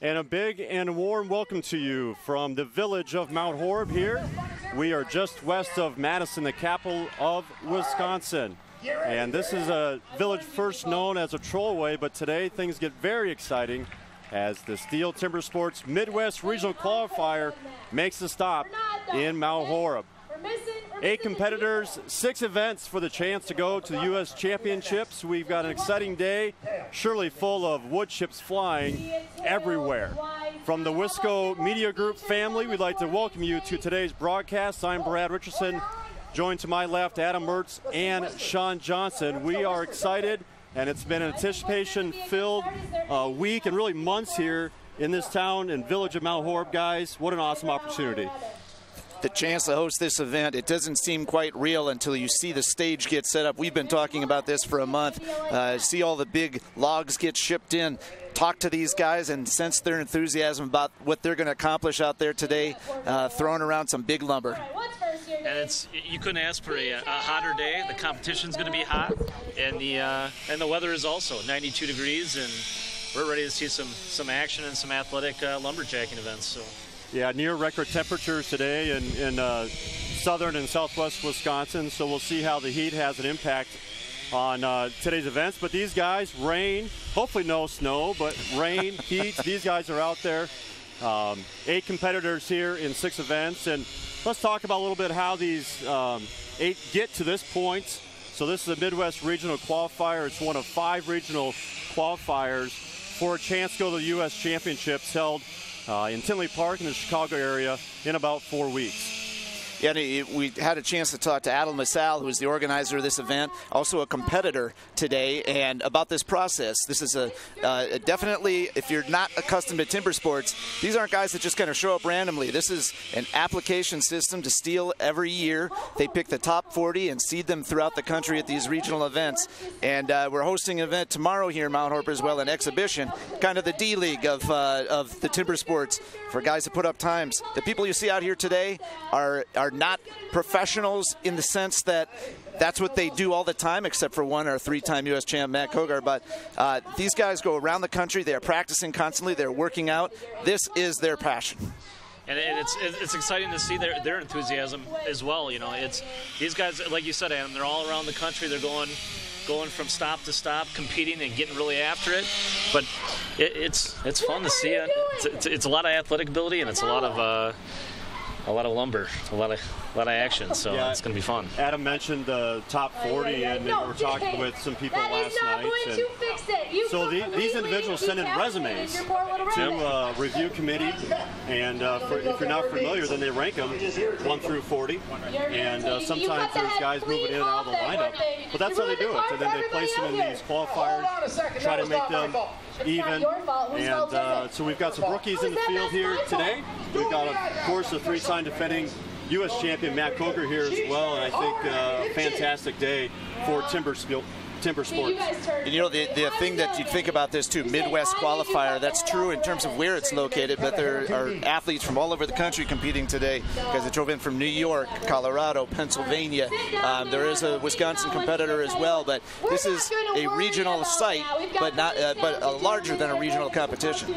And a big and warm welcome to you from the village of Mount Horeb here. We are just west of Madison, the capital of Wisconsin. And this is a village first known as a trollway, but today things get very exciting as the STIHL TIMBERSPORTS Midwest Regional Qualifier makes a stop in Mount Horeb. 8 competitors, 6 events for the chance to go to the U.S. Championships. We've got an exciting day, surely full of wood chips flying everywhere. From the Wisco Media Group family, we'd like to welcome you to today's broadcast. I'm Brad Richardson, joined to my left, Adam Mertz and Sean Johnson. We are excited, and it's been an anticipation-filled week and really months here in this town and village of Mount Horeb, guys. What an awesome opportunity. The chance to host this event, it doesn't seem quite real until you see the stage get set up. We've been talking about this for a month. See all the big logs get shipped in. Talk to these guys and sense their enthusiasm about what they're going to accomplish out there today, throwing around some big lumber. And you couldn't ask for a hotter day. The competition's going to be hot, and the weather is also 92 degrees, and we're ready to see some action and some athletic lumberjacking events. So. Yeah, near record temperatures today in southern and southwest Wisconsin, so we'll see how the heat has an impact on today's events. But these guys, rain, hopefully no snow, but rain, heat, these guys are out there. 8 competitors here in 6 events, and let's talk about a little bit how these 8 get to this point. So this is a Midwest Regional Qualifier. It's one of 5 regional qualifiers for a chance to go to the U.S. Championships held in Tinley Park in the Chicago area in about 4 weeks. Yeah, we had a chance to talk to LaSalle, who's the organizer of this event, also a competitor today, and about this process. This is definitely, if you're not accustomed to timber sports, these aren't guys that just kind of show up randomly. This is an application system to STIHL every year. They pick the top 40 and seed them throughout the country at these regional events. And we're hosting an event tomorrow here in Mount Horeb as well, an exhibition, kind of the D-League of the timber sports for guys to put up times. The people you see out here today are not professionals in the sense that that's what they do all the time, except for one, our 3-time U.S. champ, Matt Cogar. But these guys go around the country. They're practicing constantly. They're working out. This is their passion. And it's exciting to see their enthusiasm as well. You know, these guys, like you said, Adam, they're all around the country. They're going from stop to stop, competing and getting really after it. But it's fun to see it. It's a lot of athletic ability, and it's a lot of lumber, a lot of action, so yeah, it's going to be fun. Adam mentioned the top 40, and we were talking with some people last night. And so these individuals send in resumes to review committee, and if you're not familiar, then they rank them 1 through 40, and sometimes there's guys moving in and out of the lineup, but that's how they do it. And then they place them in these qualifiers, try to make them even, and so we've got some rookies in the field here today. We've got, of course, a 3-time defending U.S. champion Matt Cogar here as well, and I think a fantastic day for timber sports. And you know, the thing that you think about this too, Midwest Qualifier, that's true in terms of where it's located, but there are athletes from all over the country competing today, because they drove in from New York, Colorado, Pennsylvania. There is a Wisconsin competitor as well, but this is a regional site, but larger than a regional competition.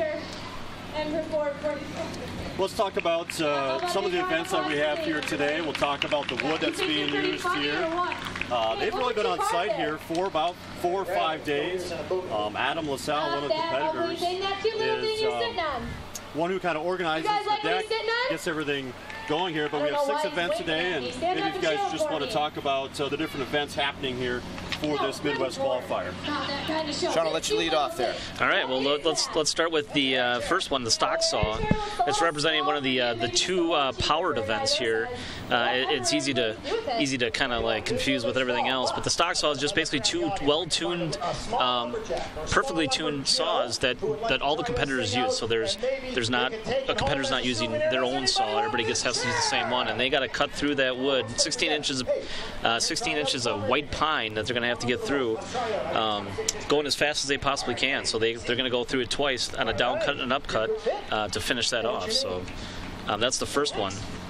Let's talk about some of the events that we have here today. We'll talk about the wood that's being used here. They've really been on site here for about 4 or 5 days. Adam LaSalle, one of the competitors, is one who kind of organizes the deck, gets everything going here. But we have 6 events today, and maybe if you guys just want to talk about the different events happening here for this Midwest Qualifier. Sean, I'll let you lead off there. All right. Well, let's start with the first one, the stock saw. It's representing one of the 2 powered events here. It's easy to kind of like confuse with everything else, but the stock saw is just basically 2 well-tuned, perfectly tuned saws that all the competitors use. So there's not a competitor's not using their own saw. Everybody has to use the same one, and they got to cut through that wood, 16 inches of white pine that they're going to have to get through, going as fast as they possibly can. So they're going to go through it twice on a down cut and an up cut to finish that off. So that's the first one.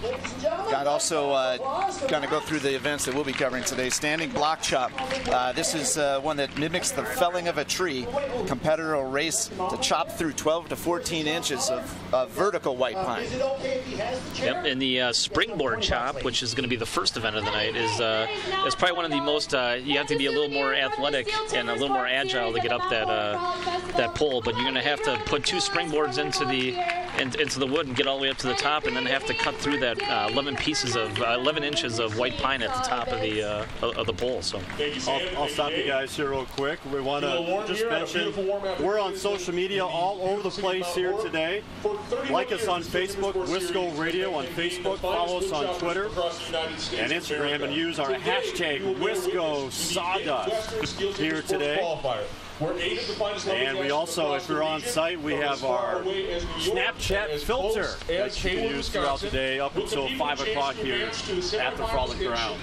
Got also going to go through the events that we'll be covering today. Standing block chop. This is one that mimics the felling of a tree. Competitor will race to chop through 12 to 14 inches of vertical white pine. Yep, and the Springboard Chop, which is going to be the first event of the night, is probably one of the most. You have to be a little more athletic and a little more agile to get up that pole, but you're going to have to put 2 springboards into the wood and get all the way up to the top, and then have to cut through that 11 inches of white pine at the top of the pole. So I'll stop you guys here real quick. We want to just mention we're on social media all over the place here today. Like us on Facebook, Wisco Radio on Facebook. Follow us on Twitter and Instagram, and use our hashtag Wisco Sawdust here today. And we also, if you're on site, we have our Snapchat filter that you can use throughout the day up until 5 o'clock here at the Frolic Grounds.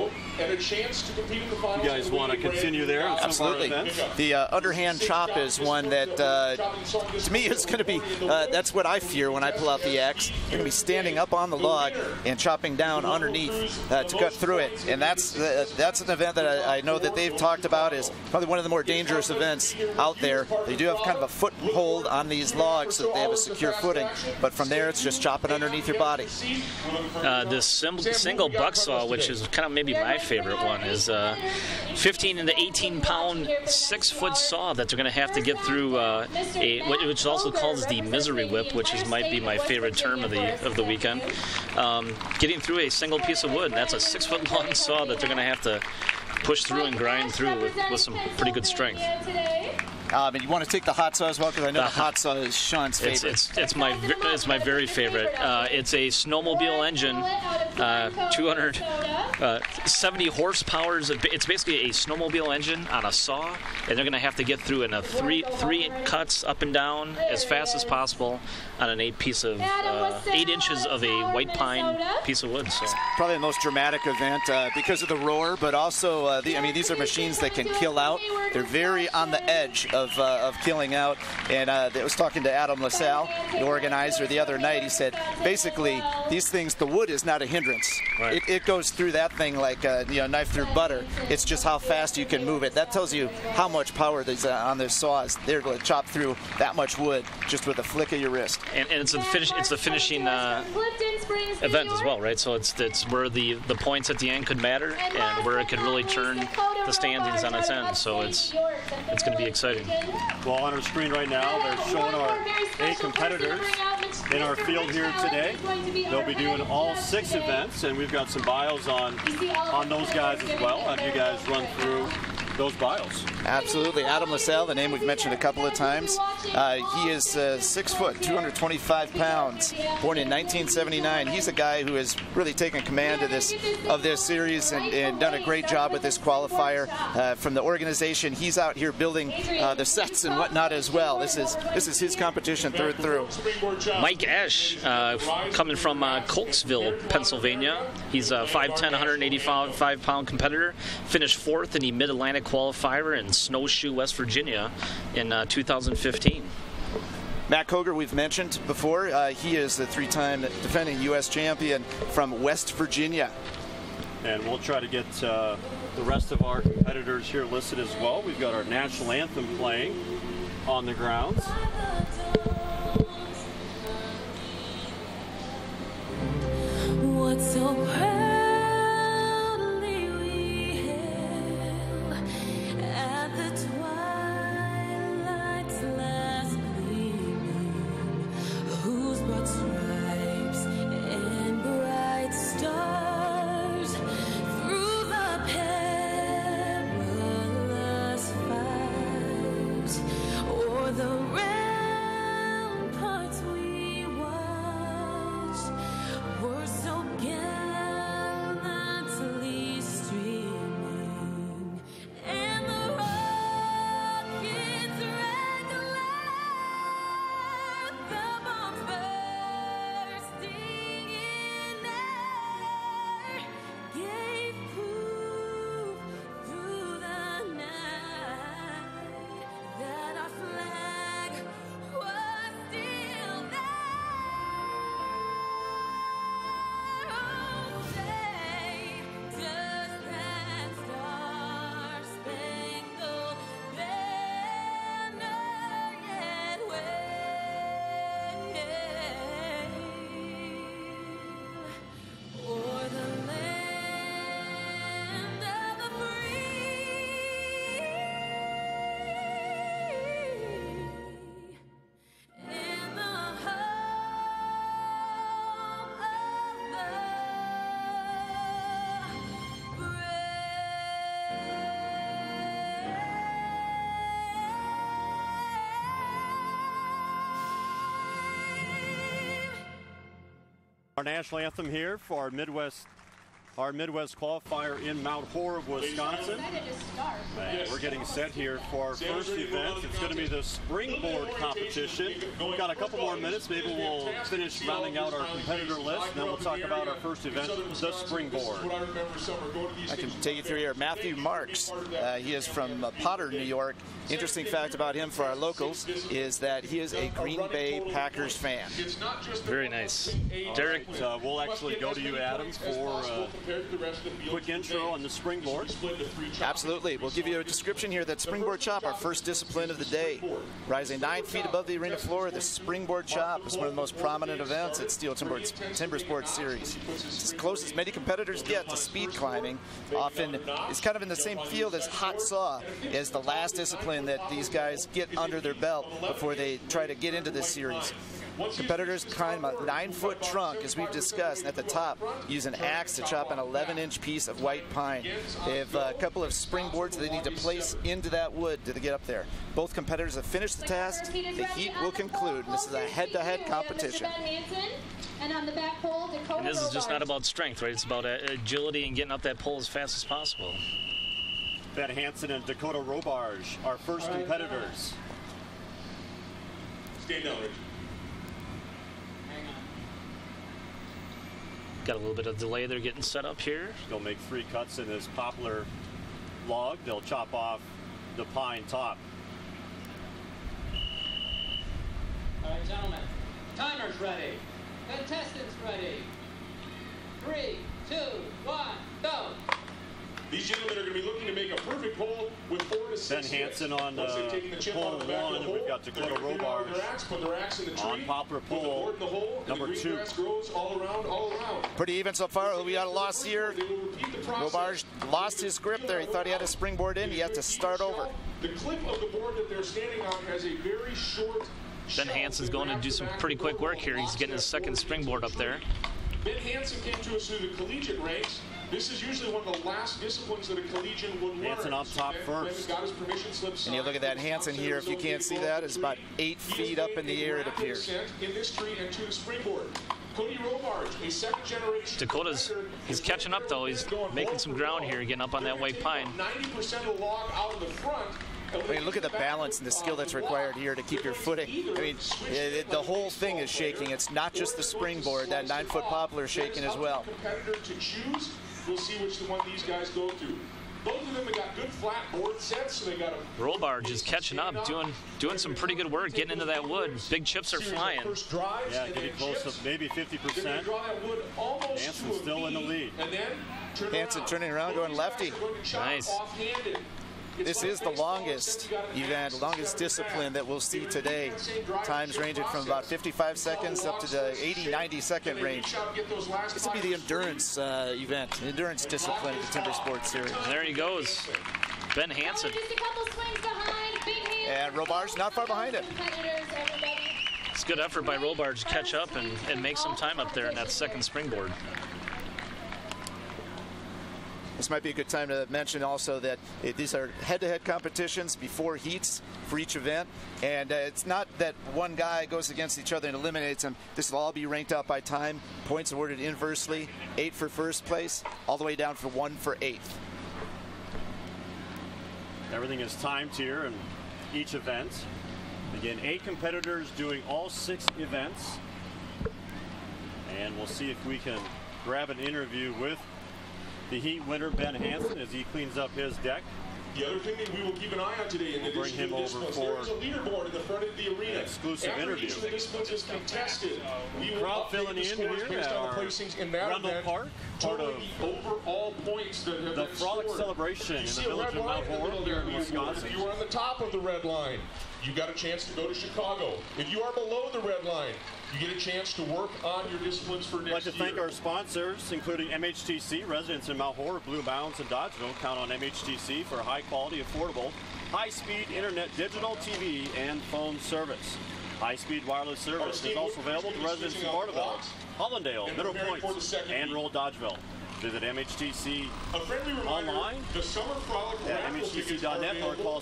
You guys want to continue there on some of our events? The underhand chop is one that, to me, is going to be, that's what I fear when I pull out the axe. I'm going to be standing up on the log and chopping down underneath to cut through it. And that's an event that I know that they've talked about is probably one of the more dangerous events out there. They do have kind of a foothold on these logs so that they have a secure footing, but from there it's just chopping underneath your body. This single buck saw, which is kind of maybe my favorite one, is 15 into 18 pound 6-foot saw that they're going to have to get through which is also called the misery whip, which might be my favorite term of the weekend. Getting through a single piece of wood, and that's a 6-foot long saw that they're going to have to push through and grind through with some pretty good strength. And you want to take the hot saw as well, because I know the hot saw is Sean's favorite. It's my very favorite. It's a snowmobile engine, 270 horsepower. It's basically a snowmobile engine on a saw, and they're going to have to get through in a three cuts up and down as fast as possible on an 8 inches of a white pine piece of wood. So probably the most dramatic event because of the roar, but also these are machines that can kill out. They're very on the edge of killing out. And I was talking to Adam LaSalle, the organizer, the other night. He said basically these things, the wood is not a hindrance. Right. It goes through that thing like knife through butter. It's just how fast you can move it. That tells you how much power there's on their saws. They're able to chop through that much wood just with a flick of your wrist. And it's the finishing event as well, right? So it's where the points at the end could matter and where it could really turn the standings on its end. So it's going to be exciting. Well, on our screen right now, they're showing our 8 competitors in our field here today. They'll be doing all 6 events, and we've got some bios on those guys as well. Have you guys run through those bios? Absolutely. Adam LaSalle, the name we've mentioned a couple of times. He is 6 foot, 225 pounds, born in 1979. He's a guy who has really taken command of this series and done a great job with this qualifier. From the organization, he's out here building the sets and whatnot as well. This is his competition through and through. Mike Esch, coming from Colksville, Pennsylvania. He's a 5'10", 185-pound competitor. Finished 4th in the Mid-Atlantic Qualifier in Snowshoe, West Virginia in 2015. Matt Cogar, we've mentioned before. He is the 3-time defending U.S. champion from West Virginia. And we'll try to get the rest of our competitors here listed as well. We've got our national anthem playing on the grounds. What's so proudly we hail at the twilight's last gleaming, whose broad stripes and bright stars through the perilous fight o'er the ramparts we watched. Were so gallantly fought, and so bravely won. What's so proudly we hail at the twilight's last gleaming, whose broad stripes and bright stars through the perilous fight o'er the ramparts we watched. Were so gallantly fought, and so bravely won. What's so proudly we hail at the twilight's last gleaming, whose broad stripes and bright stars through the perilous fight o'er the ramparts we watched. Were so gallantly national anthem here for our Midwest qualifier in Mount Horeb, Wisconsin. And we're getting set here for our first event. It's going to be the Springboard competition. We've got a couple more minutes. Maybe we'll finish rounding out our competitor list, and then we'll talk about our first event, the Springboard. I can take you through here. Matthew Marks, he is from Potter, New York. Interesting fact about him for our locals is that he is a Green Bay Packers fan. Very nice. Derek, we'll actually go to you, Adam, for a quick intro on the Springboard. Absolutely. We'll give you a description here that Springboard Chop, our first discipline of the day. Rising 9 feet above the arena floor, the Springboard Chop is one of the most prominent events at STIHL TIMBERSPORTS Series. It's as close as many competitors get to speed climbing. Often it's kind of in the same field as hot saw as the last discipline that these guys get under their belt before they try to get into this series. Competitors climb a 9-foot trunk, as we've discussed, and at the top use an axe to chop an 11-inch piece of white pine. They have a couple of springboards they need to place into that wood to get up there. Both competitors have finished the task. The heat will conclude. This is a head-to-head competition. and this is just not about strength, right? It's about agility and getting up that pole as fast as possible. Ben Hansen and Dakota Robarge, our first competitors. Stand down, Rich. Got a little bit of delay there getting set up here. They'll make 3 cuts in this poplar log. They'll chop off the pine top. All right, gentlemen, timer's ready. Contestants ready. 3, 2, 1, go. These gentlemen are going to be looking to make a perfect hole with 4 to 6 Ben Hansen on pole 1, and we've got Dakota Robarge on poplar pole number 2. Pretty even so far. We got a loss here. Robarge lost his grip there. He thought he had a springboard in. He had to start over. The clip of the board that they're standing on has a very short. Ben Hansen's going to do some pretty quick work here. He's getting his second springboard up there. Ben Hansen came to us through the collegiate ranks. This is usually one of the last disciplines that a collegian would learn. Hansen on top first. Got his permission slip signed. And you look at that Hansen here, if you can't see that, it's about 8 feet up in the air, it appears. In this tree and to the springboard. Cody Robarge, a 2nd generation. Dakota's, he's catching up though. He's making some ground here, getting up on that white pine. 90% of the log out of the front. I mean, look at the balance and the skill that's required here to keep your footing. I mean, the whole thing is shaking. It's not just the springboard. That 9-foot poplar is shaking as well. Competitor to choose. We'll see which one these guys go through. Both of them have got good flat board sets, so they got a. Robarge is catching up, doing some pretty good work, getting into that wood. Big chips are flying. Yeah, getting close to maybe 50%. Hansen's still in the lead. Hansen turning around, going lefty. Nice. This is the longest event, longest discipline that we'll see today. Times ranging from about 55 seconds up to the 80, 90-second range. This will be the endurance event, the endurance discipline of the TimberSports Series. And there he goes, Ben Hansen. And Robarge not far behind him. It's good effort by Robarge to catch up and make some time up there in that second springboard. This might be a good time to mention also that these are head-to-head competitions before heats for each event, and it's not that one guy goes against each other and eliminates them. This will all be ranked out by time, points awarded inversely, 8 for first place, all the way down for 1 for 8th. Everything is timed here in each event. Again, 8 competitors doing all 6 events, and we'll see if we can grab an interview with the heat winner, Ben Hansen, as he cleans up his deck. The other thing that we will keep an eye on today, in bring him over for there is a leaderboard in the front of the arena. An exclusive interview. Each of the disciplines is contested. We will crowd filling in here based on the placings in that Grundahl event. Park, part of overall points that have the been frolic scored. celebration in the village of Mount Horeb here in Wisconsin. If you are on the top of the red line, you got a chance to go to Chicago. If you are below the red line, you get a chance to work on your disciplines for next year. I'd like to thank our sponsors, including MHTC, residents in Mount Horeb, Blue Mountains, and Dodgeville. Count on MHTC for high-quality, affordable, high-speed internet, digital TV, and phone service. High-speed wireless service is also available to residents in Barneville, Hollandale, Middle Point, and Rural Dodgeville. Visit MHTC online at mhtc.net or call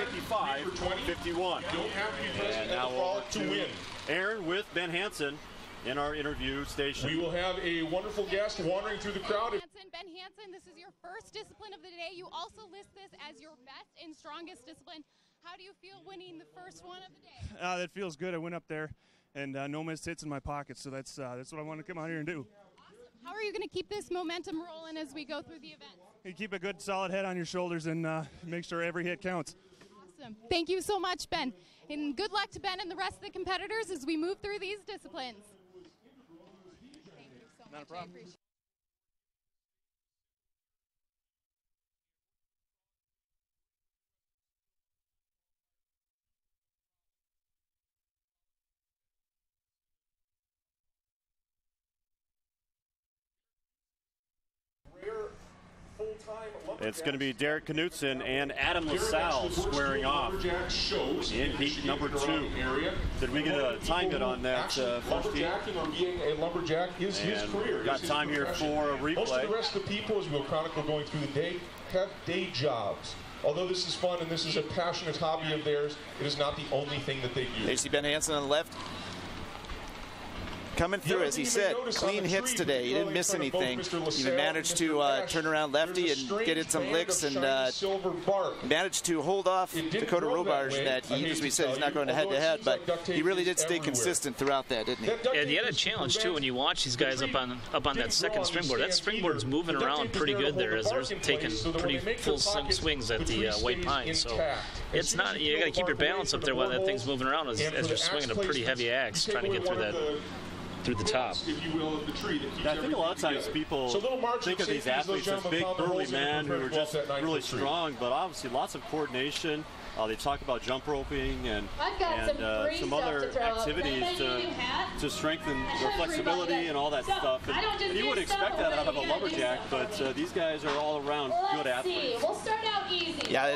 608-437-5551. And now over to Aaron with Ben Hansen in our interview station. We will have a wonderful guest wandering through the crowd. Ben Hansen, this is your first discipline of the day. You also list this as your best and strongest discipline. How do you feel winning the first one of the day? That feels good. I went up there and no missed hits in my pocket, so that's what I want to come out here and do. Awesome. How are you going to keep this momentum rolling as we go through the event? You keep a good solid head on your shoulders and make sure every hit counts. Awesome. Thank you so much, Ben. And good luck to Ben and the rest of the competitors as we move through these disciplines. Thank you so much. Not a problem. I appreciate it. It's going to be Derek Knutson and Adam LaSalle squaring off in heat number 2. Did we get a time hit on that first heat? Being a lumberjack is his career. Got time here for a replay. Most of the rest of the people, as we'll chronicle going through the day, have day jobs. Although this is fun and this is a passionate hobby of theirs, it is not the only thing that they do. There you see Ben Hansen on the left. Coming through, as he said, clean hits today. He didn't miss anything. Even managed to turn around lefty and get in some licks and managed to hold off Dakota Robarge in that heat. As we said, he's not going to head-to-head, but he really did stay consistent throughout that, didn't he? Yeah, he had a challenge, too, when you watch these guys up on that second springboard. That springboard's moving around pretty good there as they're taking pretty full swings at the White Pine. So it's not, you got to keep your balance up there while that thing's moving around as you're swinging a pretty heavy axe trying to get through that. Through the top. Yeah, I think a lot of times people think of these athletes as big, burly men who are just really strong, but obviously lots of coordination. They talk about jump roping and some other activities to strengthen their flexibility and all that stuff. And you would expect that out of a lumberjack, but these guys are all around good athletes. We'll start out easy. Yeah,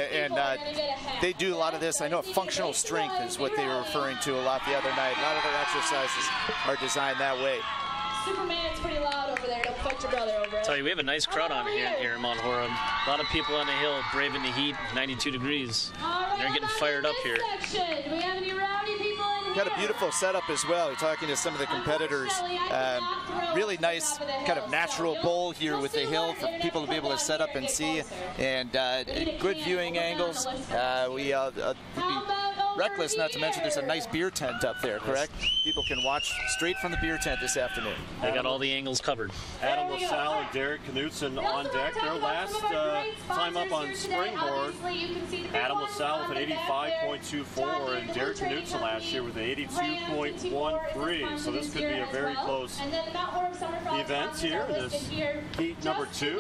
they do a lot of this. I know functional strength is what they were referring to a lot the other night. A lot of their exercises are designed that way. Superman's pretty loud over there. Don't fight your brother over it. Tell you, we have a nice crowd on here in Mount Horeb. A lot of people on the hill braving the heat, 92 degrees. Right, they're getting fired up here. Do we have any rowdy people in here? Got a beautiful setup as well. You're talking to some of the competitors. Really nice kind of natural bowl here with the hill for people to be able to set up and see. And good viewing angles. We'd be reckless not to mention there's a nice beer tent up there, correct? People can watch straight from the beer tent this afternoon. They got all the angles covered. Adam LaSalle and Derek Knutson on deck. Their last time up on Springboard, Adam LaSalle with an 85.24 and Derek Knutson last year with an 82.13. So this could be a very close event here. This heat number 2.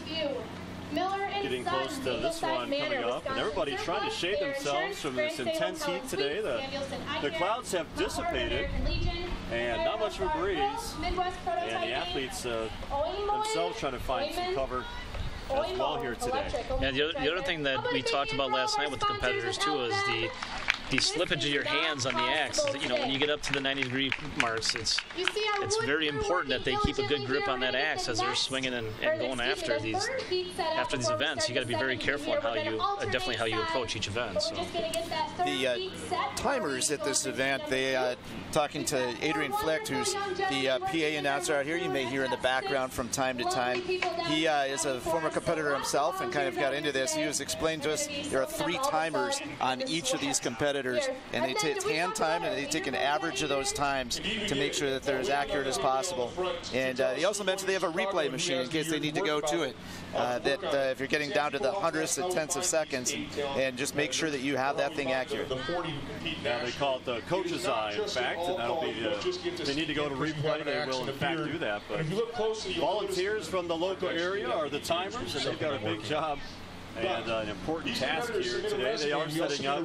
They're getting close to this one coming up, and everybody's trying to shade themselves from this intense heat today. The clouds have dissipated, and not much of a breeze, and the athletes themselves trying to find some cover as well here today. Yeah, the other thing that we talked about last night with the competitors too is the slippage of your hands on the axe. You know, when you get up to the 90-degree marks, it's very important that they keep a good grip on that axe as they're swinging and going after these events. You got to be very careful on how you approach each event. So the timers at this event, they talking to Adrian Flecht, who's the PA announcer out here. You may hear in the background from time to time. He is a former competitor himself and kind of got into this. He was explaining to us there are 3 timers on each of these competitors, and it's hand timed, and they take an average of those times to make sure that they're as accurate as possible. And he also mentioned they have a replay machine in case they need to go to it. If you're getting down to the hundredths and tenths of seconds, and just make sure that you have that thing accurate. Yeah, they call it the coach's eye, in fact, and that'll be, if they need to go to replay, they will in fact do that. But volunteers from the local area are the timers, and they've got a big job and an important task here today. They are setting up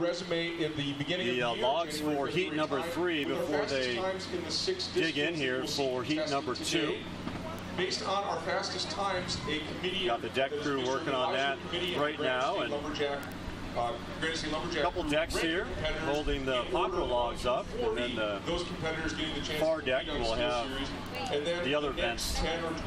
the logs for heat number 3 before they dig in here for heat number 2. Based on our fastest times, a committee got the deck crew working on that right now, and A couple decks here holding the poplar logs up, and then the far deck will have the other events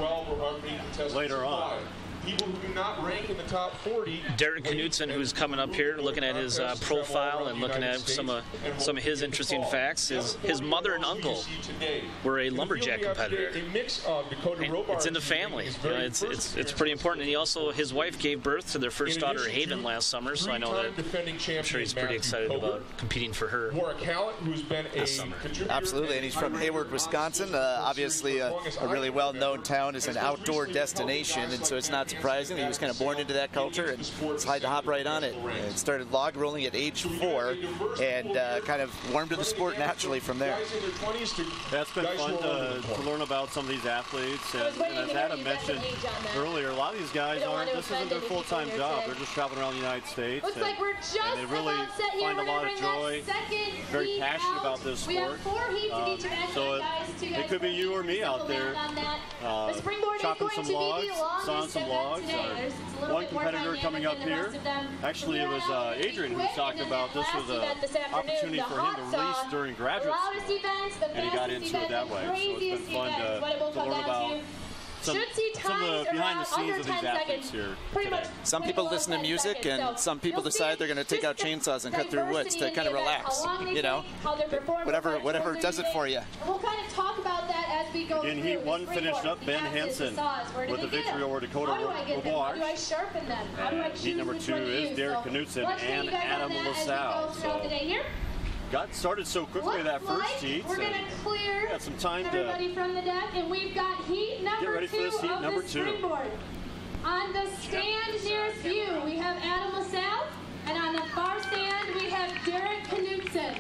later on. People who do not rank in the top 40. Derek Knudsen, who's coming up here, looking at his profile and looking at some of his interesting facts. His mother and uncle were a lumberjack competitor. It's in the family. It's pretty important. And his wife gave birth to their first daughter, Haven, last summer. So I know that I'm sure he's pretty excited about competing for her this summer. Absolutely, and he's from Hayward, Wisconsin. Obviously, a really well-known town as an outdoor destination, and so it's not surprising. He was kind of born into that culture and decided to hop right on it. And started log rolling at age 4 and kind of warmed to the sport naturally from there. That's been fun to learn about some of these athletes. And as Adam mentioned earlier, a lot of these guys this isn't their full-time job. They're just traveling around the United States. And they really find a lot of joy, very passionate about this sport. So it could be you or me out there chopping some logs, sawing some logs. One competitor coming up here, actually it was Adrian who talked about this was an opportunity for him to release during graduate school, and he got into it that way. So it's been fun to learn about some of the behind the scenes of these athletes here today. Some people listen to music, and some people decide they're going to take out chainsaws and cut through woods to kind of relax. You know, whatever does it for you. We'll kind of talk about that as we go. In Heat 1 finished up Ben Henson with the victory over Dakota Rouage. And Heat number 2 is Derek Knudsen and Adam LaSalle. So got started so quickly that first heat. We're going to clear got some time everybody from the deck, and we've got heat number 2 of the Springboard. On the stand nearest you, we have Adam LaSalle, and on the far stand, we have Derek Knudsen.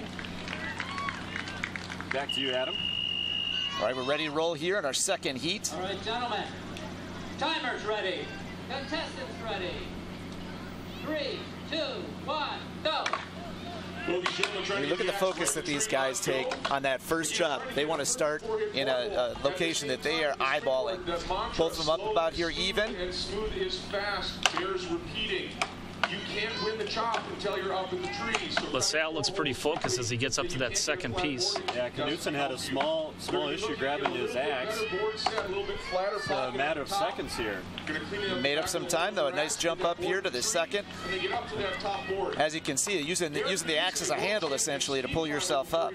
Back to you, Adam. All right, we're ready to roll here in our second heat. All right, gentlemen. Timers ready. Contestants ready. 3, 2, 1, go. When you look at the focus that these guys take on that first chop, they want to start in a location that they are eyeballing. Both of them up about here even. And smooth is fast, bears repeating. You can't win the chop until you're up in the trees. So LaSalle looks pretty focused as he gets up to that second piece. Yeah, Knudsen had a small issue grabbing his axe. It's a matter of seconds here. Made up some time though. A nice jump up here to the second. As you can see, using the axe as a handle essentially to pull yourself up.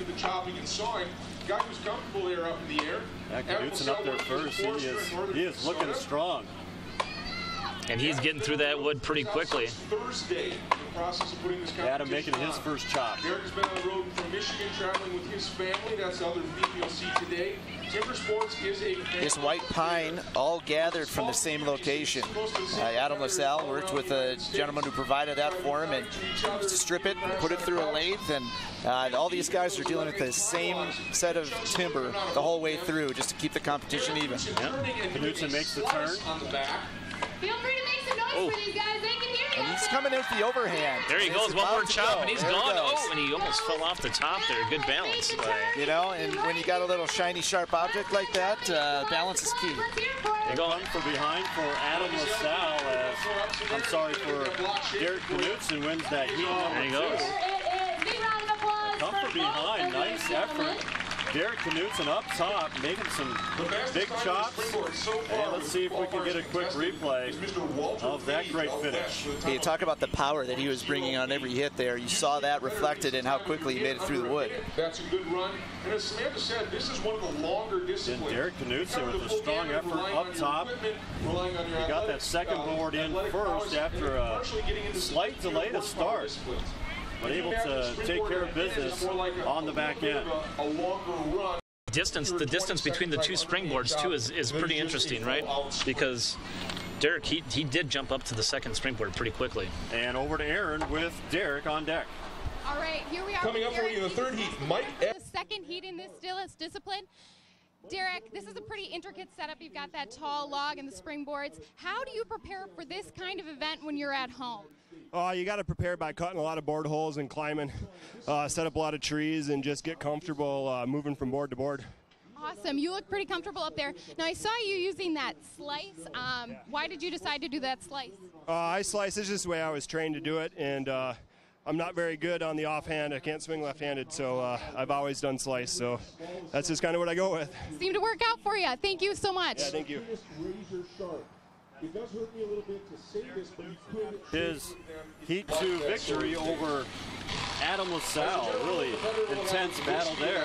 Guy who's comfortable there up in the air. Knudsen up there first. He is looking strong. And he's getting through that wood pretty quickly. Thursday, in the process of putting this Adam making his first chop. Derek has been on the road from Michigan, traveling with his family. That's the other theme you'll see today. Timber Sports is a this white pine all gathered from the same location. Adam LaSalle worked with a gentleman who provided that for him and strip it, put it through a lathe, and all these guys are dealing with the same set of timber the whole way through just to keep the competition even. Yep. Knudsen makes the turn. Feel free to make some noise for these guys. They can hear you. And he's coming in with the overhand. There he goes, one more chop, and he's gone. Oh, and he almost fell off the top there. Good balance. You know, and when you got a little shiny, sharp object like that, balance is key. They go on for behind for Adam LaSalle. I'm sorry for Derek Knudsen wins that heat. There he goes. Big round of applause. Come from behind, nice effort. Derek Knudsen up top, making some big chops. And let's see if we can get a quick replay of that great finish. Hey, you talk about the power that he was bringing on every hit there. You saw that reflected in how quickly he made it through the wood. That's a good run. And as Samantha said, this is one of the longer disciplines. And Derek Knudsen with a strong effort up top. He got that second board in first after a slight delay to start, but able to take care of business on the back end. The distance between the two springboards too is pretty interesting, right? Because Derek, he did jump up to the second springboard pretty quickly. And over to Aaron with Derek on deck. All right, here we are. Coming up for you in the third heat, Mike. The second heat in this discipline. Derek, this is a pretty intricate setup. You've got that tall log and the springboards. How do you prepare for this kind of event when you're at home? You got to prepare by cutting a lot of board holes and climbing, set up a lot of trees, and just get comfortable moving from board to board. Awesome. You look pretty comfortable up there. Now, I saw you using that slice. Why did you decide to do that slice? I slice. It's just the way I was trained to do it, and I'm not very good on the offhand. I can't swing left-handed, so I've always done slice. So that's just kind of what I go with. Seemed to work out for you. Thank you so much. Yeah, thank you. It does hurt me a little bit to say this, but you could. His Heat 2 victory over Adam LaSalle. Really intense battle there.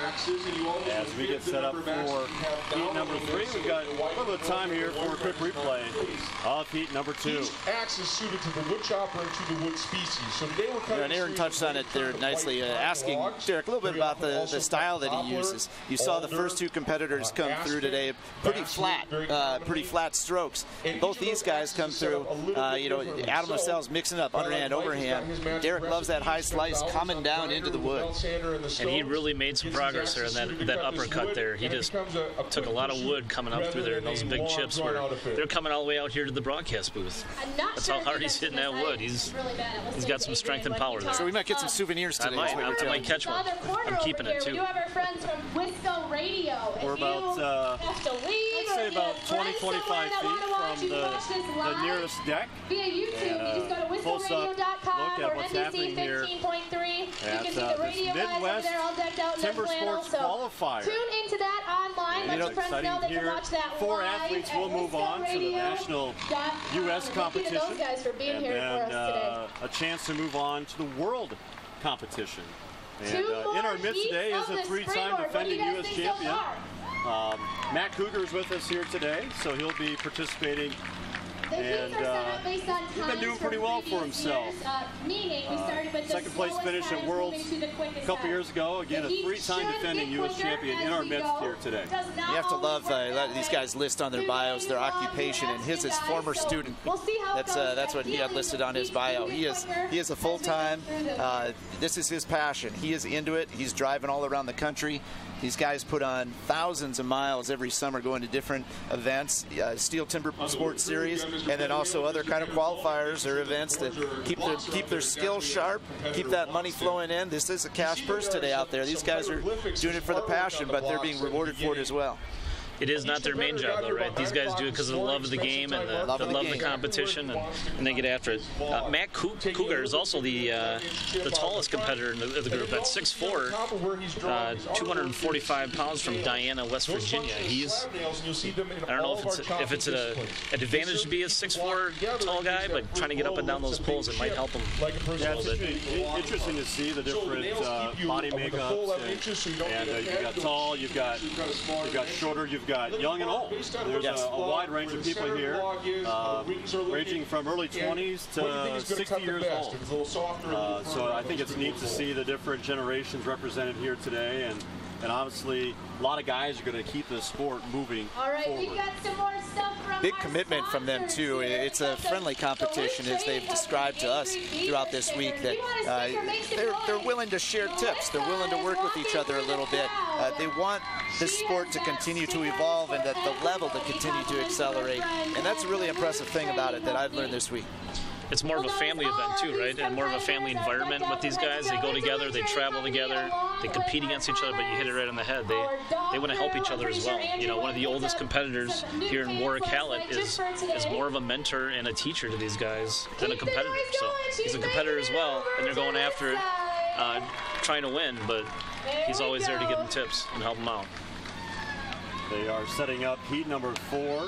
As we get set up for heat number 3, we've got a little bit of time here for a quick replay of heat number 2. Each axe is suited to the wood chopper and to the wood species. So today we're cutting. And Aaron touched on it there nicely, asking Derek a little bit about the style that he uses. You saw the first 2 competitors come through today, pretty flat strokes. Both these guys come through, Adam LaSalle's mixing up underhand, overhand. Derek loves that high slice coming down into the wood. And he really made some progress there in that uppercut there. He just took a lot of wood coming up through there, and those big chips they're coming all the way out here to the broadcast booth. That's how hard he's hitting that wood. He's got some strength and power there. So we might get some souvenirs today. I might catch one. I'm keeping it too. We do have our friends from Wisco Radio. We're about, I'd say about 20-25 feet from the nearest deck. Via YouTube, you just go to wiscoradio.com or NBC15.3. You can see the radio guys over there all decked out in their flannels. Mid-West Qualifier. Tune into that online. Let your friends know they can watch that 4 live athletes will move on to the national U.S. competition. Thank you to those guys for being here for us today. A chance to move on to the world competition. And in our midst today is a 3-time defending U.S. champion. Matt Cogar is with us here today, so he'll be participating. And he's been doing pretty well for himself. Second place finish at Worlds a couple years ago. Again, a 3-time defending U.S. champion in our midst here today. You have to love these guys list on their bios their occupation, and his is former student. That's what he had listed on his bio. He is a full-time. This is his passion. He is into it. He's driving all around the country. These guys put on thousands of miles every summer going to different events, STIHL TIMBERSPORTS Series, and then also other kind of qualifiers or events that keep their skills sharp, keep that money flowing in. This is a cash purse today out there. These guys are doing it for the passion, but they're being rewarded for it as well. It is not their main job, though, right? These guys do it because of the love of the game and the love of the competition, and they get after it. Matt Cogar is also the tallest competitor in the group at 6'4", 245 pounds from Diana, West Virginia. I don't know if it's an advantage to be a 6'4" tall guy, but trying to get up and down those poles, it might help him a little bit. Interesting to see the different body makeups. And you've got tall, you've got shorter, you've got young and old. There's a wide range of people here, ranging from early 20s to 60 years old. So I think it's neat to see the different generations represented here today, and obviously a lot of guys are going to keep this sport moving forward. We've got some more stuff from big commitment from them too. It's a friendly competition, as they've described to us throughout this week, that they're willing to share tips. They're willing to work with each other a little bit. They want this sport to continue to evolve and that the level to continue to accelerate. And that's a really impressive thing about it that I've learned this week. It's more of a family event too, right? And more of a family environment with these guys. They go together, they travel together, they compete against each other, but you hit it right on the head. They want to help each other as well. You know, one of the oldest competitors here in Warwick Hallett is more of a mentor and a teacher to these guys than a competitor. So he's a competitor as well, and they're going after it, trying to win, but he's always there to give them tips and help them out. They are setting up heat number 4.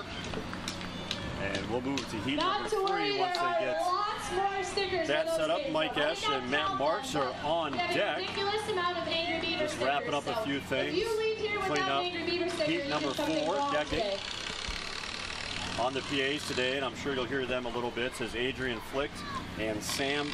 And we'll move to heat number 3 once they get that set up. Mike Esch and Matt Marks are on deck. Just wrapping up a few things. Clean up heat number 4, decking. On the PAs today, and I'm sure you'll hear them a little bit, says Adrian Flicht and Sam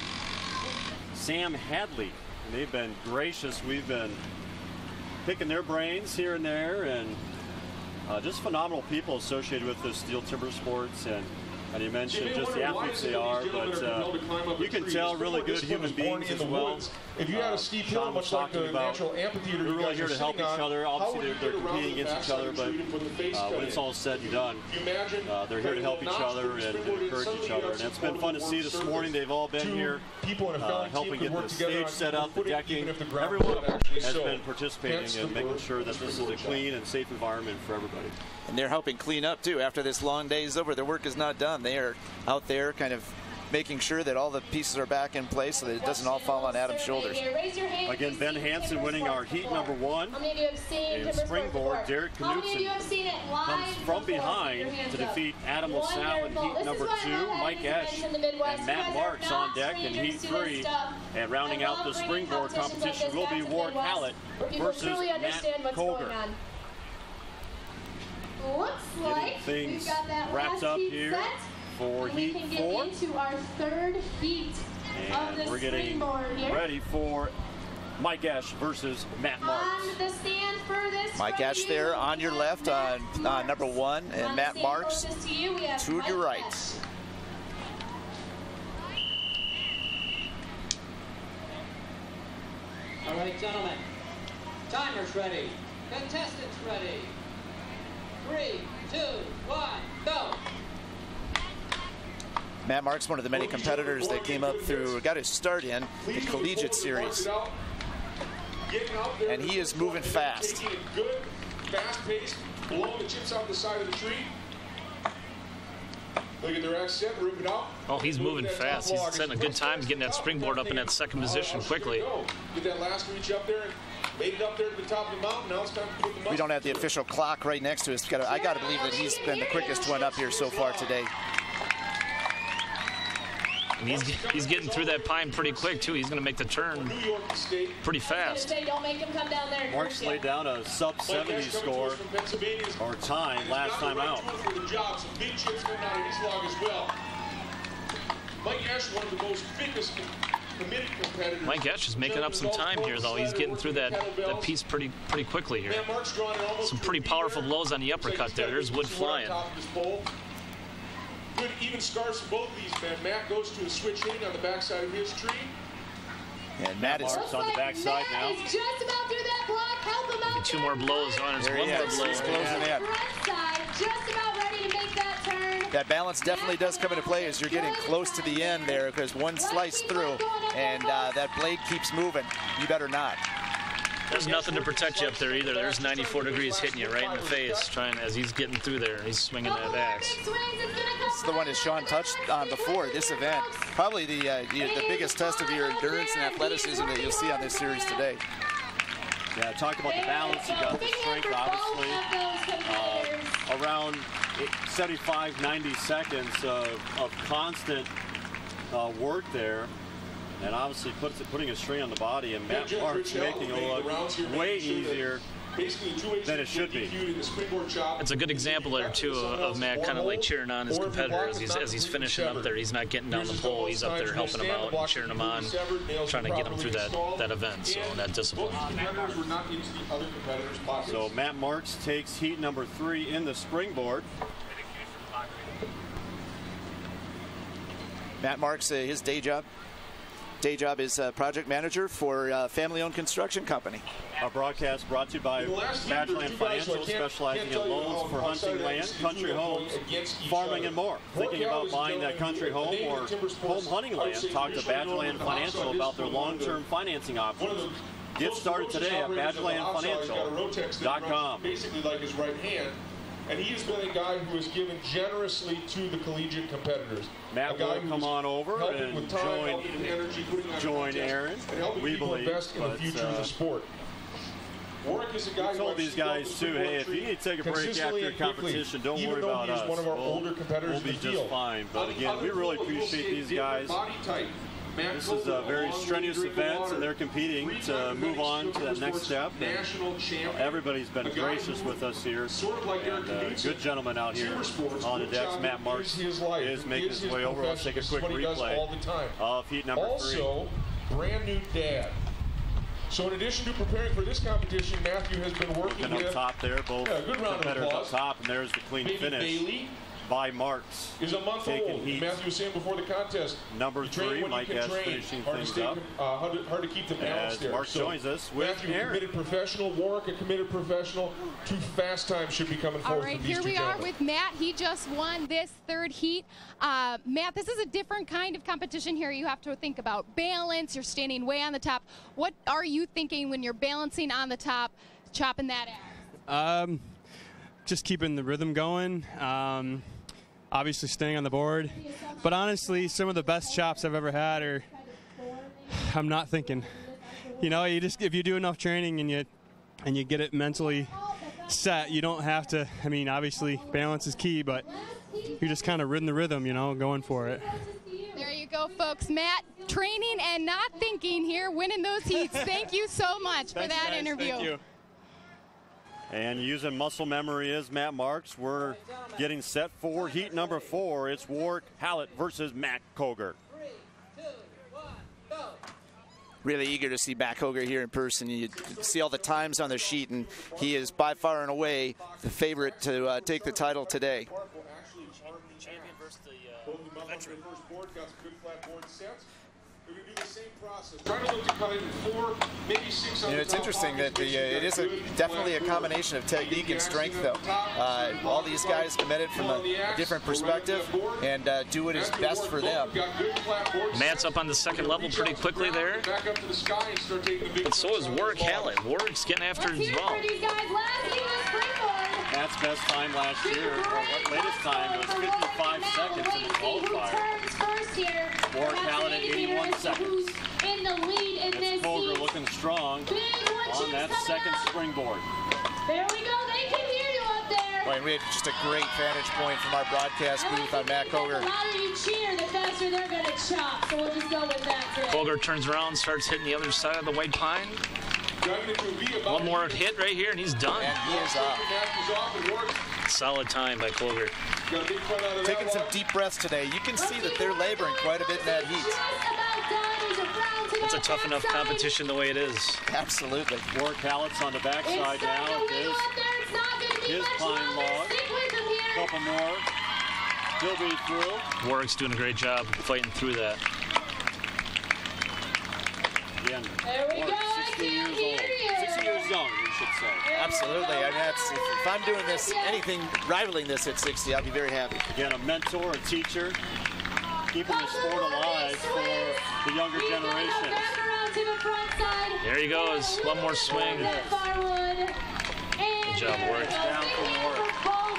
Hadley. And they've been gracious. We've been picking their brains here and there, and just phenomenal people associated with this STIHL Timbersports, and you mentioned just the athletes they are, but you can tell really good human beings as well. If you had a steep hill, much like the natural amphitheater, they're really here to help each other. Obviously, they're competing against each other, but when it's all said and done, they're here to help each other and encourage each other. And it's been fun to see this morning. They've all been here helping get the stage set up, the decking. Everyone has been participating and making sure that this is a clean and safe environment for everybody. And they're helping clean up too. After this long day is over, their work is not done. They are out there kind of making sure that all the pieces are back in place so that it doesn't all fall on Adam's shoulders. Again, Ben Hansen winning our heat number 1 in Springboard. Derek Knudsen comes from behind to defeat Adam LaSalle in heat number 2. Mike Esch and Matt Marks on deck in heat 3. And rounding out the Springboard competition will be Warwick Hallett versus Matt Cogar. Looks like things we've got that wrapped last up heat here set, for and we heat can get 4. into our 3rd heat of the And we're getting Springboard here. ready for Mike Esch versus Matt Marks. On the stand furthest Mike from Esch you, there on your left on number 1, and On Matt the stand Marks closest to you, we have 2 to your Mike right. Esch. All right, gentlemen. Timers ready. Contestants ready. 3, 2, 1, go. Matt Marks, one of the many competitors that came up through, got his start in the Collegiate Series. And he is moving fast. Taking it good, fast pace, blowing the chips off the side of the tree. Look at their accent, rip it out. Oh, he's moving fast. He's setting a good time getting that springboard up in that second position quickly. Get that last reach up there and made it up there to the top of the mountain. Now it's time to put the We don't have the official clock right next to us. I got to believe that he's been the quickest one up here so far today. And he's getting through that pine pretty quick, too. He's going to make the turn pretty fast. Don't make him come down there and Marks hurt you. laid down a sub-70 score or time last time out. Big chips coming out of his log as well. Mike Esch, one of the most biggest committed competitors. Mike Esch is making up some time here, though. He's getting through that piece pretty quickly here. Some pretty powerful blows on the uppercut there. There's wood flying. Good even scars for both of these men. Matt goes to a switch hitting on the backside of his tree. And Matt is on the backside now. He's just about through that block. Help him out. 2 more blows on his There one he more is. blow. He's closing in. Front side, just about ready to make that turn. That balance definitely does come into play as you're getting close to the end there, because one slice through and that blade keeps moving. You better not. There's nothing to protect you up there either. There's 94 degrees hitting you right in the face as he's getting through there. He's swinging that axe. This is the one that Sean touched on before this event. Probably the biggest test of your endurance and athleticism that you'll see on this series today. Yeah, talked about the balance. You got the strength, obviously. Around 75, 90 seconds of constant work there. And obviously putting a strain on the body, and Matt Marks making it look way easier than it should be. It's a good example there, too, of Matt kind of like cheering on his competitor as he's finishing up there. He's not getting down the pole. He's up there helping him out and cheering him on, trying to get him through that event, so that discipline. So Matt Marks takes heat number 3 in the Springboard. Matt Marks, his day job is project manager for a family-owned construction company. Our broadcast brought to you by Badgerland Financial, specializing in loans for hunting land, country homes, farming, and more. Thinking about buying that country home or home hunting land? Talk to Badgerland Financial about their long-term financing options. Get started today at badgerlandfinancial.com. Basically like his right hand. And he has been a guy who has given generously to the collegiate competitors. Matt will come on over and join Aaron. We believe invest in the future of the sport. Warwick is a guy who told these guys too, hey, if you need to take a break after your competition, don't worry about us. We'll be just fine. But again, we really appreciate these guys. This is a very strenuous event, and they're competing to move on to that next step. Everybody's been gracious with us here, and good gentleman out here on the decks. Matt Marks is making his way over. Let's take a quick replay of heat number 3. Also, brand new dad. So in addition to preparing for this competition, Matthew has been working with... up top there, both good round of competitors up applause. top, and there's the clean finish. Bailey by Marks. Is a month old. Matthew was saying before the contest. Number 3, Mike Esch finishing things up. Hard to keep the balance there. Mark joins us with Matthew, Aaron. a committed professional. Warwick, a committed professional. 2 fast times should be coming forward. All right, here we are with Matt. He just won this 3rd heat. Matt, this is a different kind of competition here. You have to think about balance. You're standing way on the top. What are you thinking when you're balancing on the top, chopping that axe? Just keeping the rhythm going. obviously staying on the board. But honestly, some of the best chops I've ever had are, I'm not thinking. You know, you just, if you do enough training and you get it mentally set, you don't have to, I mean, obviously balance is key, but you're just kind of riding the rhythm, you know, going for it. There you go, folks. Matt, training and not thinking here, winning those heats. Thank you so much for that guys. interview. Thank you. And using muscle memory is Matt Marks. We're getting set for heat number 4. It's Warwick Hallett versus Matt Cogar. Really eager to see Matt Cogar here in person. You see all the times on the sheet, and he is by far and away the favorite to take the title today. Champion versus the veteran. You know, it's interesting that it is definitely a combination of technique and strength, though. All these guys come at it from a different perspective and do what is best for them. Matt's up on the second level pretty quickly there. But so is Warwick Hallett. Warwick's getting after it as well. Matt's best time last year, or latest time, was 55 seconds in the qualifier. Warwick Hallett at 81 seconds. In the lead in this Cogar looking strong on that second springboard. There we go. They can hear you up there. Well, we had just a great vantage point from our broadcast booth on Matt Cogar. The louder you cheer, the faster they're going to chop. So we'll just go with that today. Cogar turns around, starts hitting the other side of the white pine. One more hit right here, and he's done. And he is up. Solid time by Cogar. Taking some deep breaths today. You can see that they're laboring quite a bit in that heat. It's a tough enough competition the way it is. Absolutely. Warwick Hallett's on the backside now. His pine log. A couple more. He'll be through. Warwick's doing a great job fighting through that. Again, There we go. 60 years old. 60 years young, we should say. Absolutely. I mean, if I'm doing this, anything rivaling this at 60, I'll be very happy. Again, a mentor, a teacher, keeping the sport alive for the younger generation. There he goes. One more swing. Good job, Warwick. Down for Warwick.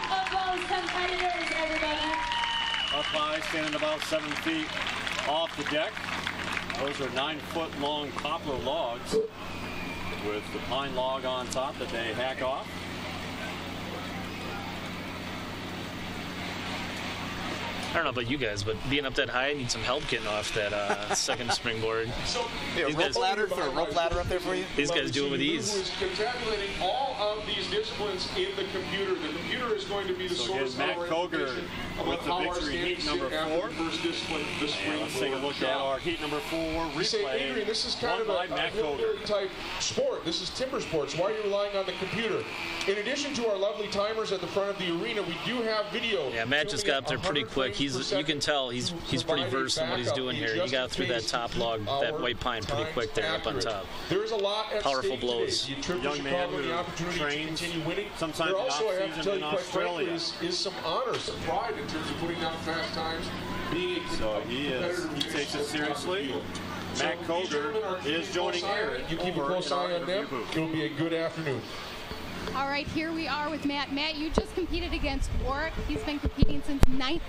Up high, standing about 7 feet off the deck. Those are 9-foot-long poplar logs with the pine log on top that they hack off. I don't know about you guys, but being up that high, I need some help getting off that second springboard. Rope ladder up there for you? These guys do it with ease. Is confabulating all of these disciplines in the computer. The computer is going to be the source of Matt our Cogar information with about the how our victory standings heat number sit after 4. the first discipline, the Let's take a look at our heat number 4 You say, Adrian, replay. this is kind of Won a by Matt Cogar. military type sport. This is timber sports. Why are you relying on the computer? In addition to our lovely timers at the front of the arena, we do have video. Yeah, Matt just got up there pretty quick. You can tell he's pretty versed in what he's doing here. He got through that top log, that white pine, pretty quick there up on top. There is a lot at Powerful stake blows. Today. The trip to Young man Chicago, the opportunity to trains continue winning. sometimes There also, I have to off-season tell in you, quite frankly, Australia. is some honor, some pride in terms of putting down fast times, being a So he takes it seriously. Matt Cogar is joining Aaron. You keep a over close in our eye on them. interview booth. It'll be a good afternoon. All right, here we are with Matt. Matt, you just competed against Warwick. He's been competing since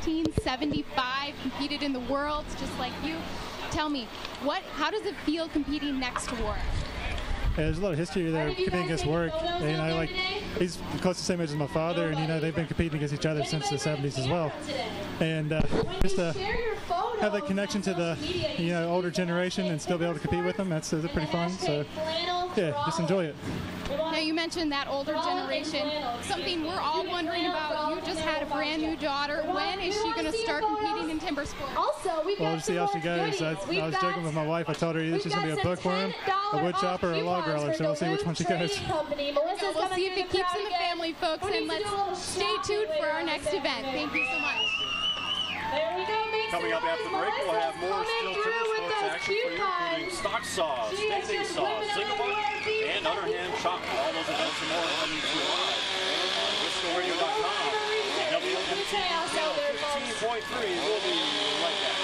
1975, competed in the Worlds just like you. Tell me, how does it feel competing next to Warwick? Yeah, there's a lot of history there competing against Warwick. He's close to the same age as my father, and they've been competing against each other since the 70s as well. And just to have that connection to the older generation and still be able to compete with them, that's pretty fun. So yeah, just enjoy it. Now you mentioned that older generation. Something we're all wondering about. You just had a brand new daughter. When is she going to start competing in timber sports? Also, we've We'll see how she goes. I was joking with my wife. I told her either she's going to be a bookworm, a wood chopper, or a log roller. So we'll see which one she goes. We'll see if it keeps in the family, folks. And let's stay tuned for our next event. Thank you so much. There we go. Coming up after the break, we'll have more STIHL TIMBERSPORTS action for you, including stock saws, standing saws, single bar, and underhand chop. All those events and more coming to you live on WiscoRadio.com. WMTV channel 15.3. We'll be right back.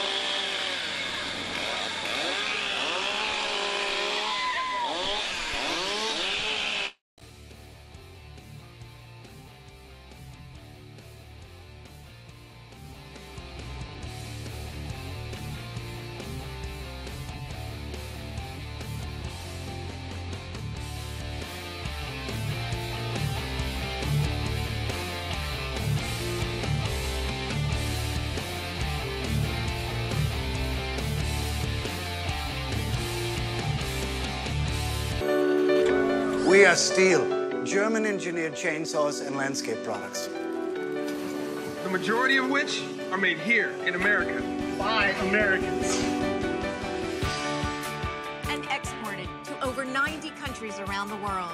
We are STIHL, German-engineered chainsaws and landscape products. The majority of which are made here in America by Americans. And exported to over 90 countries around the world.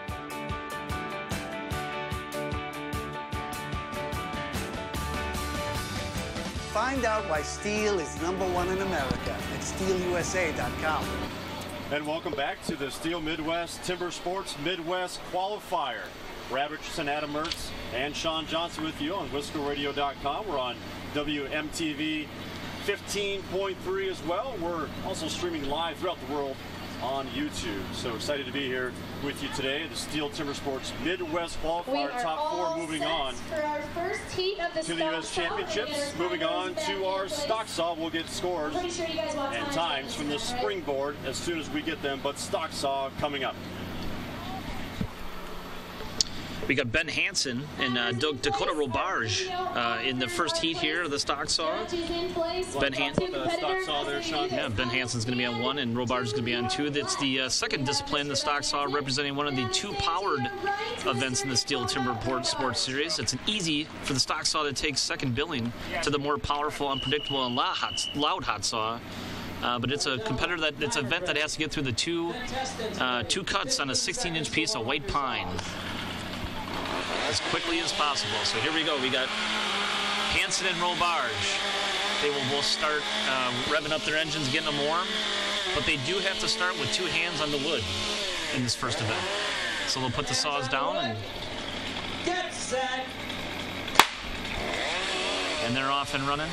Find out why STIHL is #1 in America at STIHLUSA.com. And welcome back to the STIHL Midwest Timbersports Midwest Qualifier. Brad Richardson, Adam Mertz, and Sean Johnson with you on WiscoRadio.com. We're on WMTV 15.3 as well. We're also streaming live throughout the world on YouTube. So excited to be here with you today. The STIHL Timbersports Midwest Qualifier Top 4 moving on for our first heat of the to the U.S. Championships. Moving on to our stock saw. We'll get scores and times from the springboard as soon as we get them, but stock saw coming up. We got Ben Hansen and Dakota Robarge in the first heat here of the stock saw. Ben Hansen, stock saw there, Sean. Yeah, Ben Hansen's going to be on 1 and Robarge is going to be on 2. That's the second discipline, the stock saw, representing one of the 2 powered events in the STIHL Timbersports Series. It's an easy for the stock saw to take second billing to the more powerful, unpredictable, and loud hot saw. But it's a competitor it's an event that has to get through the two cuts on a 16-inch piece of white pine as quickly as possible. So here we go. We got Hansen and Robarge. They will both start revving up their engines, getting them warm, but they do have to start with 2 hands on the wood in this first event. So they'll put the saws down and get set. And they're off and running.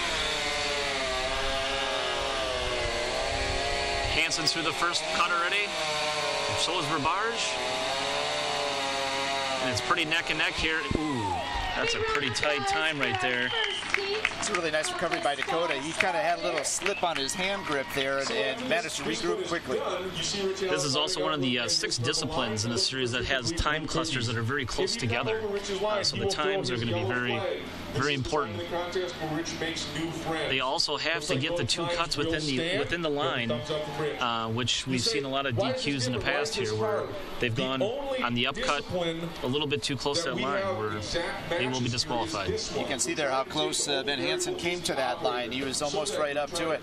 Hansen's through the first cut already. So is Robarge. And it's pretty neck and neck here. Ooh, that's a pretty tight time right there. It's a really nice recovery by Dakota. He kind of had a little slip on his hand grip there and managed to regroup quickly. This is also one of the 6 disciplines in the series that has time clusters that are very close together. So the times are going to be very, very important. They also have to get the 2 cuts within the line, which we've seen a lot of DQs in the past here, where they've gone on the upcut a little bit too close to that line, where they will be disqualified. You can see there how close Ben Hansen came to that line. He was almost right up to it.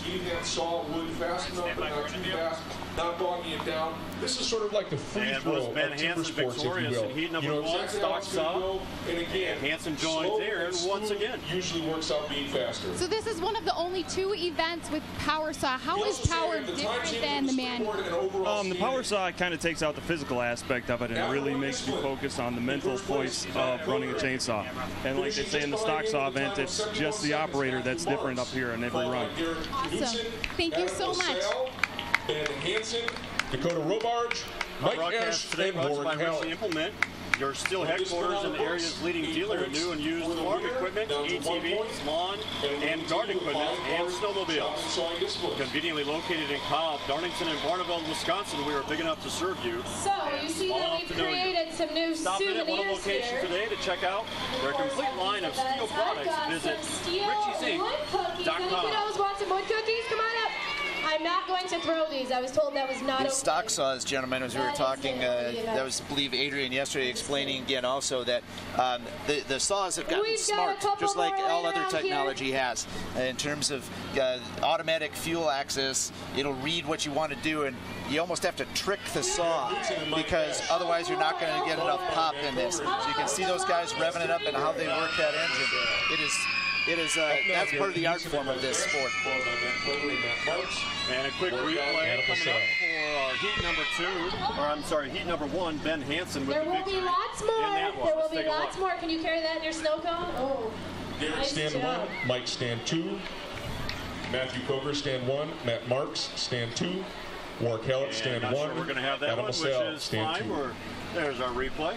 Not bogging it down. This is sort of like the free throw of Timbersports, victorious in heat number 1, stock saw. And again, Hansen joins Aaron once again. Usually works out being faster. So this is one of the only 2 events with power saw. How is power different than the manual? The power saw kind of takes out the physical aspect of it, and it really makes you focus on the mental choice of running a chainsaw. And like they say in the stock saw event, it's just the operator that's different up here in every run. Awesome. Thank you so much. Ben Hansen, Dakota Robarge, Mike Ash, and Warren Howell. Implement your STIHL headquarters and the area's leading dealer of new and used farm equipment, ATVs, lawn and garden equipment, and snowmobiles. Conveniently located in Cobb, Darlington, and Barneveld, Wisconsin, we are big enough to serve you. So you see that we created some new Stop in at one location today to check out their complete line of STIHL products. Visit richiesinc.com. Kiddos want some wood cookies? Come on up. I'm not going to throw these. I was told that was not okay. Stock saws, gentlemen, as we were talking, that was, I believe, Adrian yesterday explaining again also that the saws have gotten smart, just like all other technology has. In terms of automatic fuel access, it'll read what you want to do, and you almost have to trick the saw because otherwise you're not going to get enough pop in this. So you can see those guys revving it up and how they work that engine. That's part of the art form of this sport. And a quick replay coming up for our heat number 2, or I'm sorry, heat number 1, Ben Hansen with the victory. There will be lots more. There will be lots more. Can you carry that in your snow cone? Oh. Derek stand 1, Mike stand 2, Matthew Cogar stand 1, Matt Marks stand 2, Warren Howell stand 1. Sure we're going to have that one, which is fine. There's our replay.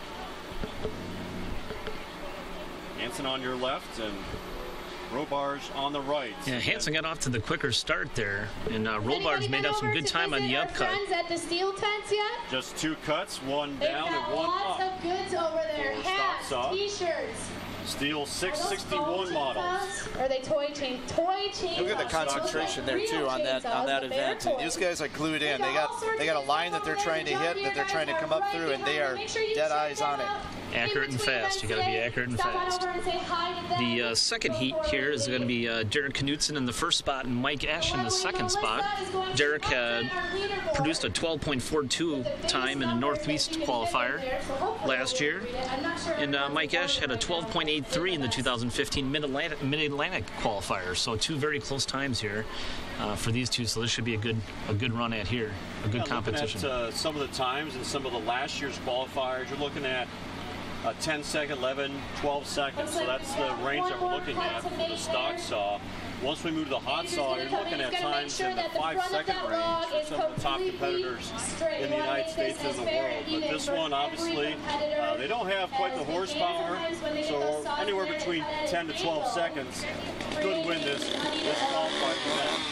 Hansen on your left and Robarge on the right. Yeah, Hansen got off to the quicker start there, and Robarge made up some good time on the upcut. At the STIHL tents yet? Just 2 cuts, 1 down and 1 up. Lots of goods over there. Hats, T-shirts. STIHL 661 models. Are they toy chain? Look at the concentration there too on that event. And these guys are glued in. They got a line that they're trying to hit, that they're trying to come up through, and they are dead eyes on it. Accurate and fast. You got to be accurate and fast. The second heat here is going to be Derek Knutson in the first spot and Mike Esch in the second spot. Derek had produced a 12.42 time in the Northeast qualifier last year, and Mike Esch had a 12.83 in the 2015 Mid-Atlantic qualifier. So two very close times here for these two. So this should be a good run at here, a good competition. At, some of the times in some of the last year's qualifiers, you're looking at 10 second, 11, 12 seconds. So that's the range that we're looking at for the stock saw. Once we move to the hot saw, you're looking at times in the 5-second range for some of the top competitors in the United States and the world. But this one, obviously, they don't have quite the horsepower, so anywhere between 10 to 12 seconds could win this qualified event.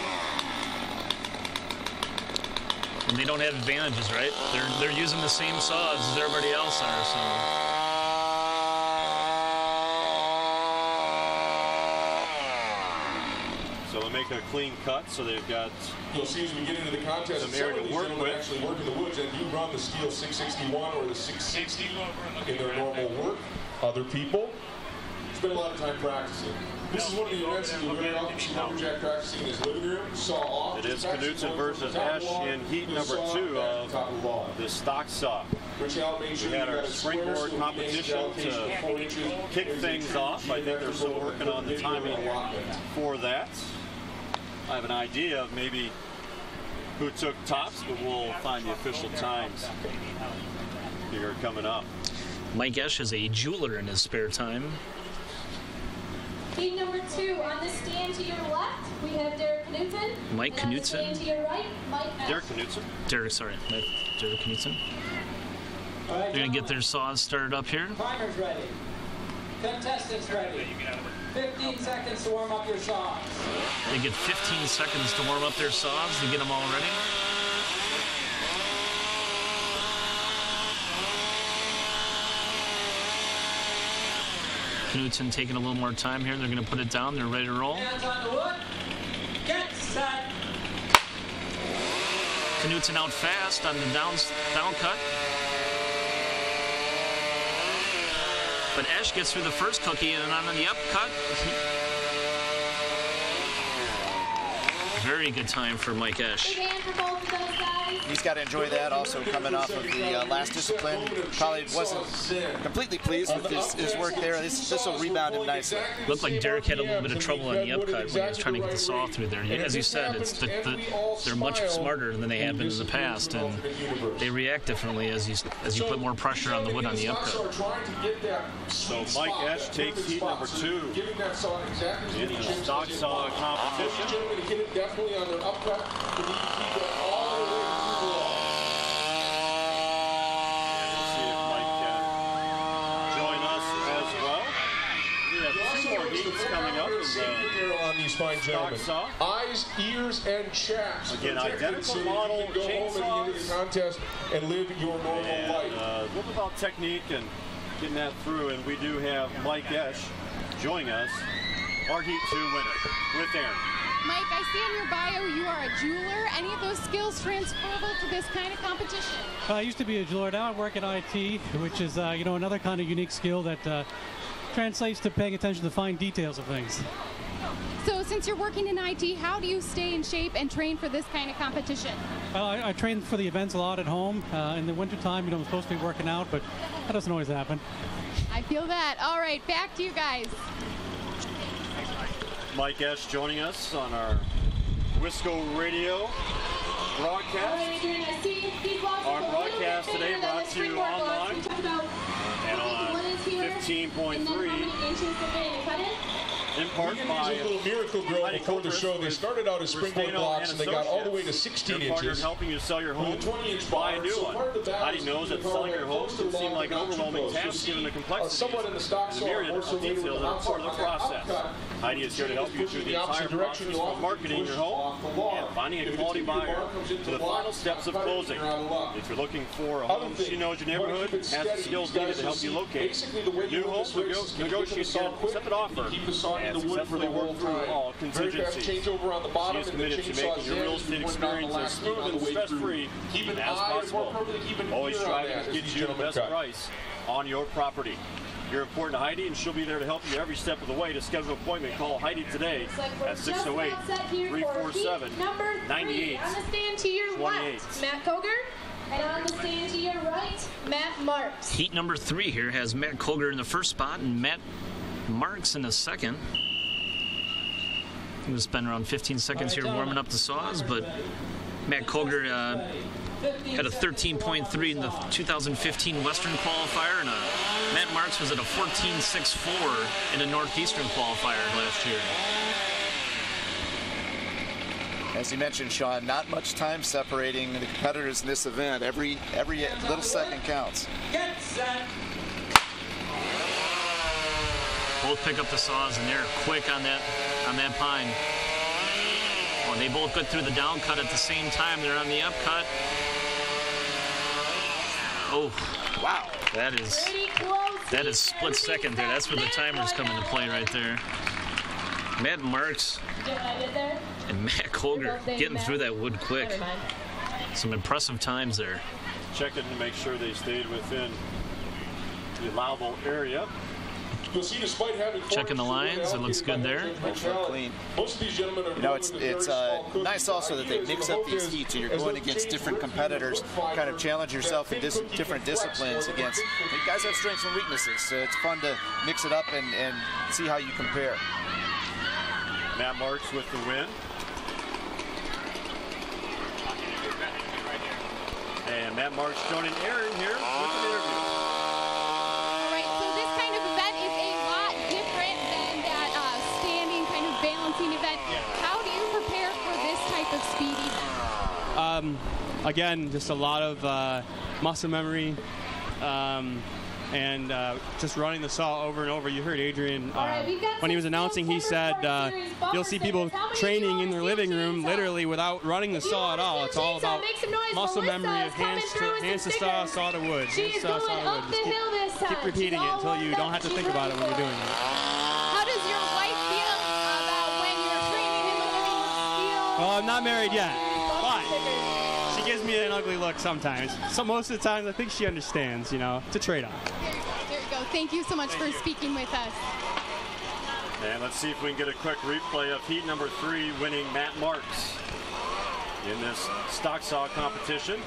And they don't have advantages, right? They're using the same saws as everybody else are. So they'll make a clean cut. So they've got. You'll see as we get into the contest, some of these gentlemen actually work in the woods, and you run the STIHL 661 or the 660 in their normal work. Other people spend a lot of time practicing. This is one of the events that you'll very often see Lumberjack practicing in his living room, saw off. It is Knutson versus Esch in heat number 2 of the stock saw. We had our springboard competition to kick things off. I think they're still working on the timing for that. I have an idea of maybe who took tops, but we'll find the official times here coming up. Mike Esch is a jeweler in his spare time. Heat number 2, on the stand to your left, we have Derek Knutson. Mike Knutson. On the stand to your right, Mike Esch. Derek Knutson. Derek Knutson. They're going to get their saws started up here. Primers ready. Contestants ready. 15 seconds to warm up your saws. They get 15 seconds to warm up their saws to get them all ready. Knutson taking a little more time here. They're going to put it down. They're ready to roll. Hands on the wood. Get set. Knutson out fast on the down cut. But Esch gets through the first cookie, and on the up cut. Very good time for Mike Esch. Big hand for both of those guys. He's got to enjoy that. Also coming off of the last discipline, probably wasn't completely pleased with his work there. This will rebound him nicely. Looked like Derek had a little bit of trouble on the upcut when he was trying to get the saw through there. As you said, they're much smarter than they have been in the past, and they react differently as you put more pressure on the wood on the upcut. So Mike Esch takes heat number 2 in the stock saw competition. Definitely on their upcut. You need to keep it all the way through the wall. We'll see if Mike can join us as well. We have 2 more heats coming up in the on these fine gentlemen. saw. Eyes, ears, and chaps. Again, identical so model you can go home at the end of the contest and live your normal life. A little about technique and getting that through, and we do have Mike Esch joining us, our Heat 2 winner, with Aaron. Mike, I see in your bio you are a jeweler. Any of those skills transferable to this kind of competition? I used to be a jeweler. Now I work at IT, which is another kind of unique skill that translates to paying attention to the fine details of things. So since you're working in IT, how do you stay in shape and train for this kind of competition? I train for the events a lot at home. In the wintertime, I'm supposed to be working out, but that doesn't always happen. I feel that. All right, back to you guys. Mike Esch joining us on our Wisco radio broadcast. Our broadcast today brought to you online and on 15.3. In part by a little miracle grow before the show. They started out as springboard blocks and they got all the way to 16 inches. Helping you sell your home, buy a new one. Heidi knows that selling your home can seem like an overwhelming task given the complexity somewhat in the stock saw, myriad of details that are part of the process. Heidi is here to help you through the entire process of marketing your home and finding a quality buyer to the final steps of closing. If you're looking for a home she knows your neighborhood, has the skills needed to help you locate your new home, negotiate an accepted offer, and successfully work through all contingencies. She is committed to making your real estate experience as smooth and stress-free as possible, always striving to get you the best price on your property. You're important to Heidi, and she'll be there to help you every step of the way. To schedule an appointment, call Heidi today at 608-347-9828. On the stand to your left, Matt Cogar. And on the stand to your right, Matt Marks. Heat number 3 here has Matt Cogar in the first spot and Matt Marks in the second. He was spending around 15 seconds here warming up the saws, but Matt Cogar had a 13.3 in the 2015 Western qualifier, and Matt Marks was at a 14.64 in a Northeastern qualifier last year. As you mentioned, Sean, not much time separating the competitors in this event. Every little second counts. Get set. Both pick up the saws, and they're quick on that pine. Oh, and they both go through the down cut at the same time. They're on the up cut. Oh, wow. That is split second there. That's where the timers come into play right there. Matt Marks and Matt Cogar getting through that wood quick. Some impressive times there. Checking to make sure they stayed within the allowable area. You'll see, despite having checking the lines, it looks good there. Clean. Most of these gentlemen are, you know, it's nice also that they mix up these heats, and you're going against different competitors, kind of challenge yourself in different disciplines against. You guys have strengths and weaknesses, so it's fun to mix it up and see how you compare. Matt Marks with the win. And Matt Marks joining Aaron here with an interview. All right, so this kind of event is a lot different than that standing kind of balancing event. How do you prepare for this type of speed event? Again, just a lot of muscle memory. And just running the saw over and over. You heard Adrian when he was announcing, he said you'll see people training in their living room literally without running the saw at all. It's all about muscle memory of hands to saw, saw to wood, hands to saw, saw to wood. Just keep repeating it until you don't have to think about it when you're doing it. How does your wife feel about when you're training in the living room? Well, I'm not married yet, but she gives me an ugly look sometimes. So most of the time, I think she understands, you know, it's a trade-off. There you go. Thank you so much for speaking with us. And let's see if we can get a quick replay of heat number 3 winning Matt Marks in this stock saw competition.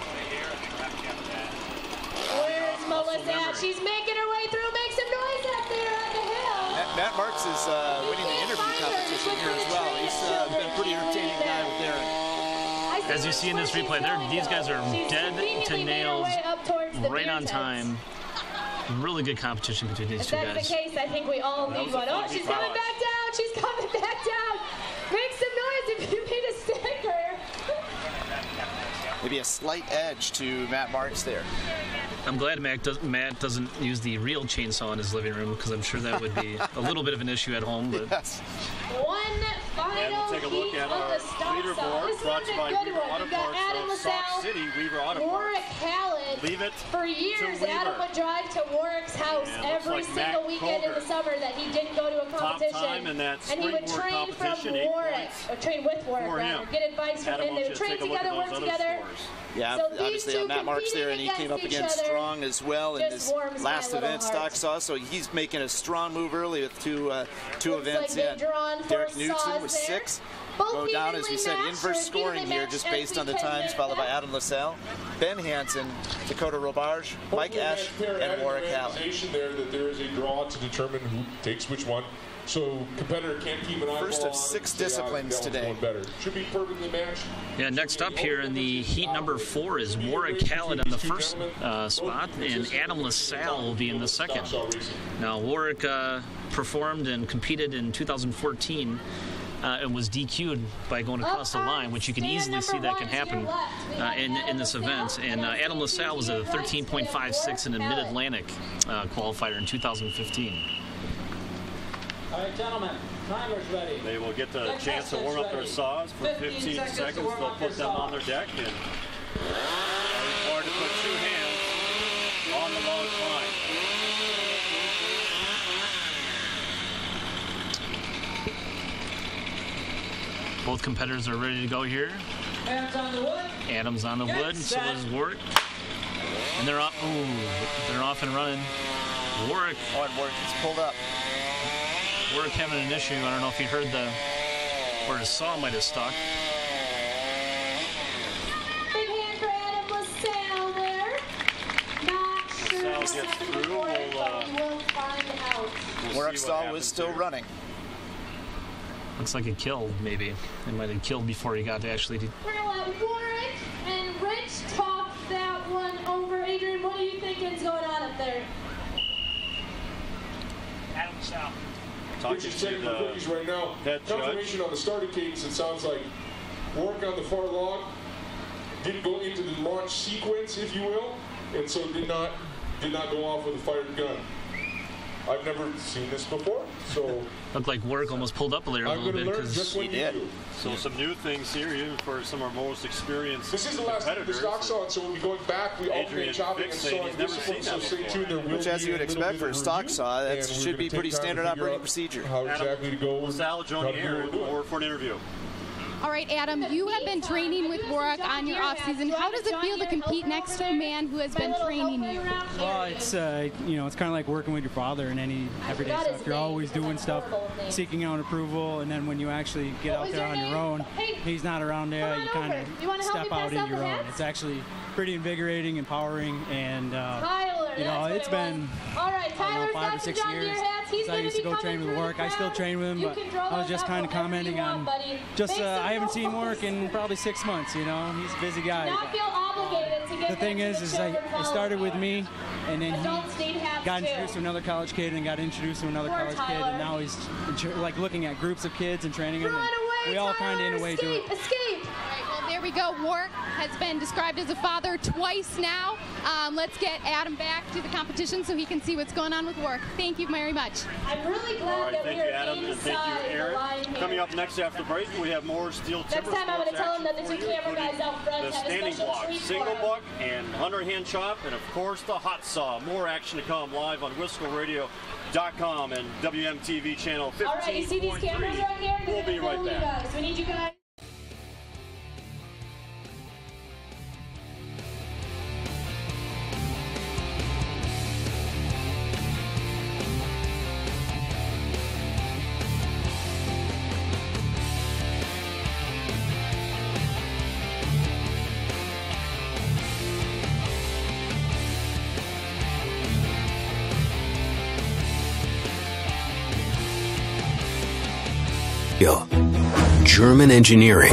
Where's Melissa at? She's making her way through. Make some noise up there on the hill. Matt Marks is winning the interview competition here as well. He's been a pretty entertaining guy with Aaron. As you see in this replay, these guys are dead to nails, right on time. Really good competition between these two guys. If that's the case, I think we all need one. Oh, she's coming back down. She's coming back down. Make some noise if you need a sticker. Maybe a slight edge to Matt Marks there. I'm glad Matt doesn't use the real chainsaw in his living room, because I'm sure that would be a little bit of an issue at home. But yes. One final we'll take a look at our leaderboard brought to you by Weaver Auto Parts of Sauk City. Weaver Auto Warwick Parts. Hallett. Leave it For years, Adam would drive to Warwick's house every single weekend in the summer that he didn't go to a competition. And he would train from Warwick, or train with Warwick, rather. Get advice from him. They would train together, work together. Yeah, so obviously Matt Marks there, and he came up against strong as well in his last event, stock saw. So he's making a strong move early with two events in. Derek Knudsen with 6. Go down, as we said, inverse scoring here, just based on the times, followed by Adam LaSalle, Ben Hansen, Dakota Robarge, Mike Ash, and Warwick Hallett. There that there is a draw to determine who takes which one. So competitor can't keep an eye. First of 6 disciplines today. Should be perfectly matched. Yeah, next up here in the heat number 4 is Warwick Hallett on the first spot, and Adam LaSalle will be in the second. Now, Warwick performed and competed in 2014 and was DQ'd by going across the line, which you can easily see that can happen in this event. And Adam LaSalle was at a 13.56 in a Mid-Atlantic qualifier in 2015. All right, gentlemen, Timer's ready. They will get the chance to warm up their saws for 15 seconds. They'll put them on their deck and are required to put 2 hands on the log line. Both competitors are ready to go here. Adam's on the wood. Adam's on the wood, and so is Warwick. And they're off. Ooh, they're off and running. Warwick. Oh, and Warwick is pulled up. Warwick having an issue. I don't know if you heard where his saw might have stuck. Big hand for Adam LaSalle there. Not sure. LaSalle gets through. We'll find out. Warwick's saw was still running. Looks like it killed, maybe. It might have killed before he got to actually... We're going to let Warwick and Rich talk that one over. Adrian, what do you think is going on up there? Adam LaSalle. Which is checking the cookies right now. Confirmation on the starting cadence, it sounds like Warwick on the far log didn't go into the launch sequence, if you will, and so did not go off with a fired gun. I've never seen this before, so... Looked like Warwick almost pulled up a little bit because he did. So some new things here, even for some of our most experienced This is the last of the stock saw, so we'll be going back. We alternate chopping and sawing this one, so stay tuned. There will Which, as you would expect for a stock saw, that should be pretty standard operating procedure. How exactly to go. LaSalle joining here for an interview. All right, Adam, you have been training with Warwick on your off-season. How does it feel to compete next to a man who has been training you? Well, it's it's kind of like working with your father in any everyday stuff. You're always doing stuff, seeking out approval, and then when you actually get out there on your own, he's not around there. You kind of step out in your own. It's actually pretty invigorating, empowering, and it's been I don't know, 5 or 6 years since I used to go train with Warwick. I still train with him, but I was just kind of commenting on I haven't seen Warwick in probably 6 months. He's a busy guy. The thing is I started with me, and then he got introduced to another college kid, and got introduced to another college kid, and now he's like looking at groups of kids and training them. And we all kind of in a way do it. There we go. Warwick has been described as a father twice now. Let's get Adam back to the competition so he can see what's going on with Warwick. Thank you very much. I'm really glad that we're Adam, and thank you, Aaron. Coming up next after break, we have more STIHL TIMBERSPORTS. Next time I'm going to tell him that the 2 camera guys out front the have a standing special block, treat single for buck, and underhand chop, and of course the hot saw. More action to come live on WiscoRadio.com and WMTV channel 15.3. All right, you see these cameras right here? We'll be right back. We need you guys. German engineering,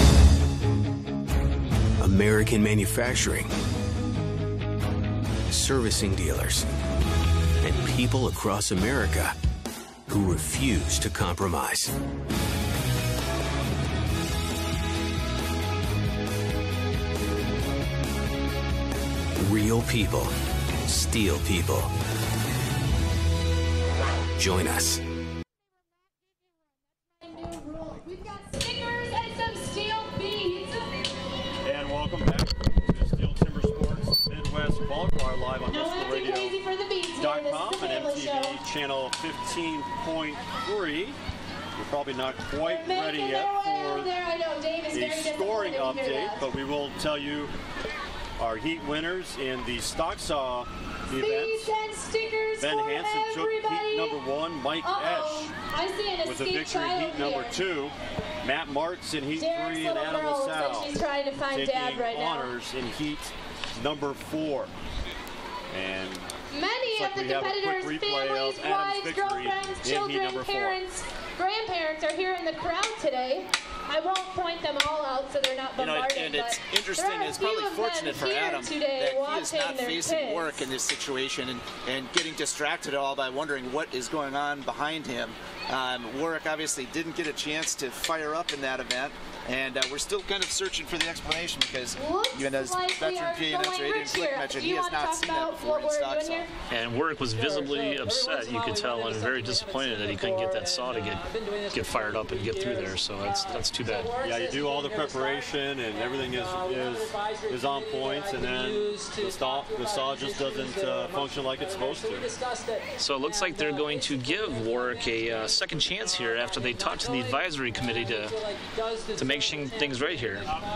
American manufacturing, servicing dealers, and people across America who refuse to compromise. Real people, STIHL people. Join us. We've got stickers and some steel beads. And welcome back to STIHL TIMBERSPORTS Mid-West Qualifier live on WiscoRadio.com and MTV channel 15.3. We're probably not quite ready yet for the scoring update, but we will tell you our heat winners in the stock saw events. Ben Hansen took heat number 1. Mike Esch with a victory in heat number 2. Matt Martz in heat 3, and Adam LaSalle taking honors in heat number 4. And many of the competitors' families, wives, girlfriends, children, parents, grandparents are here in the crowd today. I won't point them all out so they're not bombarded. And it's interesting, it's probably fortunate for Adam that he is not facing Warwick in this situation and getting distracted at all by wondering what is going on behind him. Warwick obviously didn't get a chance to fire up in that event, and we're still kind of searching for the explanation because even as veteran PA announcer Adrian Flick mentioned, he has not seen that before in stock saw. And Warwick was visibly upset, you could tell, and very disappointed that he couldn't get that saw to get fired up and get through there. So that's too bad. Yeah, you do all the preparation and everything is on point, and then the saw just doesn't function like it's supposed to. So it looks like they're going to give Warwick a second chance here after they talked to the advisory committee to make things right here.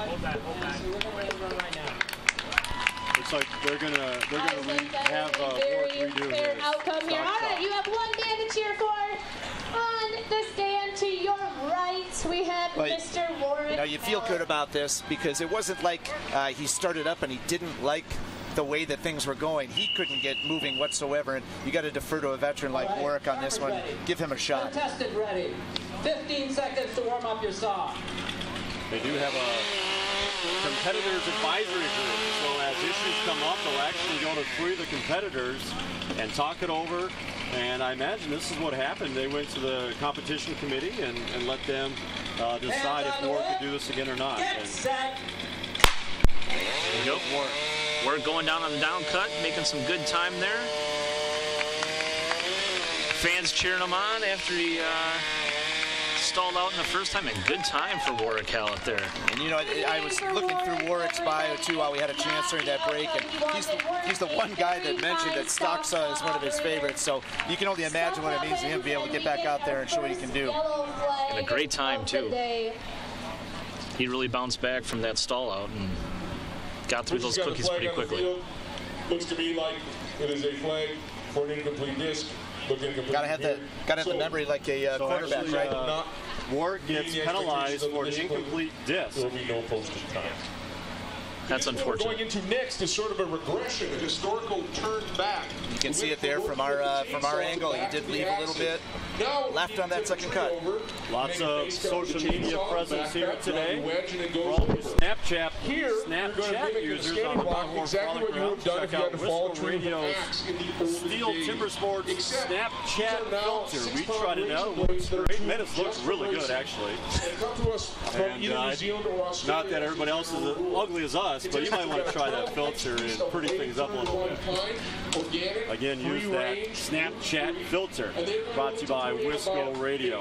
Looks like they're gonna have Warwick redo his outcome here. All right, you have one man to cheer for. On the stand to your right, we have Mr. Warwick. Now you feel good about this because it wasn't like he started up and he didn't like the way that things were going. He couldn't get moving whatsoever, and you got to defer to a veteran like Warwick on this one. Give him a shot. Contestant ready. 15 seconds to warm up your saw. They do have a competitors advisory group, so as issues come up, they'll actually go to 3 of the competitors and talk it over. And I imagine this is what happened. They went to the competition committee and let them decide if Warwick could do this again or not. There you go. Warwick going down on the down cut, making some good time there. Fans cheering him on after he stalled out in the first time. A good time for Warwick Hallett there. And you know, I was looking through Warwick's bio too while we had a chance during that break, and he's the one guy that mentioned that stock saw is one of his favorites. So you can only imagine what it means to him to be able to get back out there and show what he can do. And a great time too. He really bounced back from that stall out and got through those cookies pretty quickly. Looks to me like it is a flag for an incomplete disc. Gotta have the memory like a quarterback, actually, right? Warwick gets penalized for an incomplete disc. There will be no posted time. That's unfortunate. Going into next is sort of a regression, a historical turn back. You can see it there from our angle. He did leave a little bit left on that second cut. Lots of social media presence here today. From Snapchat users on the Mount Horeb Frolic Ground. Check out Wisco Radio's STIHL TIMBERSPORTS Snapchat filter. We tried it out. It looks great. Minutes looks really good, actually. And not that everybody else is as ugly as us, but you might want to try that filter and pretty things up a little bit. Again, use that Snapchat filter. Brought to you by Wisco Radio.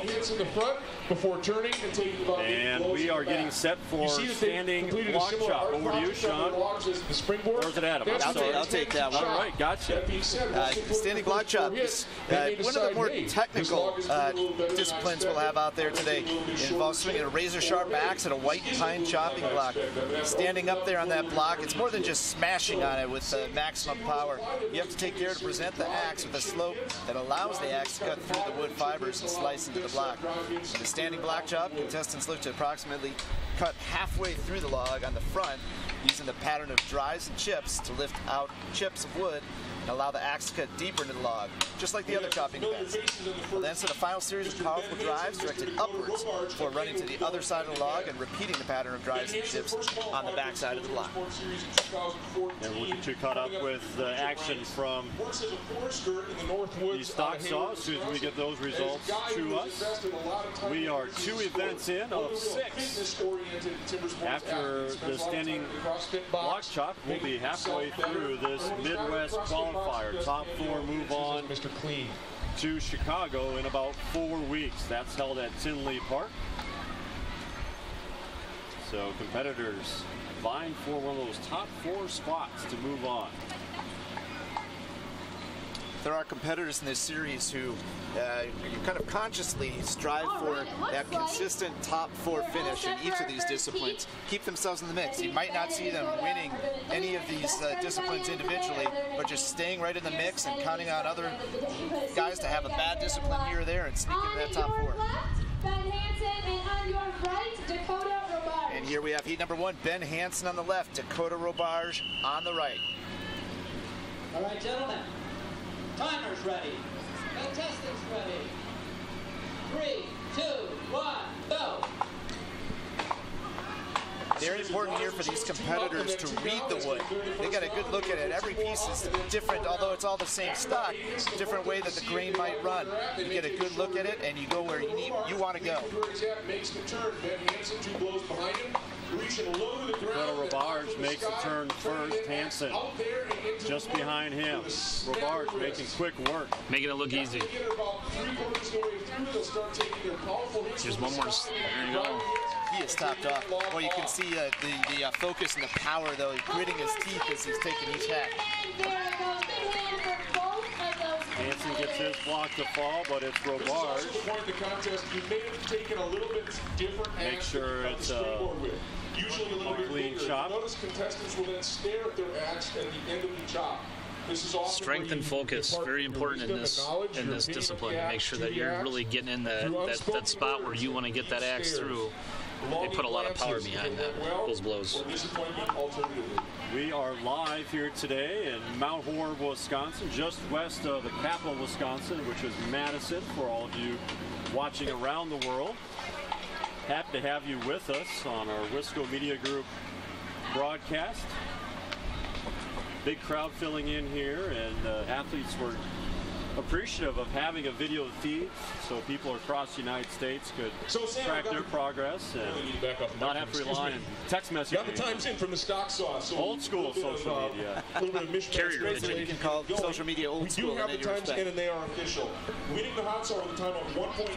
And we are getting set for standing block chop. Over to you, Sean. Or is it Adam? I'll take that one. All right, gotcha. Standing block chop is one of the more technical disciplines we'll have out there today. It involves swinging a razor-sharp axe at a white pine chopping block. Standing up there on that block, it's more than just smashing on it with maximum power. You have to take care to present the axe with a slope that allows the axe to cut through the wood fibers and slice into the block. In the standing block chop, contestants look to approximately cut halfway through the log on the front, using the pattern of drives and chips to lift out chips of wood and allow the axe to cut deeper into the log, just like the other chopping events. We'll then set a final series of powerful drives directed upwards before running to the other side of the log and repeating the pattern of drives and chips on the back side of the block. And we're looking to cut up with the action from the stock saw as soon as we get those results to us. We are 2 events in of 6. After the standing block chop, we'll be halfway through this Midwest Qualifier. Top 4 move on to Chicago in about 4 weeks. That's held at Tinley Park. So competitors vying for one of those top 4 spots to move on. There are competitors in this series who kind of consciously strive for that consistent top 4 finish in each of these disciplines, keep themselves in the mix. You might not see them winning any of these disciplines individually, but just staying right in the mix and counting on other guys to have a bad discipline here or there and sneak into that top 4. And here we have heat number 1, Ben Hansen on the left, Dakota Robarge on the right. All right, gentlemen. Timers ready. Contestants ready. 3, 2, 1, go. Very important here for these competitors to read the wood. They got a good look at it. Every piece is different, although it's all the same stock. Different way that the grain might run. You get a good look at it, and you go where you want to go. Dakota Robarge makes the turn first. Hansen just behind him. Robarge making quick work. Making it look easy. There's one more. There you go. He is topped off. Well, you can see the focus and the power, though. He's gritting his teeth as he's taking each hack. Hansen gets his block to fall, but it's Robarge. Make sure it's usually a little clean chop. Notice contestants will then stare at their axe at the end of the chop. Strength and focus, very important in this discipline. Make sure that you're really getting in that spot where you want to get that axe through. They put a lot of power behind those blows. We are live here today in Mount Horeb, Wisconsin, just west of the capital of Wisconsin, which is Madison, for all of you watching around the world. Happy to have you with us on our Wisco Media Group broadcast. Big crowd filling in here, and athletes were appreciative of having a video feed so people across the United States could track their progress and not have to rely on text messaging. Got the times in from the stock saw. So old school social media. A little bit of Carrier, you can call social media old school. We do have the times in, and they are official. Leading the hot saw with a time of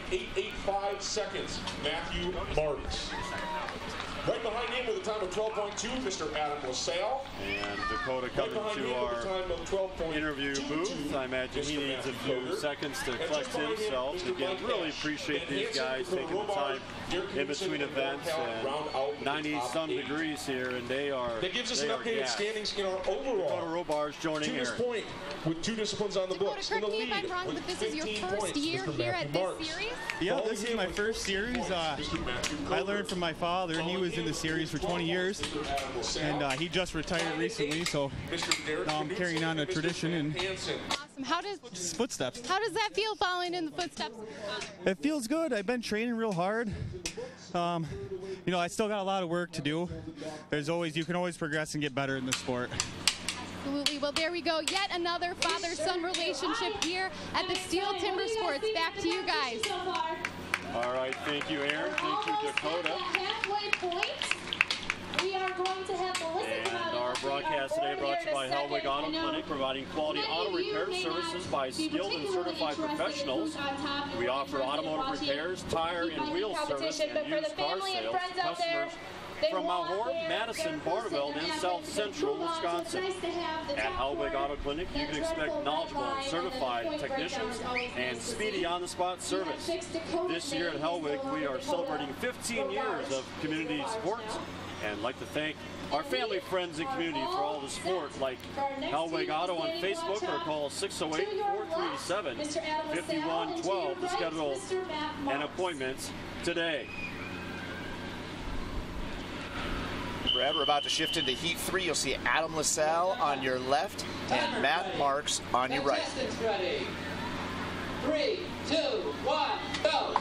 1.885 seconds, Matthew Marks. Right behind him with a time of 12.2, Mr. Adam LaSalle. And Dakota coming to our interview booth. I imagine he needs a few seconds to collect himself. Again, really appreciate these guys taking the time in between events. And 90-some degrees here, and they are. That gives us an updated standings in our overall. Dakota Robarge joining here. To this point, with 2 disciplines on the books. Correct me if I'm wrong, but this is your first year here at this series? Yeah, this is my first series. I learned from my father, and he was in the series for 20 years, and he just retired recently, so now I'm carrying on a tradition and Awesome. How does footsteps. How does that feel, following in the footsteps? It feels good. I've been training real hard. You know, I still got a lot of work to do. You can always progress and get better in the sport. Absolutely. Well, there we go. Yet another father-son relationship here at the STIHL TIMBERSPORTS. Back to you guys. All right, thank you, Aaron. Thank you, Dakota. Halfway point. We are going to have Melissa and our broadcast today brought to you by Hellwig Auto Clinic, providing quality auto repair services by skilled and certified professionals. We offer automotive repairs, tire and wheel service, and used car sales to customers from Mount Horeb, Madison, Barneveld, and South Central Wisconsin. At Hellwig Auto Clinic, you can expect knowledgeable and certified technicians and speedy on-the-spot service. This year at Hellwig, we are celebrating 15 years of community support, and I'd like to thank our family, friends, and community for all the support, like Hellwig Auto on Facebook, or call 608-437-5112 to schedule an appointment today. Brad, we're about to shift into Heat 3. You'll see Adam LaSalle on your left and Matt Marks on your right. Ready. 3, 2, 1, go.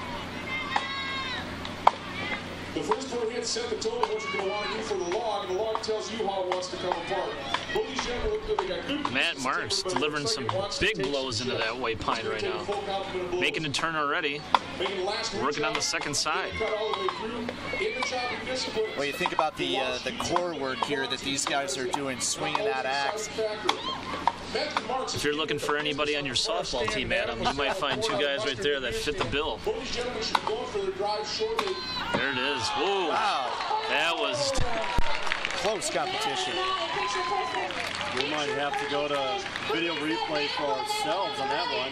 The first 4 hits set the tone of what you're going to want to do for the log, and the log tells you how it wants to come apart. Matt Marks delivering some big blows into that white pine right now. Making a turn already. Working on the second side. Well, you think about the core work here that these guys are doing, swinging that axe. If you're looking for anybody on your softball team, Adam, you might find 2 guys right there that fit the bill. There it is. Whoa. Wow. That was close competition. We might have to go to video replay for ourselves on that one.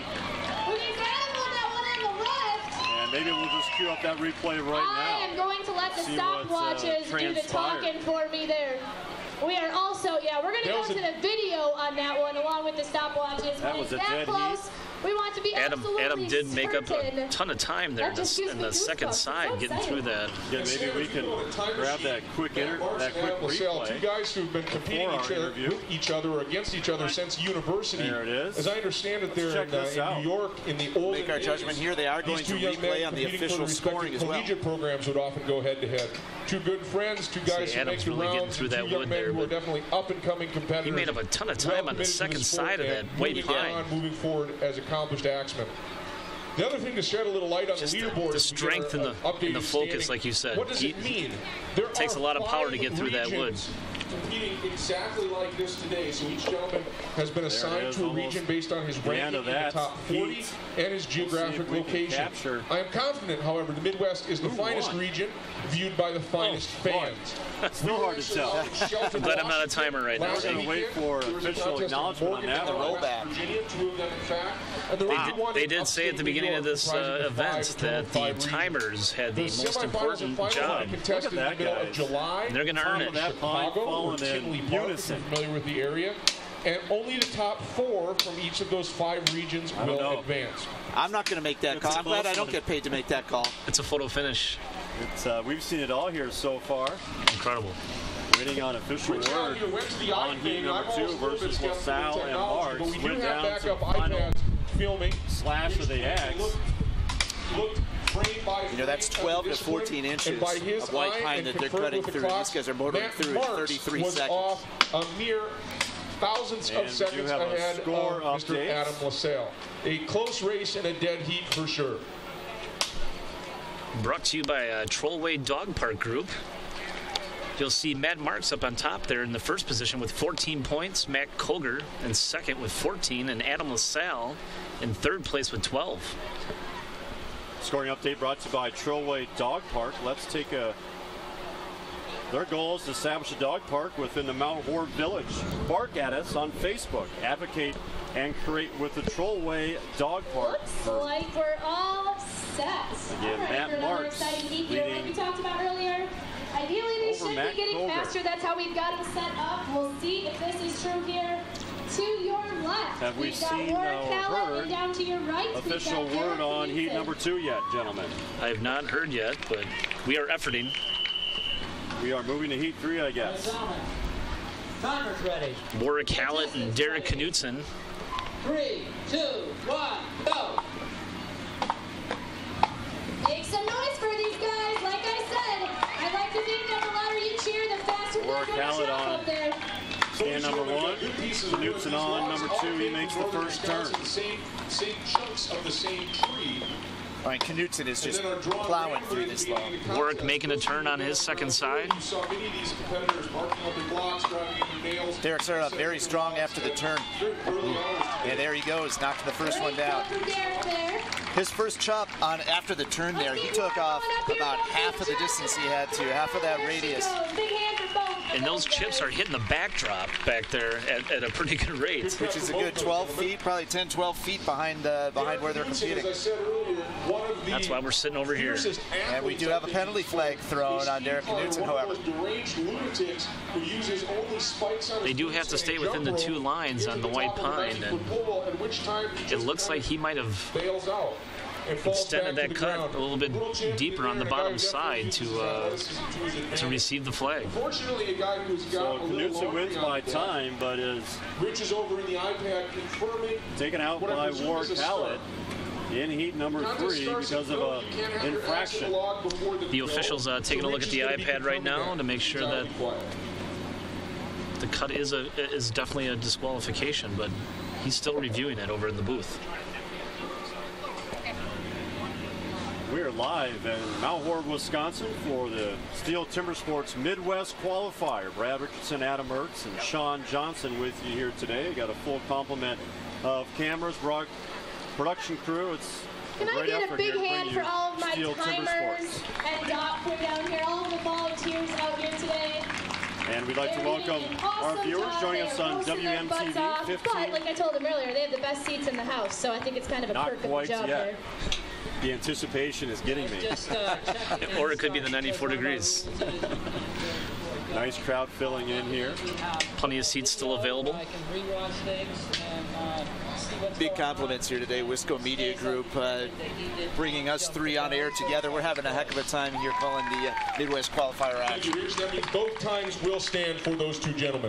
And maybe we'll just cue up that replay right now. I am going to let the stopwatches do the talking for me there. We are also, we're going to go to the video on that one along with the stopwatches. That was a dead close. heat. We want to be Adam did make up a ton of time there in the second side, getting through that. Yeah, maybe we can grab that quick replay. Two guys who've been competing with each other or against each other since university. There it is. As I understand it, they're in New York in the old. Make our judgment here. They are going to replay on the official scoring as well. Collegiate programs would often go head-to-head. Two good friends, two guys who make the rounds, two young men who are definitely up-and-coming competitors. He made up a ton of time on the second side of that white pine. Moving forward as accomplished axemen. The other thing to shed a little light on the leaderboard, the strength in the focus, like you said. What does it mean? It takes a lot of power to get through that wood. Competing exactly like this today, so each gentleman has been assigned to a region based on his ranking in the top 40 and his geographic location. I am confident, however, the Midwest is the finest region viewed by the finest fans. That's still hard to tell. I'm glad I'm not a timer right now. We're going to wait for official acknowledgement on that rollback. They did say at the beginning of this event that the timers had the most important job. Look at that, guys. And they're going to earn it. Unison. Familiar with the area, and only the top 4 from each of those 5 regions will advance. I'm not going to make that call. I'm glad I don't get paid to make that call. It's a photo finish. We've seen it all here so far. Incredible. Waiting on official word on heat number 2 versus LaSalle and Marks. Went down to final slash of the axe. You know, that's 12 to 14 inches of white pine that they're cutting through. These guys are motoring through in 33 seconds. Off a mere thousandths of seconds ahead of Mr. Adam LaSalle. A close race and a dead heat for sure. Brought to you by Trollway Dog Park Group. You'll see Matt Marks up on top there in the first position with 14 points. Matt Cogar in second with 14, and Adam LaSalle in third place with 12. Scoring update brought to you by Trollway Dog Park. Let's take their goal is to establish a dog park within the Mount Horeb Village. Bark at us on Facebook. Advocate and create with the Trollway Dog Park. Looks like we're all set. Again, Matt Marks like we talked about earlier. Ideally, they should be getting faster. That's how we've got them set up. We'll see if this is true here. To your left, have we seen or heard down to your right, official word on heat number 2 yet, gentlemen? I have not heard yet, but we are efforting. We are moving to heat 3, I guess. Timer's ready. Warwick Hallett and Derek Knutson. 3, 2, 1, go. Make some noise for these guys. Like I said, I like to think that the louder you cheer, the faster Warwick Hallett on up there. Stand number 1, Knutson on number 2. He makes the first turn. Same chunks of the same tree. All right, Knutson is just plowing through this long. Warwick making a turn on his second side. Derek started off very strong after the turn. Yeah, there he goes, knocking the first one down. His first chop on after the turn there, he took off about half of the distance he had to, half of that radius. And those chips are hitting the backdrop back there at a pretty good rate. Which is a good 12 feet, probably 10, 12 feet behind where they're competing. That's why we're sitting over here. And we do have a penalty flag thrown on Derek Knutson, however. They do have to stay within the 2 lines on the white pine, and it looks like he might have extended that cut a little bit deeper on the bottom side to receive the flag. So Knutson wins by time, but is taken out by Warwick Hallett in heat number 3 because of an infraction. The officials taking a look at the iPad right now to make sure that the cut is definitely a disqualification, but he's still reviewing it over in the booth. We are live in Mount Horeb, Wisconsin for the STIHL TIMBERSPORTS Mid-West Qualifier. Brad Richardson, Adam Ertz, and Sean Johnson with you here today. Got a full complement of cameras, production crew. It's Can I get a big hand for all of my timers and doc crew down here, all of the volunteers out here today. And we'd like to welcome our viewers joining us on WMTV 15. But like I told them earlier, they have the best seats in the house, so I think it's kind of a perk of the job there. The anticipation is getting me. Or it could be the 94 degrees. Nice crowd filling in here. Plenty of seats still available. I can rerun things and Big compliments here today, Wisco Media Group, bringing us three on air together. We're having a heck of a time here calling the Midwest Qualifier action. That means both times will stand for those two gentlemen.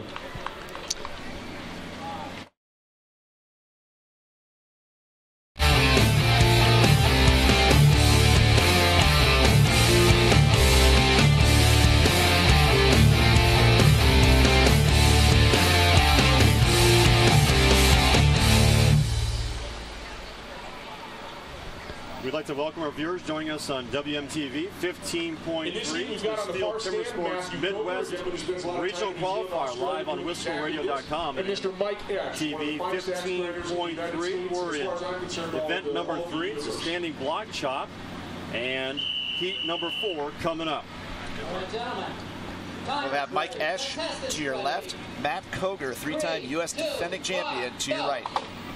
We'd like to welcome our viewers joining us on WMTV 15.3 STIHL TIMBERSPORTS Midwest Regional Qualifier live on WiscoRadio.com. And Mr. Mike Ash, TV 15.3. We're in event number 3. It's a standing block chop, and heat number 4 coming up. We'll have Mike Ash to your left, Matt Cogar, three-time U.S. defending champion, to your right.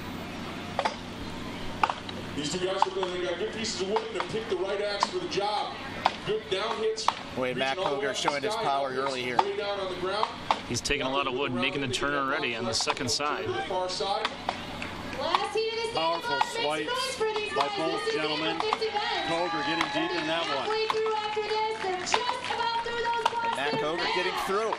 These two guys, they got good pieces of wood and pick the right axe for the job. Good down hits. Boy, Matt Cogar showing his power early here. He's taking a lot of wood, making the turn already on the second side. Powerful swipes by both gentlemen. Cogar getting deep in that one. And Matt Cogar getting through.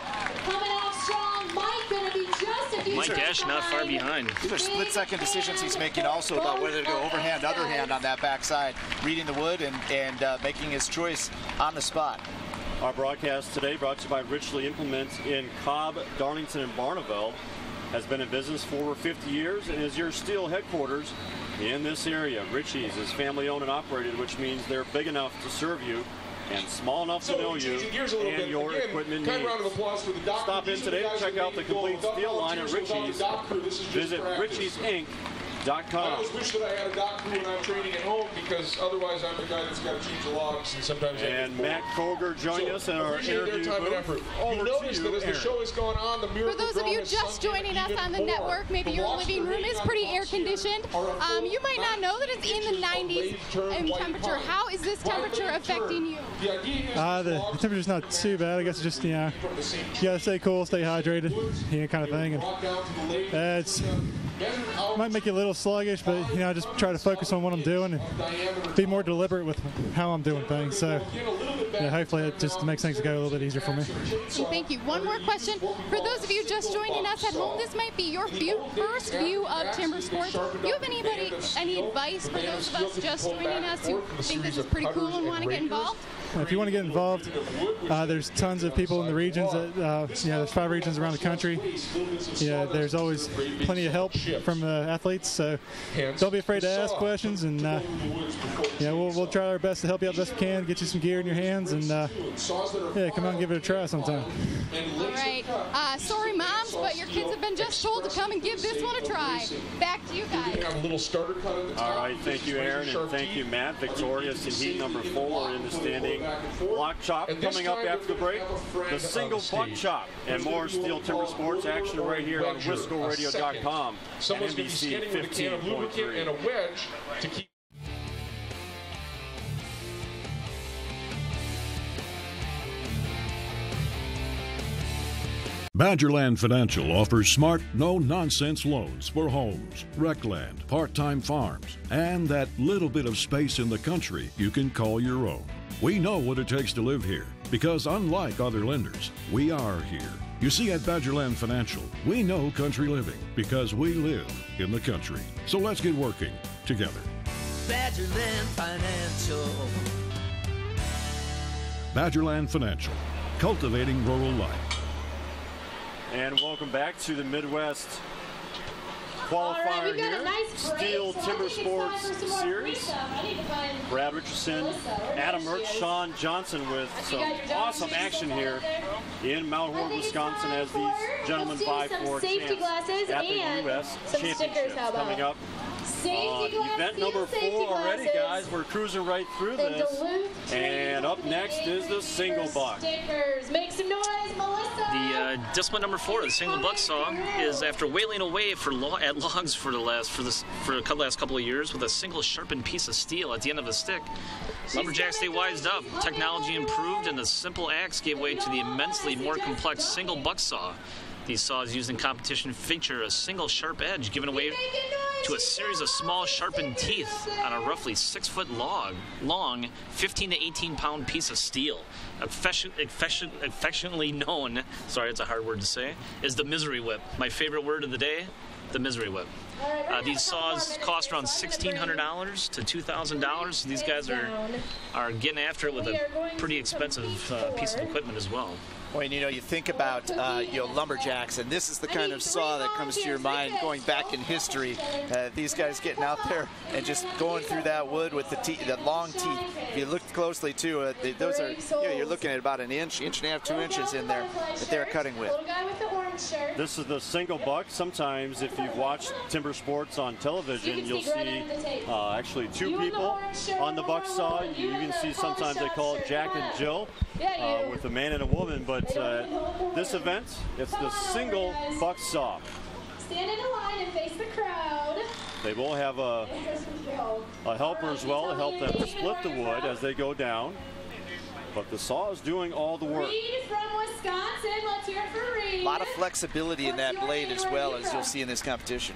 Mike Ash not far behind. These are split-second decisions he's making also about whether to go overhand, underhand on that backside, reading the wood and making his choice on the spot. Our broadcast today brought to you by Richley Implements in Cobb, Darlington, and Barneveld. Has been in business for over 50 years and is your STIHL headquarters in this area. Richie's is family-owned and operated, which means they're big enough to serve you and small enough to know you and your equipment needs. Stop in today to check out the complete STIHL line at Richie's. Visit richiesinc.com. I always wish that I had a dock crew when I'm training at home, because otherwise I'm the guy that's got to change the logs, and sometimes. And Matt Cogar joined us in our interview booth. You notice that as the show is going on, the miracle. For those of you just joining us on the network, maybe your living room is pretty air conditioned. You might not know that it's in the 90s in temperature. How is this temperature affecting you? The temperature's not too bad. I guess it's just, you gotta stay cool, stay hydrated, kind of thing. And might make you a little sluggish, but just try to focus on what I'm doing and be more deliberate with how I'm doing things. So hopefully it just makes things go a little bit easier for me. Thank you. One more question. For those of you just joining us at home, this might be your first view of timber sports. Do you have any advice for those of us just joining us who think this is pretty cool and want to get involved? If you want to get involved, there's tons of people in the regions. There's 5 regions around the country. There's always plenty of help from athletes, so don't be afraid to ask questions, and we'll try our best to help you out best we can, get you some gear in your hands, and come out and give it a try sometime. All right. Sorry, moms, but your kids have been just told to come and give this one a try. Back to you guys. Have a little starter cut at the top. All right, thank you, Aaron, and thank you, Matt. Victorious in heat number 4 in the standing block chop. Coming up after the break, the single buck chop, and more STIHL Timbersports action right here on WiscoRadio.com and NBC 15.3. And a wedge to keep. Badgerland Financial offers smart, no-nonsense loans for homes, rec land, part-time farms, and that little bit of space in the country you can call your own. We know what it takes to live here, because unlike other lenders, we are here. You see, at Badgerland Financial, we know country living because we live in the country. So let's get working together. Badgerland Financial. Badgerland Financial, cultivating rural life. And welcome back to the Midwest Qualifier here. STIHL Timbersports Series. Brad Richardson, Adam Mertz, Sean Johnson with some awesome action here in Mount Horeb, Wisconsin, as these gentlemen vie for a chance at the U.S. Championships coming up. Event number 4 already, guys. We're cruising right through this. And up next is the single buck. Make some noise, Melissa. The discipline number 4, the single buck saw, is after wailing away at logs for the last couple of years with a single sharpened piece of steel at the end of a stick. Lumberjacks stay wised up. Technology improved, and the simple axe gave way to the immensely more complex single buck saw. These saws used in competition feature a single sharp edge given away to a series of small sharpened teeth on a roughly 6-foot long 15 to 18 pound piece of steel, affectionately known, sorry, it's a hard word to say, is the misery whip. My favorite word of the day, the misery whip. These saws cost around $1,600 to $2,000. So these guys are getting after it with a pretty expensive piece of equipment as well. Well, you know, you think about lumberjacks, and this is the kind of saw that comes to your mind going back in history. These guys getting out there and just going through that wood with the long teeth. If you look closely too, those are, you're looking at about an inch and a half, 2 inches in there that they're cutting with. This is the single buck. Sometimes, if you've watched Timber Sports on television, you'll see actually 2 people on the buck saw. You even see sometimes they call it Jack and Jill with a man and a woman. But this event, it's the single buck saw. Stand in a line and face the crowd. They will have a helper as well to help them split the wood as they go down. But the saw is doing all the work. Reed from Wisconsin. Let's hear it for Reed. A lot of flexibility in that blade as well, as you'll see in this competition.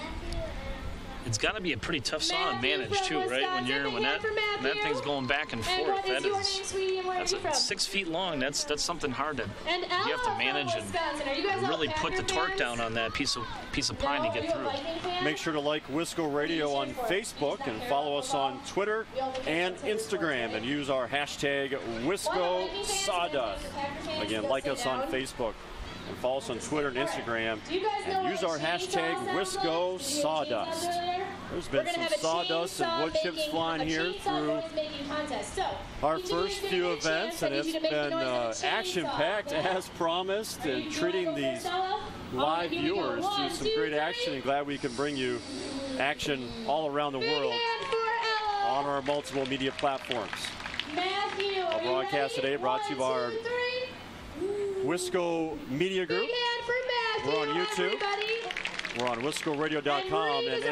It's got to be a pretty tough saw to manage too, right? When that thing's going back and forth, that's 6 feet long. That's something hard to you have to manage and really put the torque down on that piece of pine to get through. Make sure to like Wisco Radio on Facebook and follow us on Twitter and Instagram and use our hashtag Wisco Sawdust. Again, like us on Facebook and follow us on Twitter and Instagram and use our hashtag Wisco Sawdust. There's been some sawdust and wood chips flying here through our first few events, and it's been action-packed as promised, and treating these live viewers to some great action, and glad we can bring you action all around the world on our multiple media platforms. Our broadcast today brought to you by our Wisco Media Group. We're on YouTube. We're on WiscoRadio.com and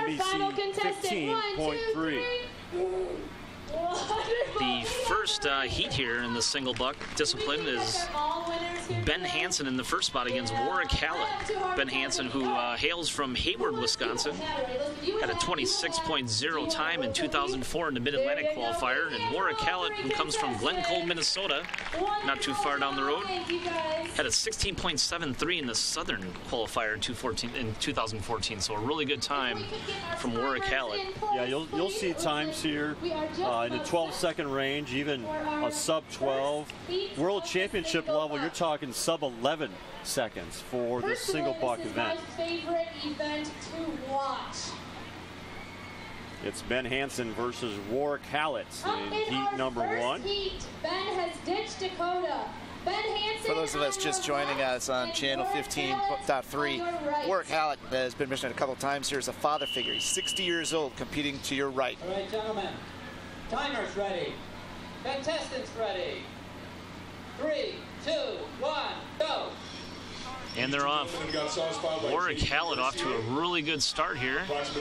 NBC15.3. The first heat here in the single buck discipline is Ben Hansen in the first spot against Warwick Hallett. Ben Hansen, who hails from Hayward, Wisconsin, had a 26.0 time in 2004 in the Mid-Atlantic qualifier. And Warwick Hallett, who comes from Glencoe, Minnesota, not too far down the road, had a 16.73 in the Southern qualifier in 2014. So a really good time from Warwick Hallett. Yeah, you'll see times here in the 12-second range, even a sub-12. World Championship level, you're talking sub-11 seconds for this single buck event. Favorite event to watch. It's Ben Hansen versus Warwick Hallett in heat number 1. Ben has ditched Dakota. Ben Hansen. For those of us just joining us on channel 15.3, Warwick Hallett has been mentioned a couple times here as a father figure. He's 60 years old, competing to your right. All right, gentlemen. Timers ready. Contestants ready. 3, 2, 1, go. And they're off. Warwick Hallett off to a really good start here.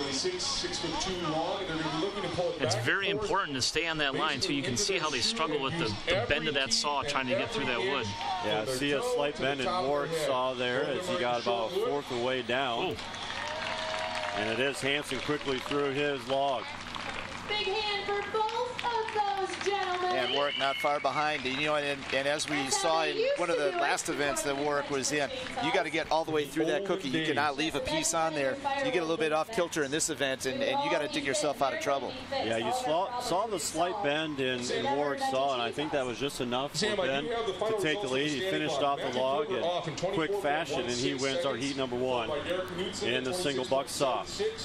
It's very important to stay on that line, too. You can see how they struggle with the bend of that saw trying to get through that wood. Yeah, see a slight bend in Warwick's saw there as he got about a fourth of the way down. Ooh. And it is Hansen quickly through his log. Big hand for both of those gentlemen. And Warwick not far behind. You know, and as we saw in one of the last events that Warwick was in, you got to get all the way through that cookie. You cannot leave a piece on there. You get a little bit off kilter in this event, and you got to dig yourself out of trouble. Yeah, you saw the slight bend in Warwick's saw, and I think that was just enough for Ben to take the lead. He finished off the log in quick fashion, and he wins our heat number 1 in the single buck saw.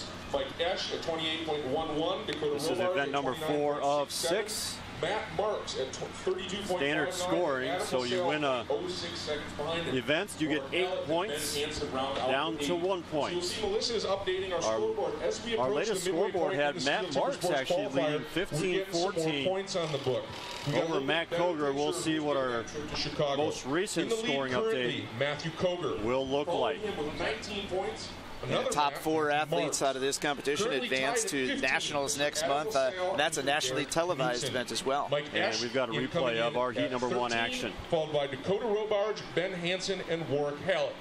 This is event number 4 of 6. Standard scoring, so you win events, you get 8 points down to 1 point. Our latest scoreboard had Matt Marks actually leading 15-14 over Matt Cogar. We'll see what our most recent scoring update will look like. And the top 4 athletes out of this competition advance to nationals next month. And that's a nationally televised event as well. And we've got a replay of our heat number 1 action. Followed by Dakota Robarge, Ben Hansen, and Warwick Hallett.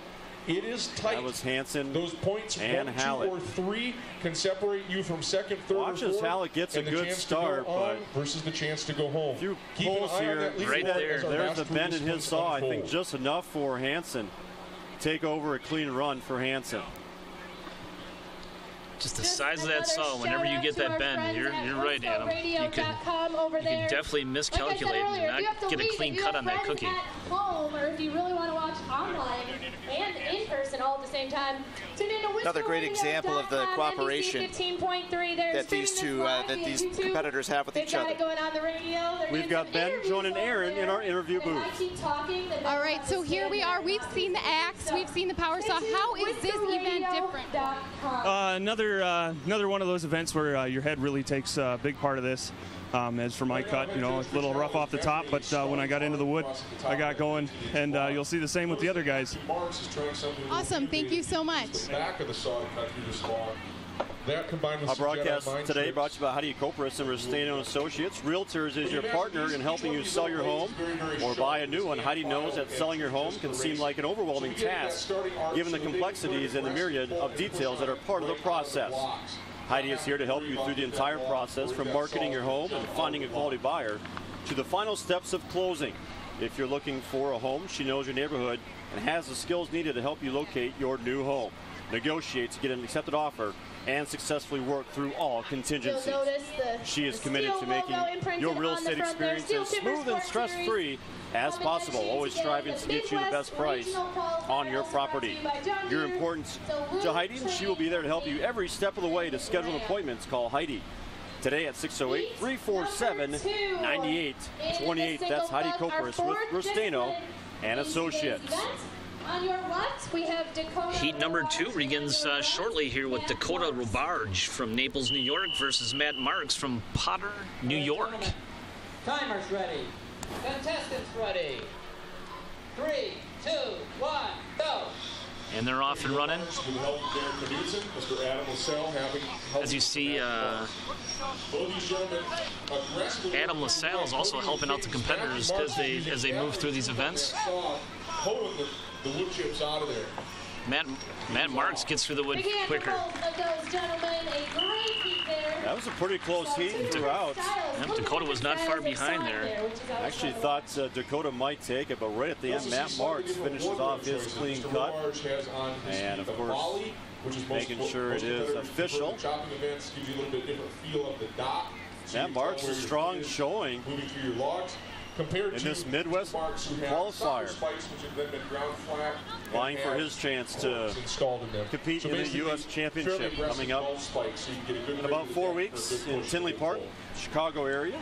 It is tight. That was Hansen. Those points, and 1, Hallett. 2, or 3, can separate you from second, third, Watch or as fourth. Hallett gets a good start, but versus the chance to go home. Few Keep an pulls eye on here. that lead Right board there. as our There's the last bend in two his saw. I think unfold. just enough for Hansen. Take over a clean run for Hansen. Just the size of that saw, whenever you get that bend, you're right, Adam. You could definitely miscalculate and not get a clean cut on that cookie. Home, or if you really want to watch online and in person all at the same time, tune in to Wisco Another great example of the cooperation that these competitors have with each other. We've got Ben joining Aaron in our interview booth. All right, so here we are. We've seen the axe, we've seen the power saw. How is this event different? Another one of those events where your head really takes a big part of this. As for my cut, you know, it's a little rough off the top, but when I got into the wood, I got going, and you'll see the same with the other guys. Awesome, thank you so much. Back of the saw to cut through the saw. That combined with Our some broadcast Jedi mind today tricks. brought to you by Heidi Copris and Rustano Associates. Realtors is your partner in helping you sell your home or buy a new one. Heidi knows that selling your home can seem like an overwhelming task, given the complexities and the myriad of details that are part of the process. Heidi is here to help you through the entire process, from marketing your home and finding a quality buyer to the final steps of closing. If you're looking for a home, she knows your neighborhood and has the skills needed to help you locate your new home, negotiate to get an accepted offer, and successfully work through all contingencies. She is committed to making your real estate experience as smooth and stress-free as possible, always striving to get you the best price on your property. You're important to Heidi, and she will be there to help you every step of the way. To schedule appointments, call Heidi today at 608-347-9828. That's Heidi Copris with Rustano and Associates. On your left, we have Dakota. Heat number 2 begins shortly here with Dakota Robarge from Naples, New York versus Matt Marks from Potter, New York. Timers ready. Contestants ready. 3, 2, 1, go. And they're off and running. As you see, Adam LaSalle is also helping out the competitors as they move through these events. The wood chips out of there. Matt Marks gets through the wood quicker. That was a pretty close heat throughout. Dakota was not far behind there. I actually thought Dakota might take it, but right at the end, Matt Marks finishes off his clean cut. And of course, making sure it is official. Matt Marks is strong showing in this Midwest qualifier, vying for his chance to compete in the U.S. Championship coming up in about 4 weeks in Tinley Park, Chicago area.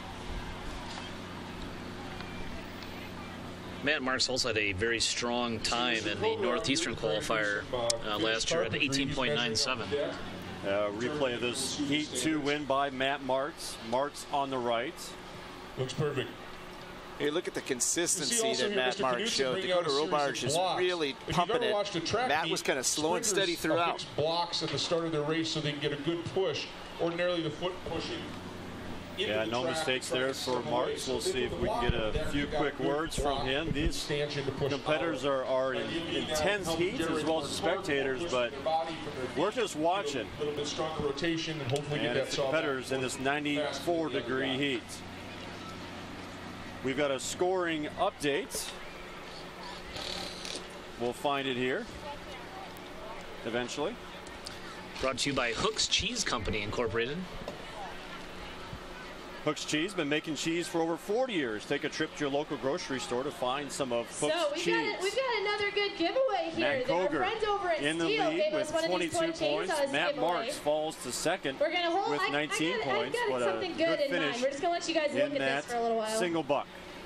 Matt Marks also had a very strong time in the Northeastern qualifier last year at 18.97. Replay of this Heat 2 win by Matt Marks. Marks on the right. Looks perfect. Hey, look at the consistency that Matt Marks showed. Dakota Robarge is really pumping it. Matt was kind of slow and steady throughout. Blocks at the start of their race so they can get a good push. Ordinarily, the foot pushing. Yeah, no mistakes there for Marks. We'll see if we can get a few quick words from him. These competitors are in intense heat as well as the spectators, but we're just watching. A little bit stronger rotation and hopefully get that it's the competitors in this 94-degree heat. We've got a scoring update. We'll find it here eventually. Brought to you by Hook's Cheese Company Incorporated. Hook's Cheese, been making cheese for over 40 years. Take a trip to your local grocery store to find some of Hook's cheese. We've got another good giveaway here. Matt Cogar Our friends over at in the STIHL lead gave with us one of these 22 toy points. chainsaws Matt giveaway. Marks falls to second We're gonna hold, with 19 points. I've What got a something good good in finish mind. We're just gonna let you guys look in at this for a little while. single buck.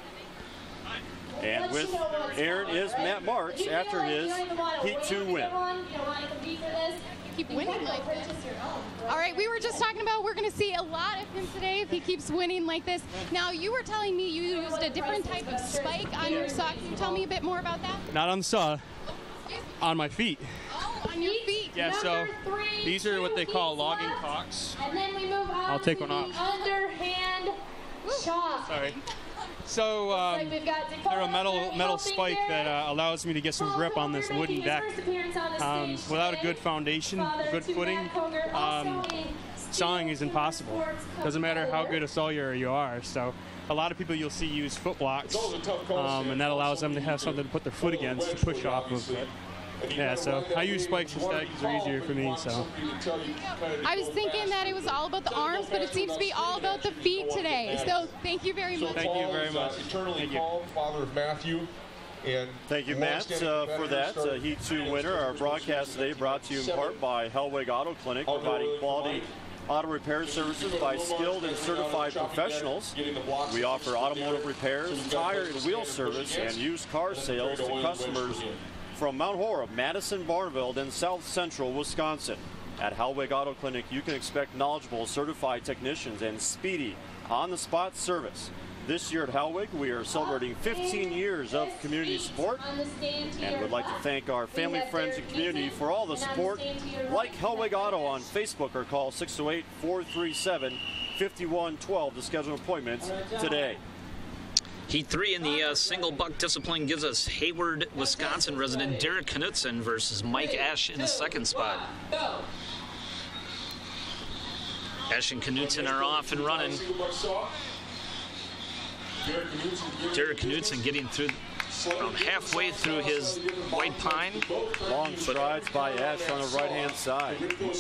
And with Aaron is Matt Marks after his Heat 2 win. You don't want to compete for this? Keep winning like this. All right, we were just talking about we're going to see a lot of him today if he keeps winning like this. Now, you were telling me you used a different type of spike on your saw. Can you tell me a bit more about that? Not on the saw, on my feet. Oh, on your feet. Yeah, so these are what they call logging cocks. And then we move on I'll take to one the off. underhand chop. Sorry. So they're a metal spike that allows me to get some grip on this wooden deck. Without a good foundation, a good footing, sawing is impossible. Doesn't matter how good a sawyer you are. So a lot of people you'll see use foot blocks, and that allows them to have something to put their foot against to push off of it. Yeah, so I use spikes instead because they're easier for me. So I was thinking that it was all about the arms, but it seems to be all about the feet today. So thank you very much. Thank you very much. Eternally called, father of Matthew. And thank you, Matt, for that. Heat 2 winner. Our broadcast today brought to you in part by Hellweg Auto Clinic, providing quality auto repair services by skilled and certified professionals. We offer automotive repairs, tire and wheel service, and used car sales to customers from Mount Horeb, Madison, Barneveld, and South Central Wisconsin. At Hellweg Auto Clinic, you can expect knowledgeable, certified technicians and speedy, on-the-spot service. This year at Hellweg, we are celebrating 15 years of community support, and would like to thank our family, friends, and community for all the support. Like Hellweg Auto on Facebook or call 608-437-5112 to schedule appointments today. Heat 3 in the single buck discipline gives us Hayward, Wisconsin resident Derek Knutson versus Mike Ash in the second spot. Ash and Knutson are off and running. Derek Knutson getting through around halfway through his white pine. Long strides by Ash on the right-hand side.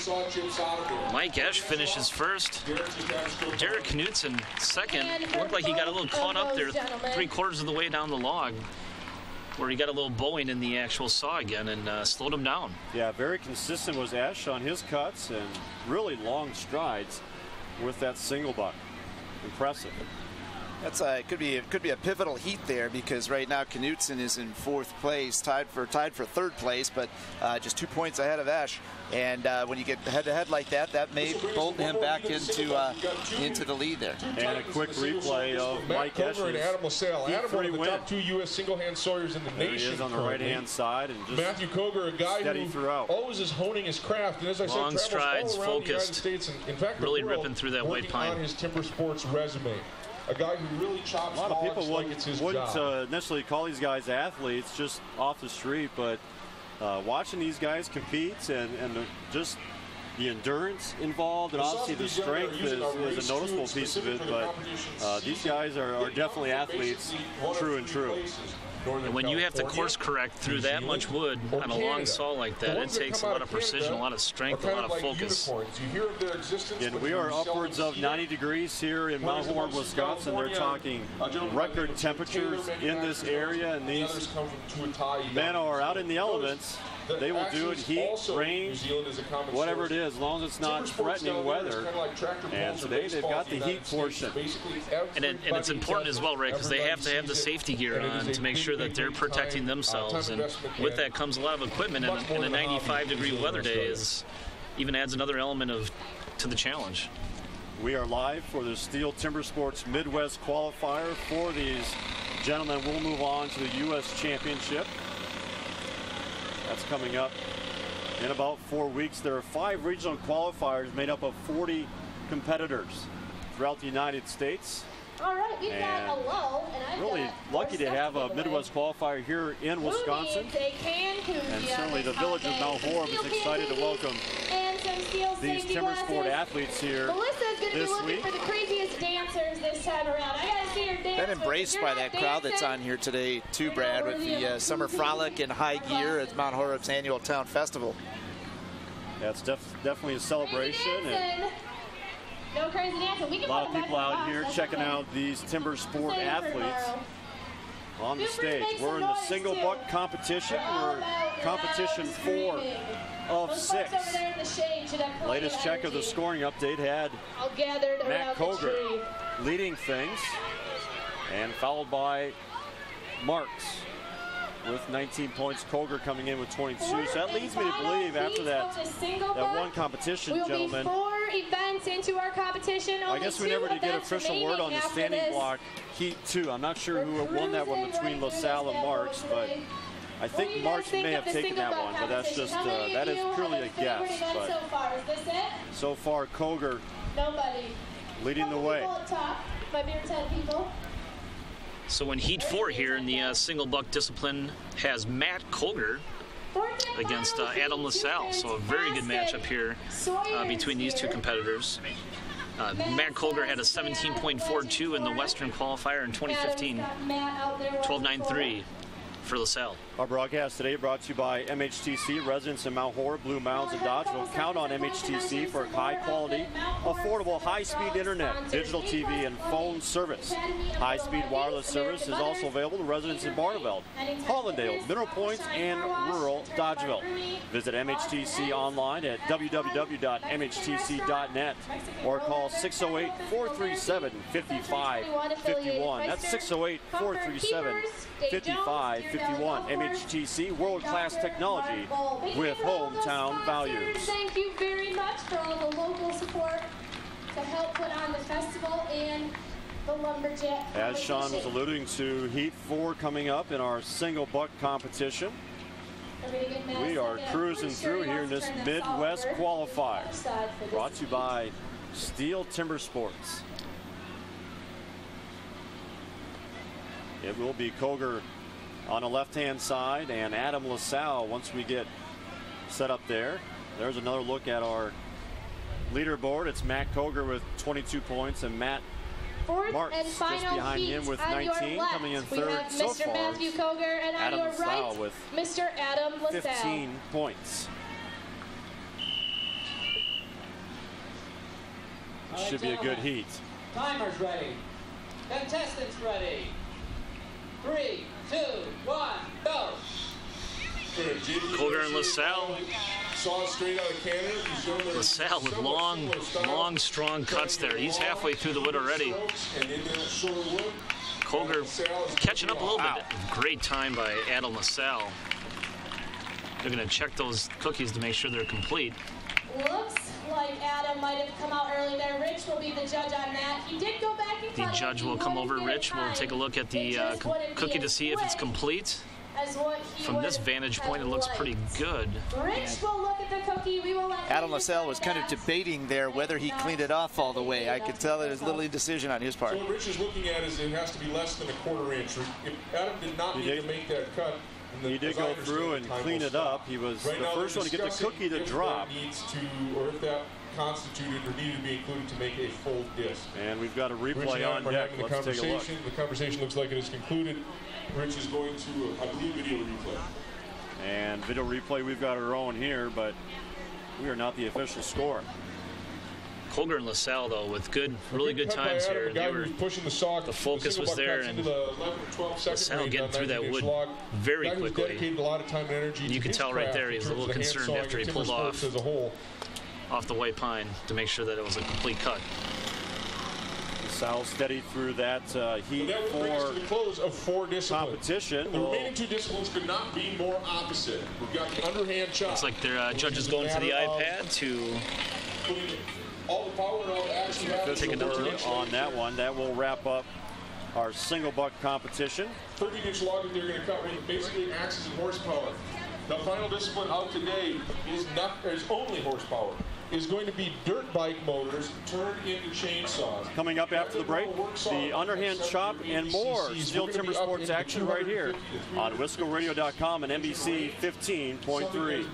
Mike Ash finishes first. Derek Knutson second. Looked like he got a little caught up there 3/4 of the way down the log, where he got a little bowing in the actual saw again and slowed him down. Yeah, very consistent was Ash on his cuts and really long strides with that single buck. Impressive. That's could be a pivotal heat there, because right now Knutson is in 4th place, tied for 3rd place, but just 2 points ahead of Ash. And when you get head-to-head like that, that may bolt him back into the lead there. And a quick replay of Mike Ash's and Adam LaSalle. Adam, one of the win. top 2 U.S. single-hand sawyers in the There nation. He is on the right-hand side, and just Matthew Cogar, a guy who throughout. always is honing his craft, and as I Long said, travels strides, all around the United focused. States, and in fact, Really the world, ripping through that white working pine. on his timber sports resume. A guy who really chops a lot of people like it's his wouldn't job. necessarily call these guys athletes just off the street, but watching these guys compete and just the endurance involved, and obviously the strength is a noticeable piece of it, but these guys are definitely athletes, true and true. And when you have to course correct through that much wood on a long saw like that, it takes a lot of precision, a lot of strength, a lot of focus. And we are upwards of 90 degrees here in Mount Horeb, Wisconsin. They're talking record temperatures in this area, and these men are out in the elements. They will do it heat, rain, whatever it is, as long as it's not threatening weather. And today they've got the heat portion. And it's important as well, right, because they have to have the safety gear on to make sure that they're protecting themselves. And with that comes a lot of equipment, and a 95-degree weather day even adds another element to the challenge. We are live for the STIHL TIMBERSPORTS Mid-West Qualifier. For these gentlemen, we'll move on to the U.S. Championship. That's coming up in about 4 weeks. There are 5 regional qualifiers made up of 40 competitors throughout the United States. All right, we've got a low, and I've really lucky to have a Midwest qualifier here in Wisconsin. And certainly the village of Mount Horeb is excited to welcome these timber sport athletes here Melissa's going to be this looking week. for the craziest dancers this time around. I got to see her dance. Been embraced by that crowd that's on here today too, Brad, with the Summer Frolic in high gear at Mount Horeb's annual town festival. That's definitely a celebration. And no crazy dancing. We can a lot of people out here checking out these timber sport athletes on the stage. We're in the single buck competition. We're competition 4 of 6. Latest check of the scoring update had Matt Cogar leading things, and followed by Marks with 19 points. Cogar coming in with 22. So that leads me to believe after that one competition, gentlemen, 4 events into our competition. I guess we never did get official word on the standing block Heat 2. I'm not sure who won that one between LaSalle and Marks, but I think Marks may have taken that one, but that's just, that is purely a guess. But so far, Cogar leading the way. So in Heat 4 here in the single buck discipline has Matt Cogar against Adam LaSalle. So a very good matchup here between these two competitors. Matt Cogar had a 17.42 in the Western qualifier in 2015, 12.93 for LaSalle. Our broadcast today brought to you by MHTC, residents in Mount Horeb, Blue Mounds, and Dodgeville. Count on MHTC for high-quality, affordable, high-speed internet, digital TV, and phone service. High-speed wireless service is also available to residents in Barneveld, Hollandale, Mineral Point, and rural Dodgeville. Visit MHTC online at www.mhtc.net or call 608-437-5551. That's 608-437-5551. MHTC, world-class technology with hometown values. Thank you very much for all the local support to help put on the festival and the Lumberjack. As Sean was alluding to, Heat 4 coming up in our single buck competition. We are cruising through here in this Midwest qualifier. Brought to you by STIHL TIMBERSPORTS. It will be Cogar on the left-hand side and Adam LaSalle once we get set up there. There's another look at our leaderboard. It's Matt Cogar with 22 points and Matt Marks just behind him with 19, coming in third so Mr. far. Matthew Cogar, and Adam on your LaSalle right, with Mr. Adam LaSalle. 15 points. Should be a good heat. Timers ready. Contestants ready. 3, 2, 1, go. Cogar and LaSalle. Saw straight out of Canada. LaSalle with long, strong cuts there. He's halfway through the wood already. Cogar catching up a little bit. Great time by Adam LaSalle. They're going to check those cookies to make sure they're complete. Looks like Adam might have come out early there. Rich will be the judge on that. He did go back and The judge will come over. Rich will take a look at the cookie to see if it's complete. From this vantage point, it looks pretty good. Rich will look at the cookie. We will let Adam LaSalle was kind of debating there whether he cleaned it off all the way. I could tell there was a little indecision on his part. So what Rich is looking at is it has to be less than a quarter inch. If Adam did not need to make that cut, he did go through and clean it up. He was the first one to get the cookie to drop. Or if that constituted or needed to be included to make a full disc. And we've got a replay on deck. Let's take a look. The conversation looks like it is concluded. Rich is going to, I believe, video replay. And video replay, we've got our own here, but we are not the official score. Cogar and LaSalle, though, with really good times here. The focus was there, and LaSalle getting through that wood very quickly. You can tell right there he was a little concerned after he pulled off the white pine to make sure that it was a complete cut. LaSalle steady through that Heat 4 competition. The remaining two disciplines could not be more opposite. We've got the underhand chop. Looks like their judges going to the iPad to take another look on that one. That will wrap up our single buck competition. 30-inch log that they're going to cut with basically axes and horsepower. The final discipline out today is only horsepower. Is going to be dirt bike motors turned into chainsaws. Coming up after the break, the underhand chop and more STIHL TimberSports action right here on WiscoRadio.com and NBC 15.3.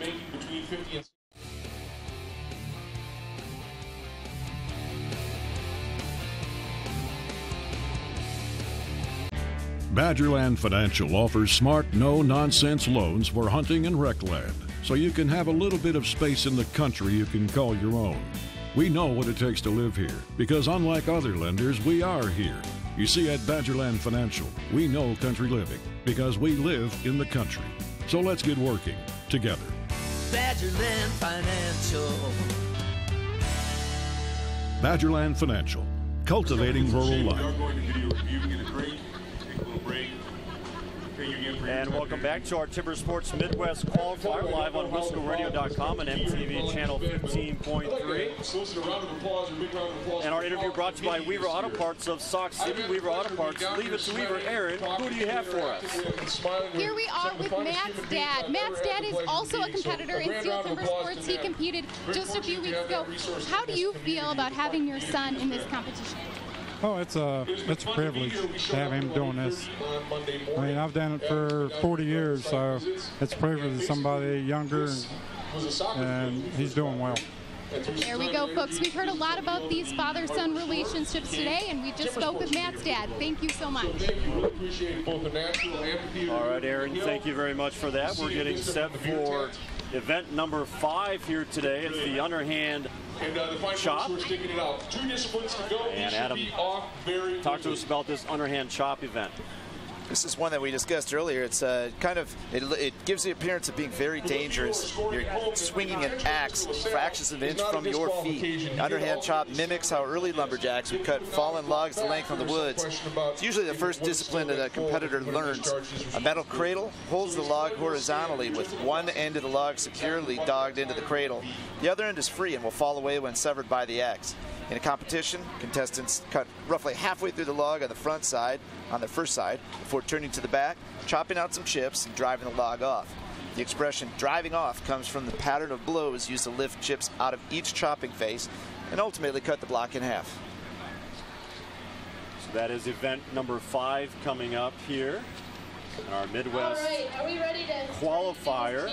Badgerland Financial offers smart, no-nonsense loans for hunting and rec land, so you can have a little bit of space in the country you can call your own. We know what it takes to live here, because unlike other lenders, we are here. You see, at Badgerland Financial, we know country living, because we live in the country. So let's get working together. Badgerland Financial. Badgerland Financial, cultivating rural life. And welcome back to our TimberSports Midwest Qualifier, live on WiscoRadio.com and MTV channel 15.3. And our interview brought to you by Weaver Auto Parts of Sauk City. Weaver Auto Parts, leave it to Weaver. Aaron, who do you have for us? Here we are with Matt's dad. Matt's dad is also a competitor in STIHL TimberSports. He competed just a few weeks ago. How do you feel about having your son in this competition? Oh, it's a privilege to have him doing this. I mean, I've done it for 40 years, so it's a privilege to somebody younger, and he's doing well. There we go, folks. We've heard a lot about these father-son relationships today, and we just spoke with Matt's dad. Thank you so much. All right, Aaron, thank you very much for that. We're getting set for event number 5 here today. It's the underhand chop. And Adam, talk to us about this underhand chop event. This is one that we discussed earlier. It's it gives the appearance of being very dangerous. You're swinging an axe fractions of an inch from your feet. Underhand chop mimics how early lumberjacks would cut fallen logs to length from the woods. It's usually the first discipline that a competitor learns. A metal cradle holds the log horizontally with one end of the log securely dogged into the cradle. The other end is free and will fall away when severed by the axe. In a competition, contestants cut roughly halfway through the log on the front side, on the first side, before turning to the back, chopping out some chips, and driving the log off. The expression driving off comes from the pattern of blows used to lift chips out of each chopping face and ultimately cut the block in half. So that is event number 5 coming up here in our Midwest Qualifier.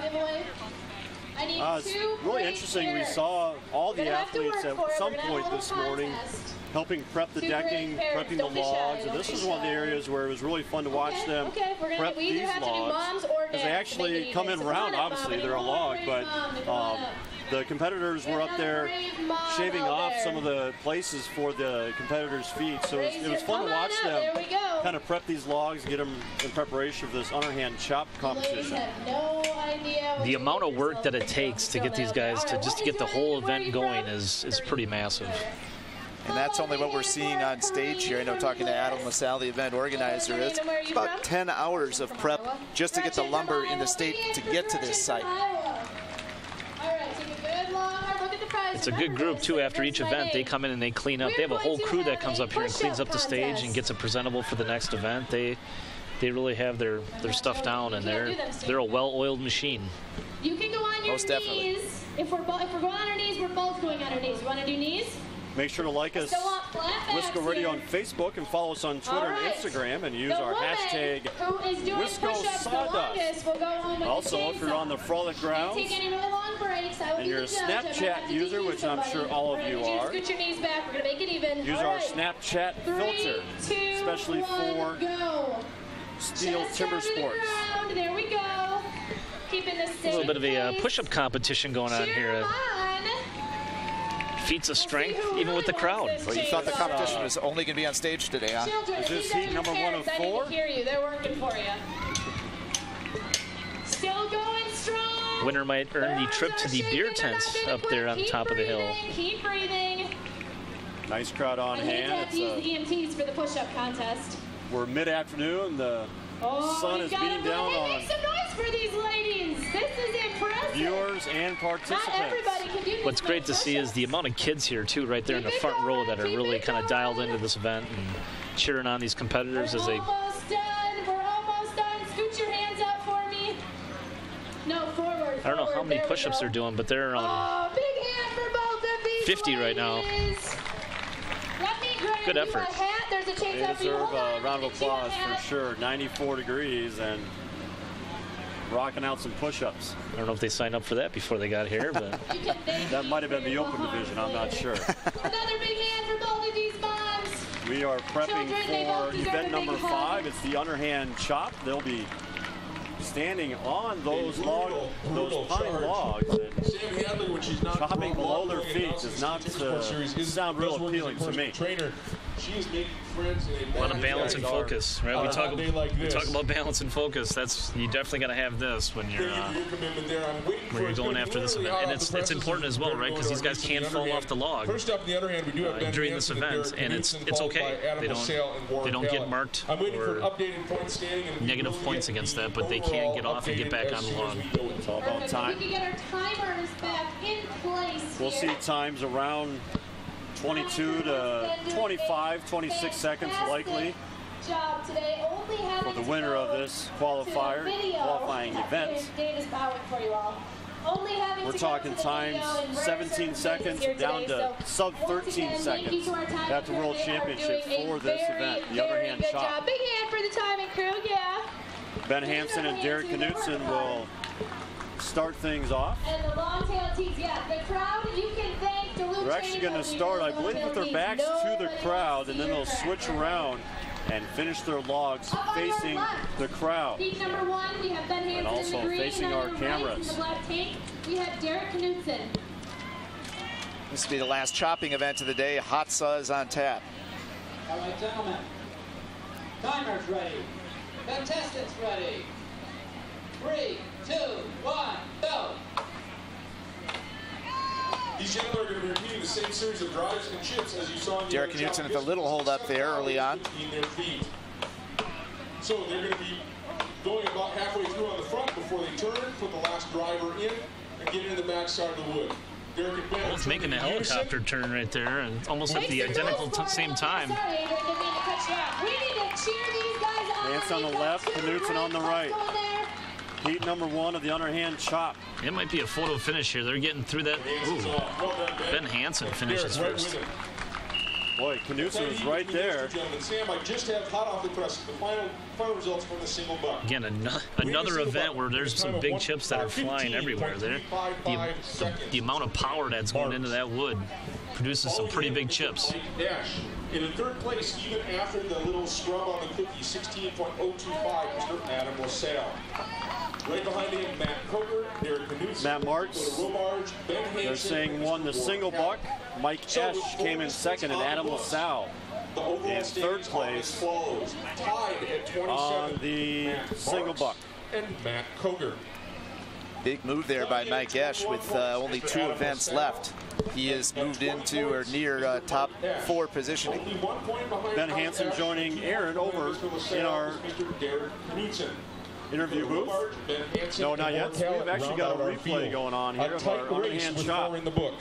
It's really interesting. We saw all the athletes at some point this morning helping prep the decking, prepping the logs. And this is one of the areas where it was really fun to watch them prep these logs. Because they actually come in round, obviously, they're a log, but the competitors were up there shaving off some of the places for the competitors' feet. So it was fun to watch them kind of prep these logs, get them in preparation for this underhand chop competition. The amount of work that it takes to get these guys to just to get the whole event going is pretty massive. And that's only what we're seeing on stage here. I know, talking to Adam LaSalle, the event organizer, it's about 10 hours of prep just to get the lumber in the state to get to this site. It's a good group, too. After each event, they come in and they clean up. They have a whole crew that comes up here and cleans up the stage and gets it presentable for the next event. They really have their stuff down, and they're a well-oiled machine. You can go on your Most definitely. knees. If we're going on our knees, we're both going on our knees. You want to do knees? Make sure to like us, Wisco Radio on Facebook, and follow us on Twitter and Instagram, and use our hashtag Wisco Sawdust. Also, if you're on the Frolic Grounds and you're a Snapchat user, which I'm sure all of you are, use our Snapchat filter, especially for STIHL TIMBERSPORTS. There we go. Keeping the A little bit of a push-up competition going on here. Feats of strength, even with the crowd. Well, you thought the competition was only going to be on stage today, huh? Is this heat number 1 of 4? Hear you. They're working for you. Still going strong. Winner might earn the trip to the beer tents up there on top of the hill. Keep breathing. Nice crowd on hand. I hate to have to use EMTs for the push-up contest. We're mid-afternoon. The sun is beating down on Make some noise for these ladies. This is impressive. viewers and participants. Not everybody can do this. What's great to see is the amount of kids here, too, right there in the front row that are really kind of dialed into this event and cheering on these competitors as they... Almost done. We're almost done. Scoot your hands up for me. No, forward. I don't know how many push-ups they're doing, but they're on big hand for both of these 50 right now. Good effort. There's a They deserve a round of applause for sure. 94 degrees and rocking out some push-ups. I don't know if they signed up for that before they got here, but that might have been the open division. I'm not sure. Another big hand for both of these moms. We are prepping for event number 5. It's the underhand chop. They'll be standing on those pine logs and chopping below their feet does not sound real appealing to me. A lot of balance and focus, right? We talk about balance and focus. That's, you definitely got to have this when you're going after this event, and it's important as well, right? Because these guys can't fall off the log during this event, and it's okay. They don't get marked or negative points against that, but they can get off and get back on the log. It's all about time. We can get our timers back in place. We'll see times around 22 to 25, 26 seconds likely for the winner of this qualifying event. Dave is bowing for you all. We're talking times 17 seconds down to sub 13 seconds at the World Championships for this event, the Underhand Chop. Big hand for the timing crew, yeah. Ben Hansen and Derek Knutson will start things off. And the long tail tees, yeah. The crowd, you can thank Duluth. They're actually going to start, I believe, with their backs to the crowd, and then they'll switch around and finish their logs facing the crowd. Heat number 1, we have Ben Hansen and also in the green, facing our cameras. In the black tank, we have Derek Knutson. This will be the last chopping event of the day. Hot saw is on tap. All right, gentlemen. Timers ready. Contestants ready. 3, 2, 1, go. These gentlemen are going to be repeating the same series of drives and chips as you saw in the Derek Knutson at the little hold up there early on. So they're going to be going about halfway through on the front before they turn, put the last driver in, and get into the back side of the wood. Derek and Ben it's making a helicopter turn right there, and almost at the identical same time. Sorry, Adrian, didn't mean to cut you off. We need to cheer these guys on. Nance on the left, Knutson on the right. Heat number 1 of the Underhand Chop. It might be a photo finish here. They're getting through that. Ooh. Ben Hansen finishes first. Boy, Knutson was right there. Sam, I just have hot off the press the final results from the single buck. Again, another event where there's some big chips that are flying everywhere. There, the amount of power that's going into that wood produces some pretty big chips. In third place, even after the little scrub on the cookie, 16.025, Mr. Adam LaSalle. Right behind him, Matt Cogar, Derek Knutson, Matt Marks. They're saying won the single buck. Mike Esch came in second, and Adam LaSalle in third place on the single buck. And Matt Cogar. Big move there by Mike Esch with only 2 events left. He has moved into or near top 4 positioning. Ben Hansen joining Aaron over in our interview booth. No, not yet. We've actually got a replay going on here of our Underhand Chop.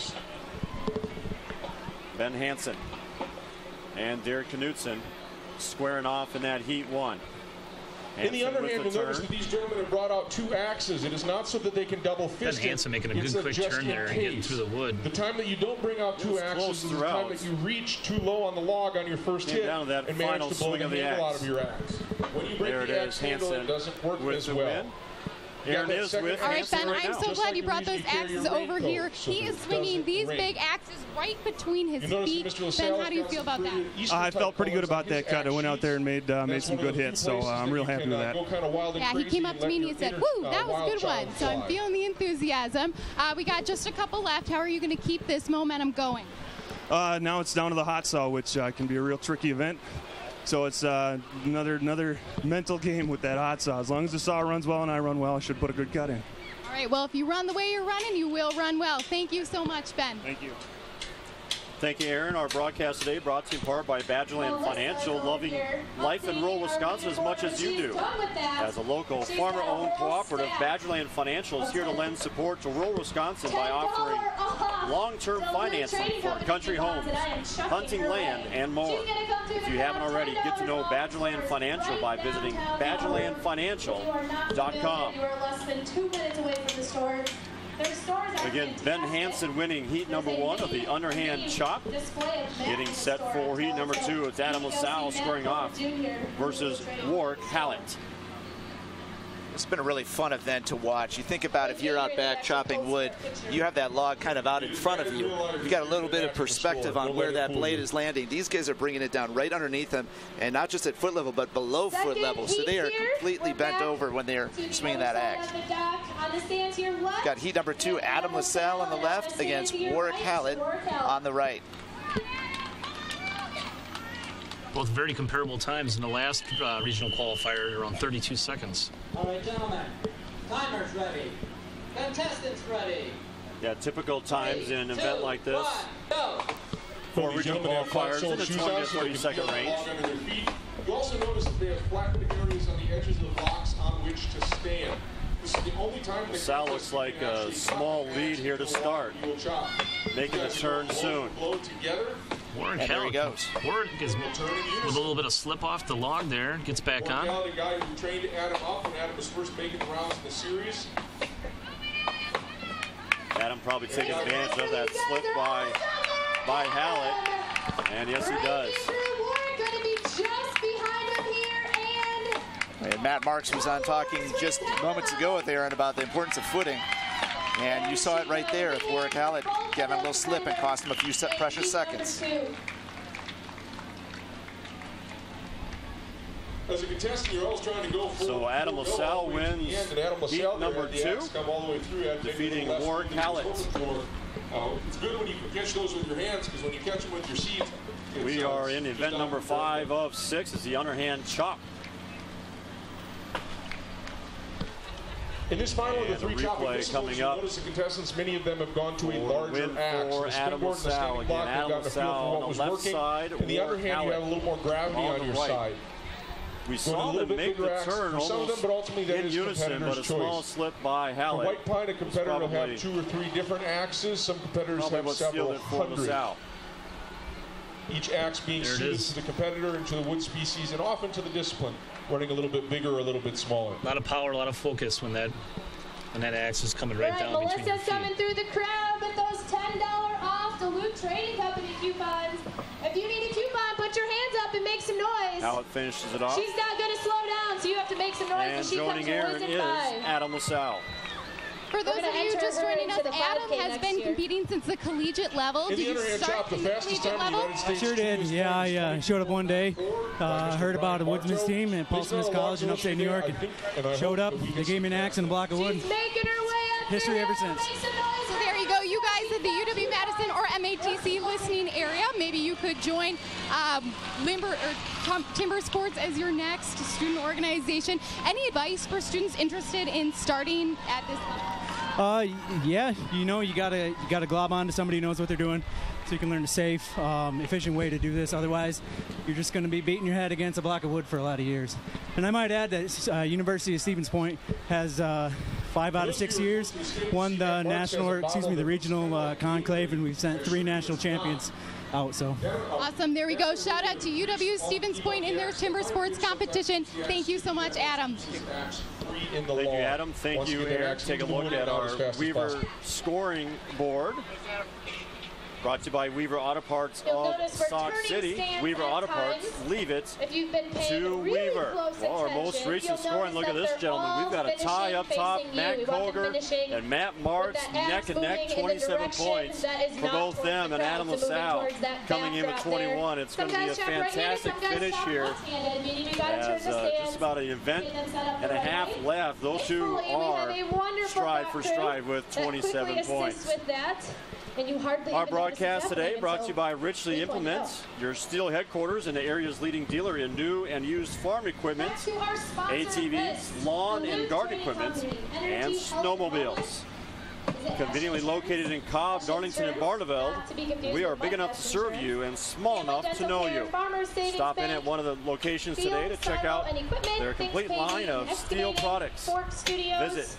Ben Hansen and Derek Knutson squaring off in that Heat 1. In the underhand, you'll notice that these gentlemen have brought out 2 axes. It is not so that they can double fist it. Ben Hansen making a good quick turn there and getting through the wood. The time that you don't bring out 2 axes is the time that you reach too low on the log on your first hit and manage to blow the handle out of your axe. When you break the axe handle, it doesn't work as well. Aaron is with All right, Ben, I'm so glad you brought those axes over here. He is swinging these big axes right between his feet. Ben, how do you feel about that? I felt pretty good about that cut. I went out there and made some good hits, so I'm real happy with that. Yeah, he came up to me and he said, woo, that was a good one. So I'm feeling the enthusiasm. We got just a couple left. How are you going to keep this momentum going? Now it's down to the hot saw, which can be a real tricky event. So it's another mental game with that hot saw. As long as the saw runs well and I run well, I should put a good cut in. All right, well, if you run the way you're running, you will run well. Thank you so much, Ben. Thank you. Thank you, Aaron. Our broadcast today brought to you in part by Badgerland Financial, loving life in rural Wisconsin as much as you do. As a local farmer-owned cooperative, Badgerland Financial is here to lend support to rural Wisconsin by offering long-term financing for country homes, hunting land, and more. If you haven't already, get to know Badgerland Financial by visiting badgerlandfinancial.com. You are less than 2 minutes away from the store. Again, Ben Hansen winning heat number 1 of the Underhand Chop. Getting set for heat number 2. It's Adam LaSalle squaring off versus Warwick Hallett. It's been a really fun event to watch. You think about if you're out back chopping wood, you have that log kind of out in front of you. You got a little bit of perspective on where that blade is landing. These guys are bringing it down right underneath them, and not just at foot level, but below foot level. So they are completely bent over when they're swinging that axe. Got heat number 2, Adam LaSalle on the left against Warwick Hallett on the right. Both very comparable times in the last regional qualifier, around 32 seconds. All right, gentlemen, timers ready, contestants ready. Yeah, typical times in an event like this. For regional qualifiers in the 20 to 30 second range. You also notice that they have flattened areas on the edges of the box on which to stand. This is the only time LaSalle looks like a small lead here to start. Making the turn soon. Warwick Hallett goes. Warwick is with a little bit of slip off the log there. Gets back on. The guy who trained Adam up when Adam was first making the rounds in the series. Adam probably taking advantage of that slip by Hallett, and yes, he does. And Matt Marks was on talking just moments ago with Aaron about the importance of footing. And you saw it right there with Warwick Hallett getting a little slip and cost him a few precious seconds. As a contestant, you're always trying to go for so Adam LaSalle wins heat number 2, defeating Warwick Hallett. It's good when you can catch those with your hands, because when you catch them with your seat, we are in event number 5 of 6. Is the underhand chop. In this final of the 3 chopping coming up. Notice the contestants, many of them have gone to a larger axe. For the Adam springboard and the standing block, they've gotten a feel for what was working. In the underhand, you have a little more gravity on your side. We saw them make the turn almost in unison, but a small slip by Hallett. The White Pine, a competitor will have 2 or 3 different axes. Some competitors have several hundred. Each axe being suited to the competitor and to the wood species, and often to the discipline, running a little bit bigger or a little bit smaller. A lot of power, a lot of focus when that axe is coming right down between your Melissa's feet. coming through the crowd with those $10 off Duluth Trading Company coupons. If you need a coupon, put your hands up and make some noise. Hallett finishes it off. She's not going to slow down, so you have to make some noise and when she joining comes to Aaron Woods is and 5. Adam LaSalle. For those of you just joining us, Adam has been competing since the collegiate level. Did you start in the collegiate level? I sure did. Yeah, I showed up one day, heard about a woodsman's team at Paul Smith College in upstate New York, and showed up. They gave me an axe and a block of wood. She's making her way up. History ever since. So there you go. You guys at the UW-Madison or MATC listening area, maybe you could join Timber Sports as your next student organization. Any advice for students interested in starting at this level? Yeah, you gotta glob on to somebody who knows what they're doing, so you can learn a safe, efficient way to do this. Otherwise, you're just going to be beating your head against a block of wood for a lot of years. And I might add that University of Stevens Point has 5 out of 6 years won the regional conclave, and we've sent 3 national champions out. So awesome. There we go. Shout out to UW Stevens Point in their timber sports competition. Thank you so much, Adam. Thank you, Adam. Thank you, Eric. Take a look at our Weaver scoring board. Brought to you by Weaver Auto Parts of Sauk City. Weaver Auto Parts, leave it to Weaver. Well, our most recent scoring, look at this gentleman. We've got a tie up top, Matt Cogar and Matt Martz, neck and neck, 27 points for both them, and Adam LaSalle coming in with 21. It's going to be a fantastic finish here. As just about an event and a half left. Those two are stride for stride with 27 points. Our broadcast today brought to you by Richley Implements, your steel headquarters and the area's leading dealer in new and used farm equipment, ATVs, lawn and garden equipment, and snowmobiles. Conveniently located in Cobb, Darlington, and Barneveld, we are big enough to serve you and small enough to know you. Stop in at one of the locations today to check out their complete line of steel products. Visit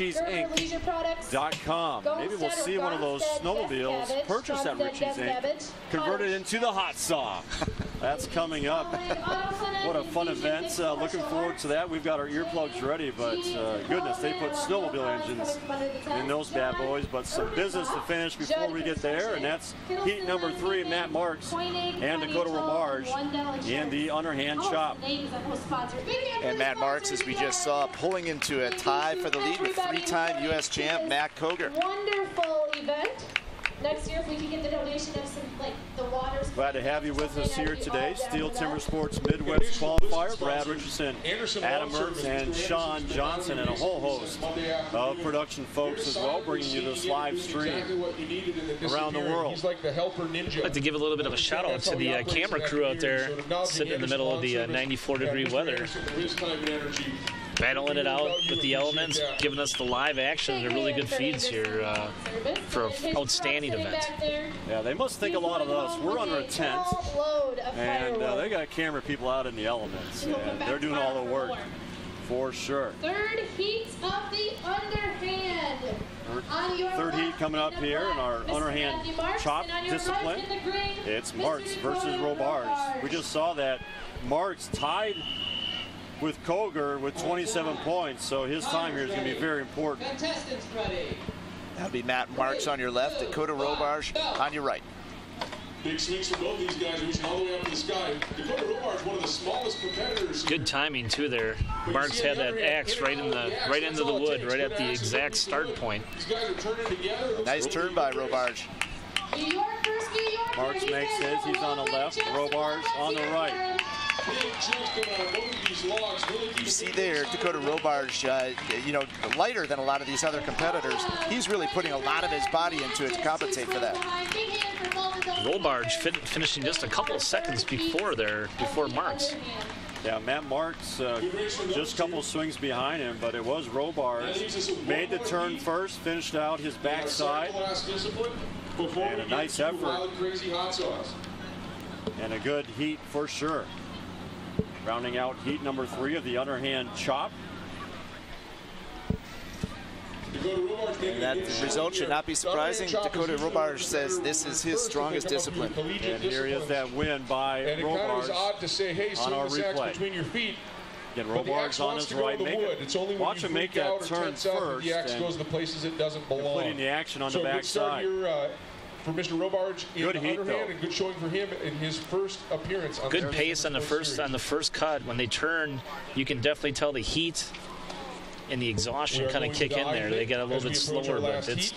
richiesinc.com. Maybe we'll see one of those snowmobiles purchased at Richie's Inc. converted into the hot saw. That's coming up. What a fun event. Looking forward to that. We've got our earplugs ready, but goodness, they put snowmobile engines in those bad boys. But some business to finish before we get there, and that's heat number 3, Matt Marks and Dakota Romarge in the underhand chop. And Matt Marks, as we just saw, pulling into a tie for the lead with 3-time U.S. champ Matt Cogar. Wonderful event. Next year, if we can get the donation of some, the waters. Glad to have you with us here today. STIHL TIMBERSPORTS Mid-West Qualifier, Brad Richardson, Adam Mertz, and Sean Johnson, and a whole host of production folks as well, bringing you this live stream around the world. I'd like to give a little bit of a shout out to the camera crew out there sitting in the middle of the 94-degree weather, battling it out with the elements, giving us the live action. They're really good feeds here for an outstanding event. Yeah, they must think a lot of us. We're under a tent, and they got camera people out in the elements, and they're doing all the work for sure. Third heat of the underhand. Third heat coming up here in our underhand chop discipline. It's Martz versus Robarge. We just saw that Martz tied with Cogar with 27 points, so his time here is going to be very important. Contestants ready. That'll be Matt Marks on your left, Dakota Robarge on your right. Big swings for both these guys, reaching all the way up to the sky. Dakota Robarge, one of the smallest competitors. Good timing too there. Marks had that axe right into the wood, right at the exact start point. These guys are turning together. Nice turn by Robarge. Marks makes his. He's on the left. Robarge on the right. You see there, Dakota Robarge, you know, lighter than a lot of these other competitors. He's really putting a lot of his body into it to compensate for that. Robarge finishing just a couple of seconds before Marks. Yeah, Matt Marks just a couple of swings behind him, but it was Robarge. Made the turn first, finished out his backside. And a nice effort. And a good heat for sure. Rounding out heat number 3 of the underhand chop. And that result should not be surprising. Dakota Robarge says this is his strongest discipline. And here is that win by Robarge on our replay. Again, Robarge on his right. Watch him make that turn first. The axe goes the places it doesn't belong. Putting the action on the backside. For Mr. Robarge in good the heat, underhand, and good showing for him in his first appearance. On good pace on the first cut. When they turn, you can definitely tell the heat and the exhaustion kind of kick in there. They get a little bit slower, but it's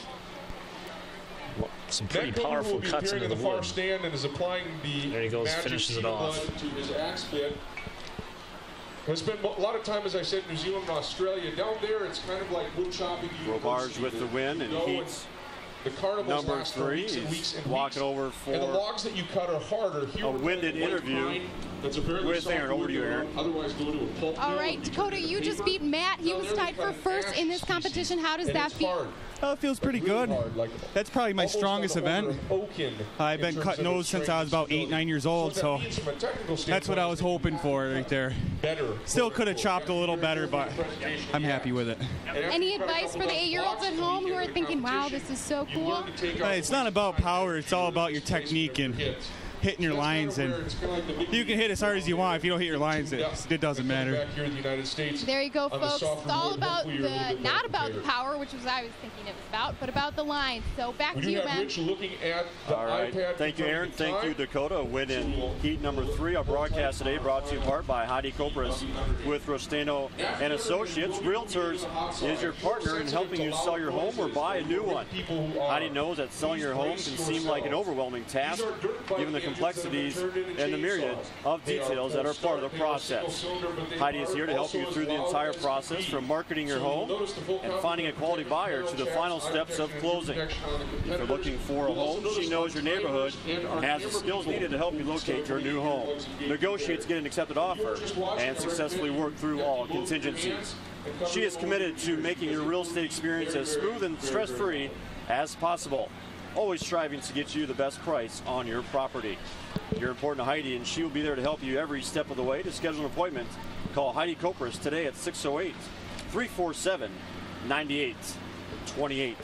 some pretty powerful cuts into the wood. Stand and is applying the there he goes, finishes it off. To his axe bit. I spent a lot of time, as I said, in New Zealand and Australia. Down there, it's kind of like wood chopping. Robarge with the win and heats. The carnivals number last 3 weeks and weeks and walking weeks. over for and the logs that you cut are harder. Here a winded interview with Aaron. Over to you, Aaron. Otherwise, go to a pulp. All right, Dakota, you just beat Matt. He was tied for first in this competition. How does that feel? Oh, it feels pretty good. That's probably my strongest event. I've been cutting those since I was about 8, 9 years old, so that's what I was hoping for right there. Still could have chopped a little better, but I'm happy with it. Any advice for the 8-year-olds at home who are thinking, wow, this is so cool? It's not about power. It's all about your technique and hitting your lines, and you can hit as hard as you want. If you don't hit your lines, it doesn't matter. There you go, folks. It's all about not about the power, which was I was thinking it was about, but about the lines. So back to you, Ben. All right. Thank you, Aaron. Thank you, Dakota. Win in heat number 3. Our broadcast today brought to you in part by Heidi Kopras with Rostano and Associates. Realtors is your partner in helping you sell your home or buy a new one. Heidi knows that selling your home can seem like an overwhelming task, given the complexities and the myriad of details that are part of the process. Heidi is here to help you through the entire process, from marketing your home and finding a quality buyer to the final steps of closing. If you're looking for a home, she knows your neighborhood and has the skills needed to help you locate your new home, negotiate to get an accepted offer, and successfully work through all contingencies. She is committed to making your real estate experience as smooth and stress-free as possible, always striving to get you the best price on your property. You're important to Heidi, and she will be there to help you every step of the way. To schedule an appointment, call Heidi Kopras today at 608-347-9828.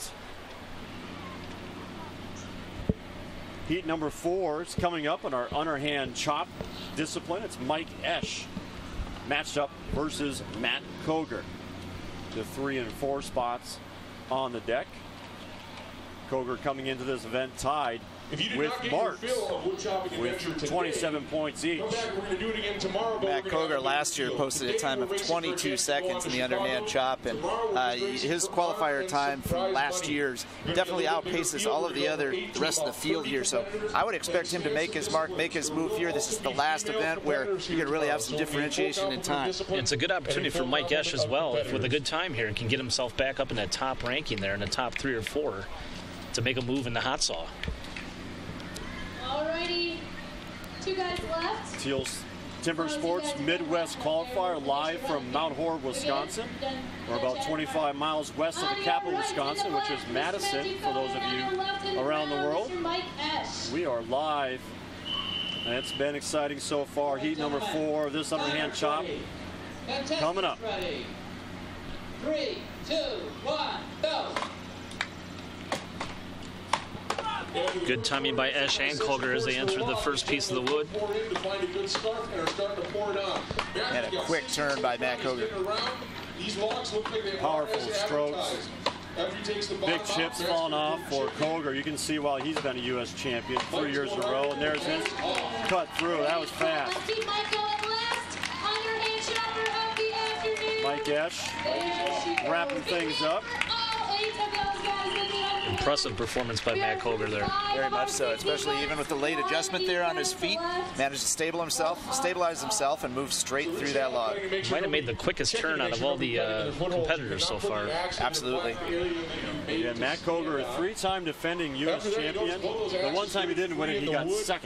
Heat number 4 is coming up in our underhand chop discipline. It's Mike Esch matched up versus Matt Cogar. The 3 and 4 spots on the deck. Cogar coming into this event tied with Marks with 27 points each. Matt Cogar last year posted a time of 22 seconds in the underhand chop, and his qualifier time from last year's definitely outpaces all of the rest of the field here. So I would expect him to make his mark, make his move here. This is the last event where you can really have some differentiation in time. It's a good opportunity for Mike Esch as well, if with a good time here, and can get himself back up in that top ranking there in the top 3 or 4 to make a move in the hot saw. Alrighty, 2 guys left. STIHL TIMBERSPORTS Mid-West Qualifier live from Mount Horeb, Wisconsin. We're about 25 miles west of the capital, Wisconsin, which is Madison, for those of you around the world. We are live, and it's been exciting so far. Heat number 4 of this underhand chop coming up. 3, 2, 1, go. Good timing by Esch and Cogar as they enter the first piece of the wood. And a quick turn by Matt Cogar. Powerful strokes. Big chips falling off for Cogar. You can see why he's been a U.S. champion 3 years in a row. And there's his cut through. That was fast. Mike Esch wrapping things up. Impressive performance by Matt Cogar there. Very much so, especially even with the late adjustment there on his feet. Managed to stabilize himself, and move straight through that log. Might have made the quickest turn out of all the competitors so far. Absolutely. Yeah, Matt Cogar, a three-time defending U.S. champion. The one time he didn't win it, he got second.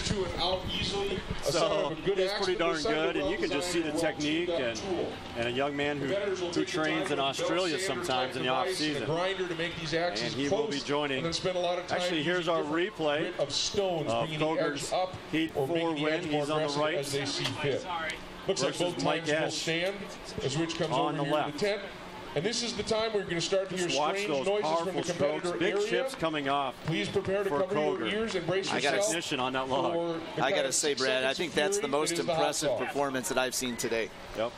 So he's pretty darn good, and you can just see the technique and a young man who trains in Australia sometimes in the off-season. And he will be joining. Actually, here's our replay of Cogar's Heat 4 win. He's on the right. Looks like both Mike times will stand as Rich comes on over the here left. to the tent. And this is the time we're going to start to hear strange noises from the competitor Big area. chips coming off. Please prepare to cover your ears and brace yourself. On that log. I got to say, Brad, I think that's the most impressive performance that I've seen today. Yep.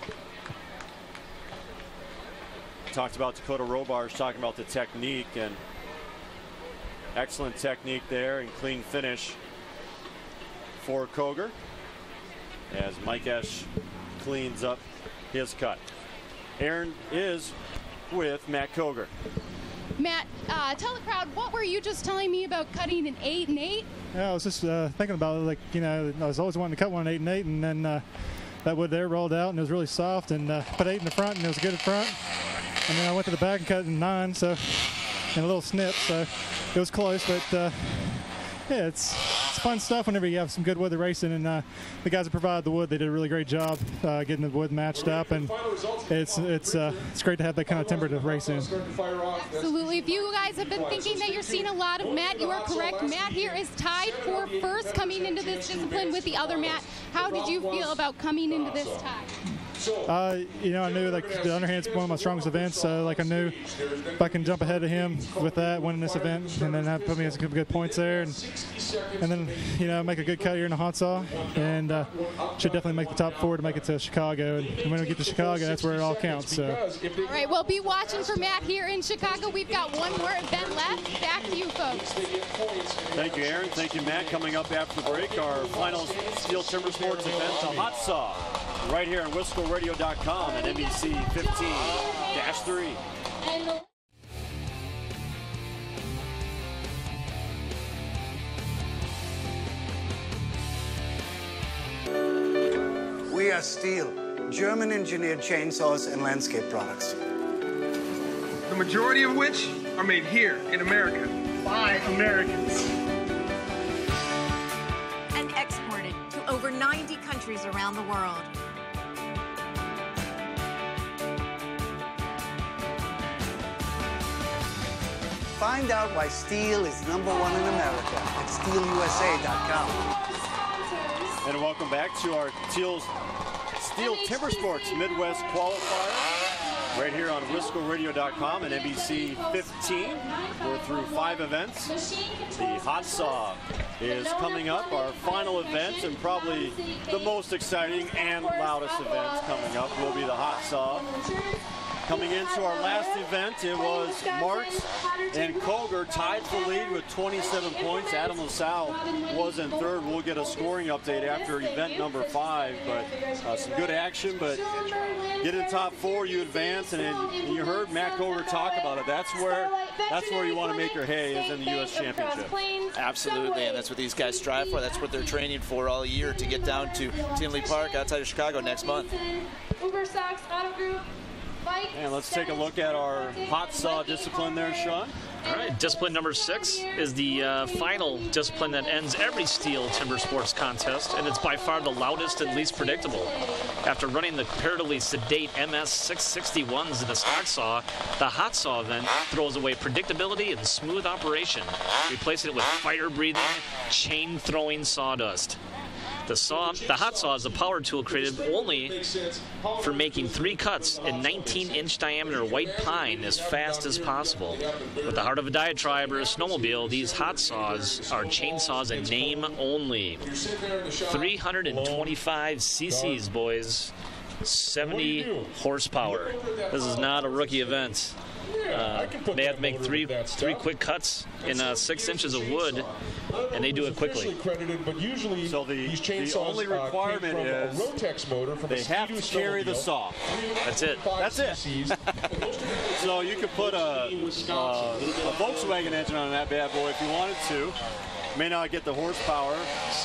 Talked about Dakota Robarge, talking about the technique, and excellent technique there and clean finish for Cogar as Mike Esch cleans up his cut. Aaron is with Matt Cogar. Matt, tell the crowd, what were you just telling me about cutting an 8 and 8? Yeah, I was just thinking about it, like, you know, I was always wanting to cut one 8 and 8, and then that wood there rolled out and it was really soft, and put 8 in the front and it was good in front. And then I went to the back and cut in 9, so, and a little snip, so it was close, but yeah, it's fun stuff whenever you have some good wood to racing, and the guys that provided the wood, they did a really great job getting the wood matched up, and it's great to have that kind of timber to race in. Absolutely. If you guys have been thinking that you're seeing a lot of Matt, you are correct. Matt here is tied for first coming into this discipline with the other Matt. How did you feel about coming into this tie? You know, I knew like the underhand's one of my strongest events, so like I knew if I can jump ahead of him with that, winning this event, and then that put me at some good points there, and then, you know, make a good cut here in the hot saw, and should definitely make the top 4 to make it to Chicago, and when we get to Chicago, that's where it all counts. So. All right, well, be watching for Matt here in Chicago. We've got one more event left. Back to you, folks. Thank you, Aaron. Thank you, Matt. Coming up after the break, our final STIHL TimberSports event, the hot saw, right here on WiscoRadio.com and NBC15-3. We are STIHL, German-engineered chainsaws and landscape products. The majority of which are made here in America by Americans. And exported to over 90 countries around the world. Find out why STIHL is #1 in America at STIHLUSA.com. And welcome back to our STIHL TimberSports Mid-West Qualifier, right here on WiscoRadio.com and NBC15. We're through 5 events. The hot saw is coming up, our final event, and probably the most exciting and loudest event coming up will be the hot saw. Coming into our last event, it was Marks and Cogar tied for lead with 27 points. Adam LaSalle was in third. We'll get a scoring update after event number 5, but some good action. But get in top 4, you advance, and you heard Matt Cogar talk about it. That's where you want to make your hay, is in the U.S. Championship. Absolutely, and that's what these guys strive for. That's what they're training for all year, to get down to Tinley Park outside of Chicago next month. Uber Sox Auto Group. And let's take a look at our hot saw discipline there, Sean. All right, discipline number 6 is the final discipline that ends every STIHL TimberSports contest, and it's by far the loudest and least predictable. After running the comparatively sedate MS 661s in the stock saw, the hot saw event throws away predictability and smooth operation, replacing it with fire-breathing, chain-throwing sawdust. The hot saw is a power tool created only for making 3 cuts in 19-inch diameter white pine as fast as possible. With the heart of a diatribe or a snowmobile, these hot saws are chainsaws in name only. 325 cc's, boys. 70 horsepower. This is not a rookie event. They have to make three quick cuts in 6 inches of wood, and they do it quickly. But usually, so the only requirement is they have to carry the saw. That's it. That's it. So you could put a Volkswagen engine on that bad boy if you wanted to. May not get the horsepower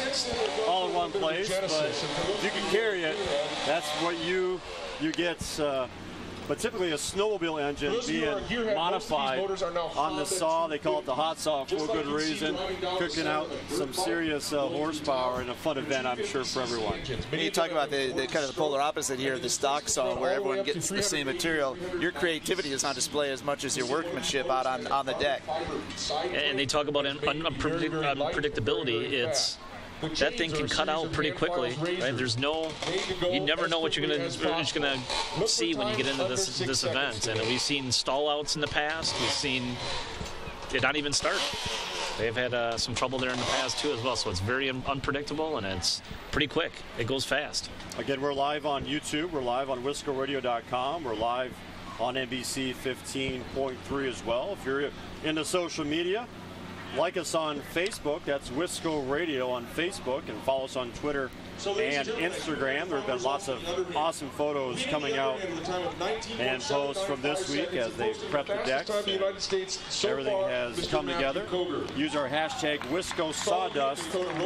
all in one place, but if you can carry it, that's what you get. But typically a snowmobile engine being modified on the saw, they call it the hot saw for good reason, cooking out some serious horsepower and a fun event, I'm sure, for everyone. When you talk about the kind of the polar opposite here, the stock saw, where everyone gets the same material, your creativity is on display as much as your workmanship out on the deck. And they talk about unpredictability. It's that thing can cut out pretty quickly, right? You never know what you're gonna see when you get into this event. And we've seen stall outs in the past. We've seen it not even start. They've had some trouble there in the past too as well. So it's very unpredictable, and it's pretty quick. It goes fast. Again, we're live on YouTube. We're live on WiscoRadio.com. We're live on NBC 15.3 as well. If you're into social media, like us on Facebook. That's Wisco Radio on Facebook, and follow us on Twitter and Instagram. There have been lots of awesome photos coming out and posts from this week as they prep the decks. Everything has come together. Use our hashtag Wisco Sawdust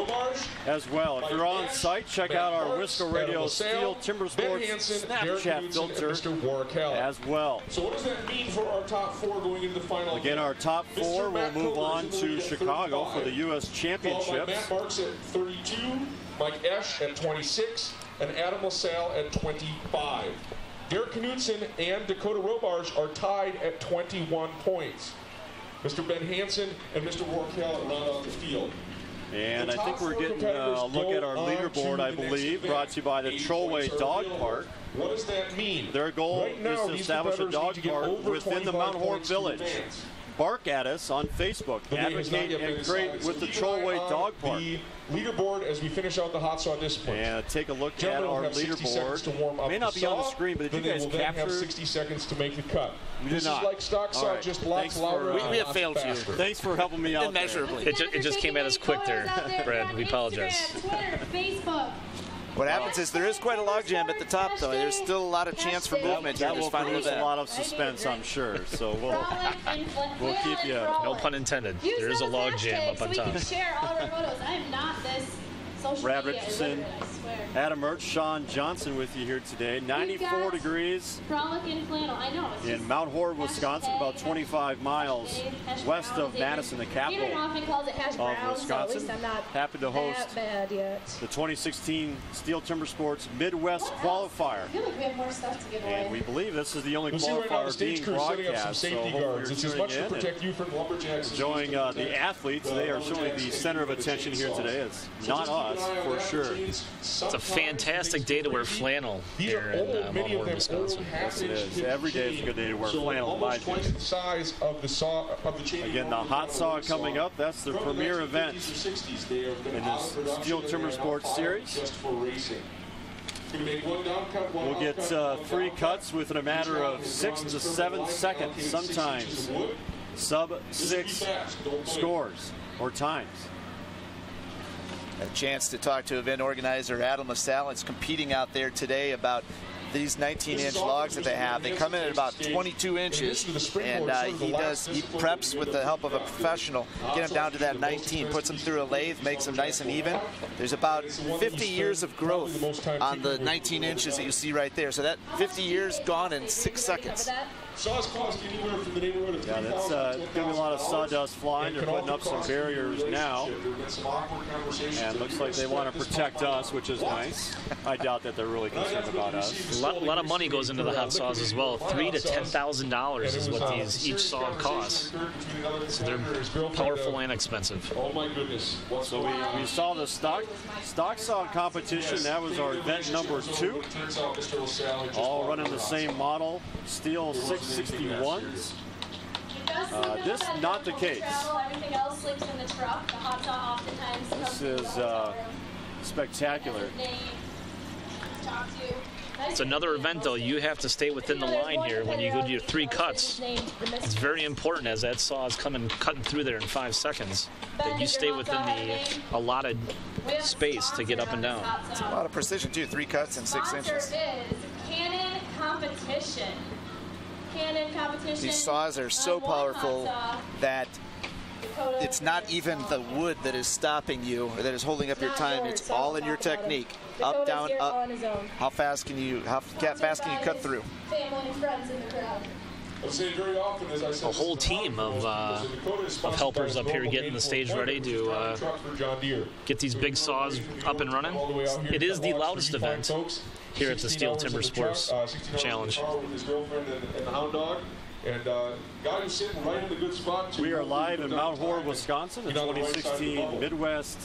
as well. If you're on site, check out our Wisco Radio STIHL TIMBERSPORTS Snapchat filter as well. So what does that mean for our top 4 going into the final? Again, our top 4 will move on to Chicago for the U.S. Championships. Matt Marks at 32. Mike Esch at 26, and Adam LaSalle at 25. Derek Knudsen and Dakota Robarge are tied at 21 points. Mr. Ben Hansen and Mr. Warkel round off the field. And I think we're getting a look at our leaderboard, I believe, brought to you by the Trollway Dog Park. What does that mean? Their goal is to establish a dog park within the Mount Horeb Village. Bark at us on Facebook. Advocate and create with the Trollway Dog Park. The leaderboard as we finish out the hot saw discipline. And take a look at our leaderboard. May not be on the screen, but did you guys capture? Have 60 seconds to make the cut. This is like stock saw, just lots louder. We have failed you. Thanks for helping me out. Immeasurably. It just came at us quick there, Brad. We apologize. Twitter, Facebook. What happens is there is quite a logjam at the top, though. There's still a lot of chance for movement. That will produce a lot of suspense, I'm sure. So we'll keep you. No pun intended. There is a logjam up on top. We can share all our photos. I am not this social Brad media Richardson, illiterate, I swear. Adam Mertz, Sean Johnson with you here today. 94 degrees Frolic in flannel. I know. in Mount Horeb, Wisconsin, about 25 miles west of Madison, the capital of Wisconsin. Happy to host the 2016 STIHL TIMBERSPORTS Mid-West Qualifier. I feel like we have more stuff to give away. And we believe this is the only qualifier being broadcast. So hope you're tuning in and enjoying the athletes. They are certainly the center of attention here today. It's not us, for sure. It's a fantastic day to wear flannel here in Mount Horeb, Wisconsin. Yes, it is. Every day is a good day to wear flannel, in my opinion. Again, the hot saw coming up. That's the premier event in this STIHL TIMBERSPORTS Series. We'll get 3 cuts within a matter of 6 to 7 seconds, sometimes sub-6 scores or times. A chance to talk to event organizer Adam LaSalle. It's competing out there today about these 19-inch logs that they have. They come in at about 22 inches, and he preps with the help of a professional, get them down to that 19, puts them through a lathe, makes them nice and even. There's about 50 years of growth on the 19 inches that you see right there. So that 50 years gone in 6 seconds. Saws cost anywhere from the neighborhood of $3,000. That's going to be a lot of sawdust flying. They're putting up some barriers now. And looks like they want to protect us, which is nice. I doubt that they're really concerned about us. A lot of money goes into the hot saws as well. $3,000 to $10,000 is what each saw costs. So they're powerful and expensive. Oh my goodness. So we saw the stock saw competition. That was our event number 2. All running the same model, STIHL 661s. This is not the case. This is spectacular. It's another event, though. You have to stay within the line here when you go to your 3 cuts. It's very important as that saw is cutting through there in 5 seconds that you stay within the allotted space to get up and down. It's a lot of precision, too. 3 cuts in 6 inches. Cannon competition. These saws are so powerful that it's not even the wood that is stopping you or that is holding up your time. It's all in your technique. Up, down, up. How fast can you cut through? Family and friends in the crowd. A whole team of helpers up here getting the stage ready to get these big saws up and running. It is the loudest event here at the STIHL TIMBERSPORTS Challenge. And guy who's sitting right in the good spot. We are live in Mount Horeb, Wisconsin, the 2016 Midwest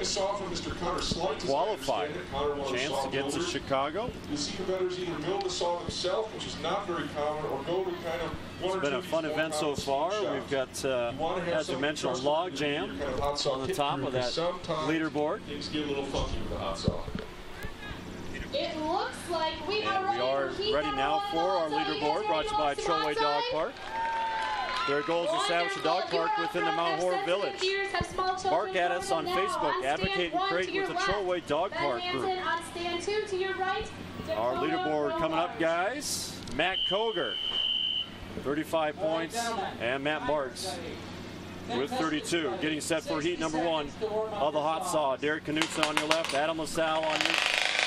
Qualifier. Chance to get to Chicago. You see competitors either build the saw themselves, which is not very common, or go to kind of It's been a fun event so far. We've got, as you mentioned, a log jam on the top of that leaderboard. Things get a little funky with the hot saw. It looks like we are ready now for our leaderboard, brought to you by Trollway Dog Park. Their goal is to establish a dog park within the Mount Horeb Village. Mark at us on Facebook, Advocate and Create with the Trollway Dog Park group. Our leaderboard coming up, guys. Matt Cogar, 35 points, and Matt Marks with 32. Getting set for heat number 1 of the hot saw. Derek Knutson on your left, Adam LaSalle on your right.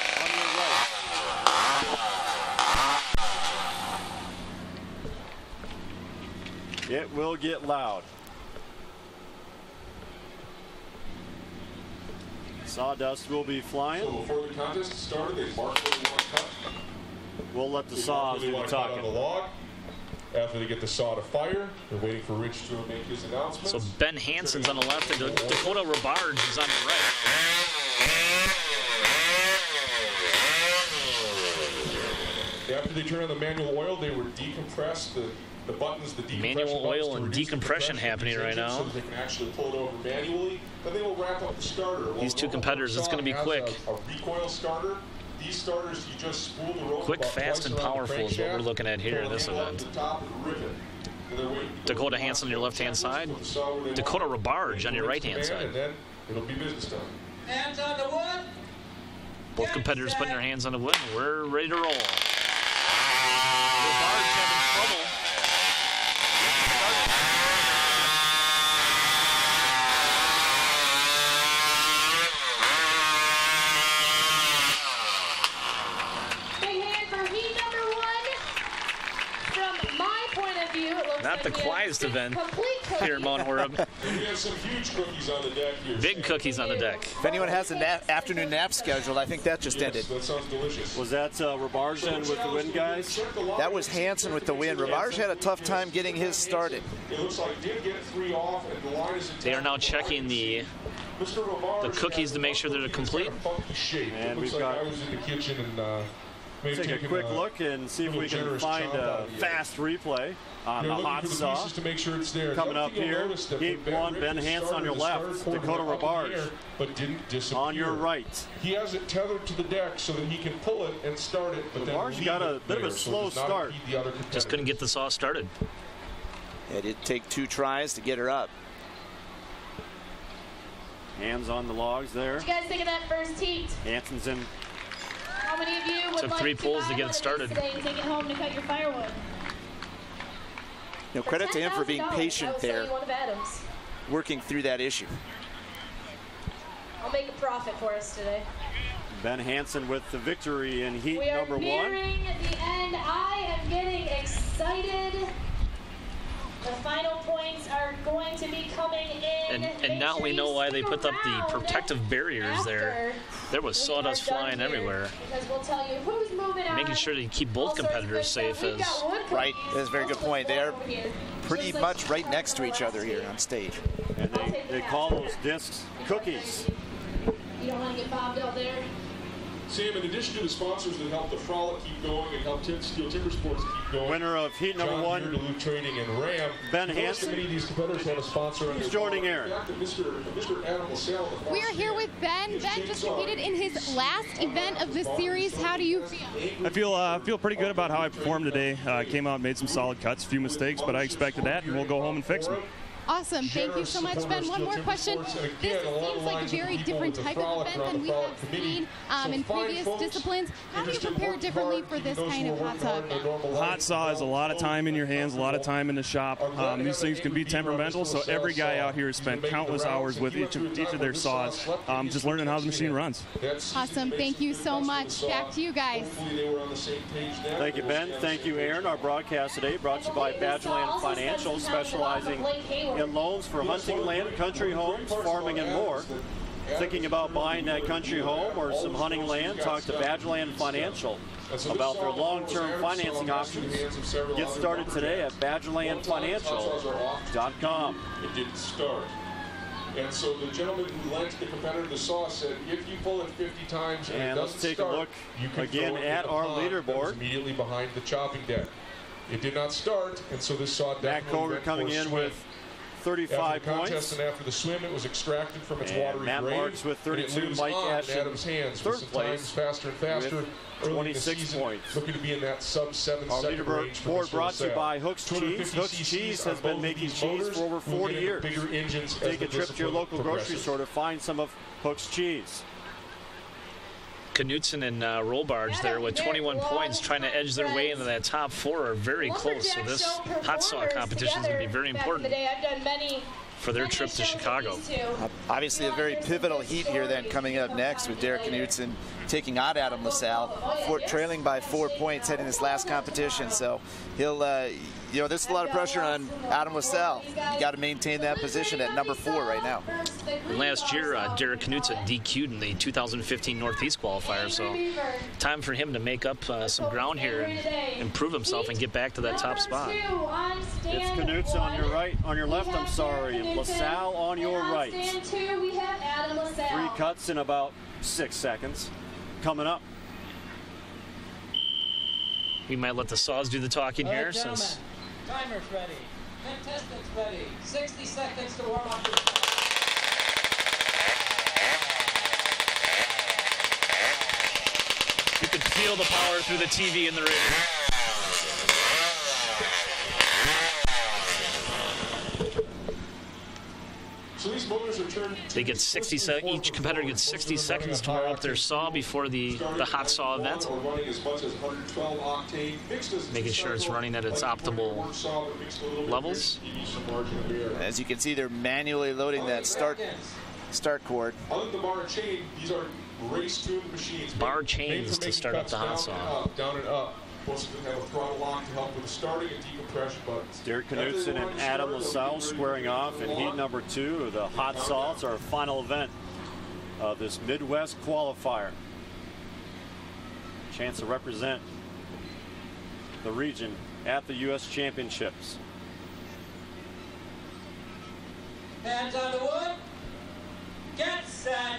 It will get loud. Sawdust will be flying. So before the contest started, they marked where they want to cut. We'll let the saws do the talking. On the log. After they get the saw to fire, they're waiting for Rich to make his announcement. So Ben Hansen's on the left and Dakota Robarge is on the right. After they turn on the manual oil, they would decompress the buttons, the manual oil and decompression happening right now. So that they can actually pull it over manually. Then they will wrap up the starter. These 2 competitors, it's going to be quick. A recoil starter. These starters, you just spool the rope. Quick, fast, and powerful is what we're looking at here in this event. Dakota Hansen on your left-hand side. Dakota Robarge on your right-hand side. And then it'll be business time. Hands on the wood. Both competitors putting their hands on the wood. We're ready to roll. Robarge having trouble. Not the quietest event here in Mount Horeb. We have some huge cookies on the deck here. Big cookies on the deck. If anyone has an afternoon nap scheduled, I think that just ended. That sounds delicious. Was that Robarge then with the win, guys? That was Hansen with the win. Robarge had a tough time getting his started. It looks like did get 3 off, and the line is they are now checking the cookies to make sure they're complete. And we've got. I was in the kitchen and. Take a quick look and see if we can find a fast replay on the hot saw. To make sure it's there. Coming up here, Heat 1, Ben Hansen on your left, Dakota Robarge but didn't disappear. on your right. He has it tethered to the deck so that he can pull it and start it. But Robarge got a bit of a slow start. Just couldn't get the saw started. It did take 2 tries to get her up. Hands on the logs there. What do you guys think of that first heat? Hansen's in. How many of you would Took like 3 to pulls buy to get one it of started. these today and take it home to cut your firewood? Credit to him for being patient there, One of Adam's. working through that issue. I'll make a profit for us today. Ben Hansen with the victory in heat We are number 1. nearing the end. I am getting excited. The final points are going to be coming in. And now we know why they put up the protective barriers there. There was sawdust flying everywhere. Because we'll tell you who's moving on. Making sure to keep both competitors safe as right. That's a very good point. They are pretty much right next to each other here on stage. And they call those discs cookies. You don't want to get bobbed out there. Sam, in addition to the sponsors that help the Frolic keep going and help STIHL TIMBERSPORTS keep going. Winner of heat number one, Duluth Trading and Ram. Ben Hansen. Many of these competitors have a sponsor. He's joining Aaron. Mr. Adam LaSalle. We are here with Ben. Ben just competed in his last event of the series. How do you feel? I feel pretty good about how I performed today. Came out and made some solid cuts, a few mistakes, but I expected that, and we'll go home and fix them. Awesome. Thank you so much, Ben. One more question. This seems like a very different type of event than we have seen in previous disciplines. How do you prepare differently for this kind of hot saw event? Hot saw is a lot of time in your hands, a lot of time in the shop. These things can be temperamental, so every guy out here has spent countless hours with each of their saws, just learning how the machine runs. Awesome. Thank you so much. Back to you guys. Thank you, Ben. Thank you, Aaron. Our broadcast today brought to you by Badgerland Financial, specializing in loans for hunting land, country homes, farming, and more. Thinking about buying that country home or some hunting land? Talk to Badgerland Financial about their long-term financing options. Get started today at badgerlandfinancial.com. It didn't start. And so the gentleman who lent the competitor the saw said, if you pull it 50 times and it doesn't let's take start, a look you can again at our leaderboard. Immediately behind the chopping deck. It did not start, and so this saw Matt Cogar coming in with 35 after the contest points. and after the swim, it was extracted from its watery Matt grave. Marks with 32, Mike Ashton Adam's hands third with place times faster and faster. with 26 points. Looking to be in that sub-7 Our second leaderboard range for board Mr. brought to you LaSalle. by Hooks Cheese. Hooks Cheese has been making cheese for over 40 years. Take a trip to your local grocery store to find some of Hooks Cheese. Knutson and Rollbarge there with 21 points, trying to edge their way into that top four, are very close. So this hot saw competition is going to be very important for their trip to Chicago. Obviously a very pivotal heat here then coming up next with Derek Knutson taking on Adam LaSalle, trailing by 4 points heading this last competition. So he'll, there's a lot of pressure on Adam LaSalle. You got to maintain that position at number 4 right now. Last year, Derek Knutson DQ'd in the 2015 Northeast qualifier, so time for him to make up some ground here and improve himself and get back to that top spot. It's Knutson on your right, on your left, I'm sorry. LaSalle on your right. 3 cuts in about 6 seconds. Coming up. We might let the saws do the talking here, gentlemen, since timer's ready, contestants ready, 60 seconds to warm up. you can feel the power through the TV in the ring. So these motors are turned. They get 60 seconds. Each competitor gets 60 seconds to warm up their saw before the hot saw event, making sure it's running at its optimal levels. As you can see, they're manually loading that start cord. Other than the bar and chain, these are race-tuned machines. Bar chains to start up the hot saw. Down and up. Plus, we have a throttle lock to help with the starting and decompression buttons. Derek Knutson and Adam LaSalle squaring off in heat number 2 of the hot saw. It's our final event of this Midwest qualifier. Chance to represent the region at the U.S. Championships. Hands on the wood. Get set.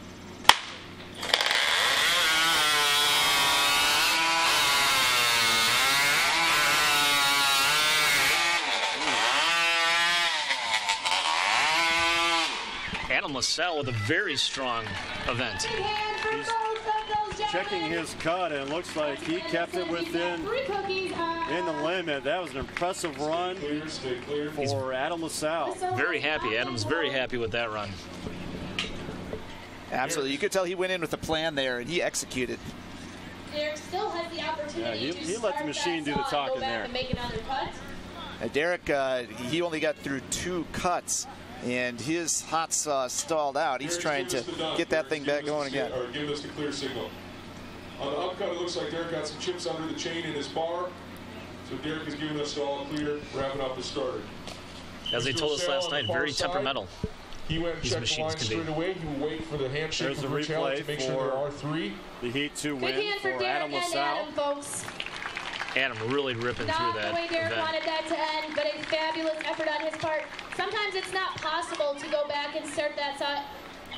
Adam LaSalle with a very strong event. He's checking his cut, and it looks like he kept it within in the limit. That was an impressive run for Adam LaSalle. Very happy. Adam's very happy with that run. Absolutely. You could tell he went in with a plan there, and he executed. Derek still has the opportunity to he let the machine do the talking there. and make another cut. Derek, he only got through 2 cuts, and his hot saw stalled out. He's trying to get that thing back going again. Or give us the clear signal. On the upcut, it looks like Derek got some chips under the chain in his bar. So Derek is giving us all clear, wrapping up the starter. As they told us last night, very temperamental. He went and These checked the machines line can straight be. away. He will wait for the handshake There's from the Rich Allen replay to make sure there for are 3. the heat 2 Good win hand for for Derek Adam and LaSalle. Adam, folks. Adam really ripping Not through the that way Derek event. wanted that to end, but a fabulous effort on his part. Sometimes it's not possible to go back and start that saw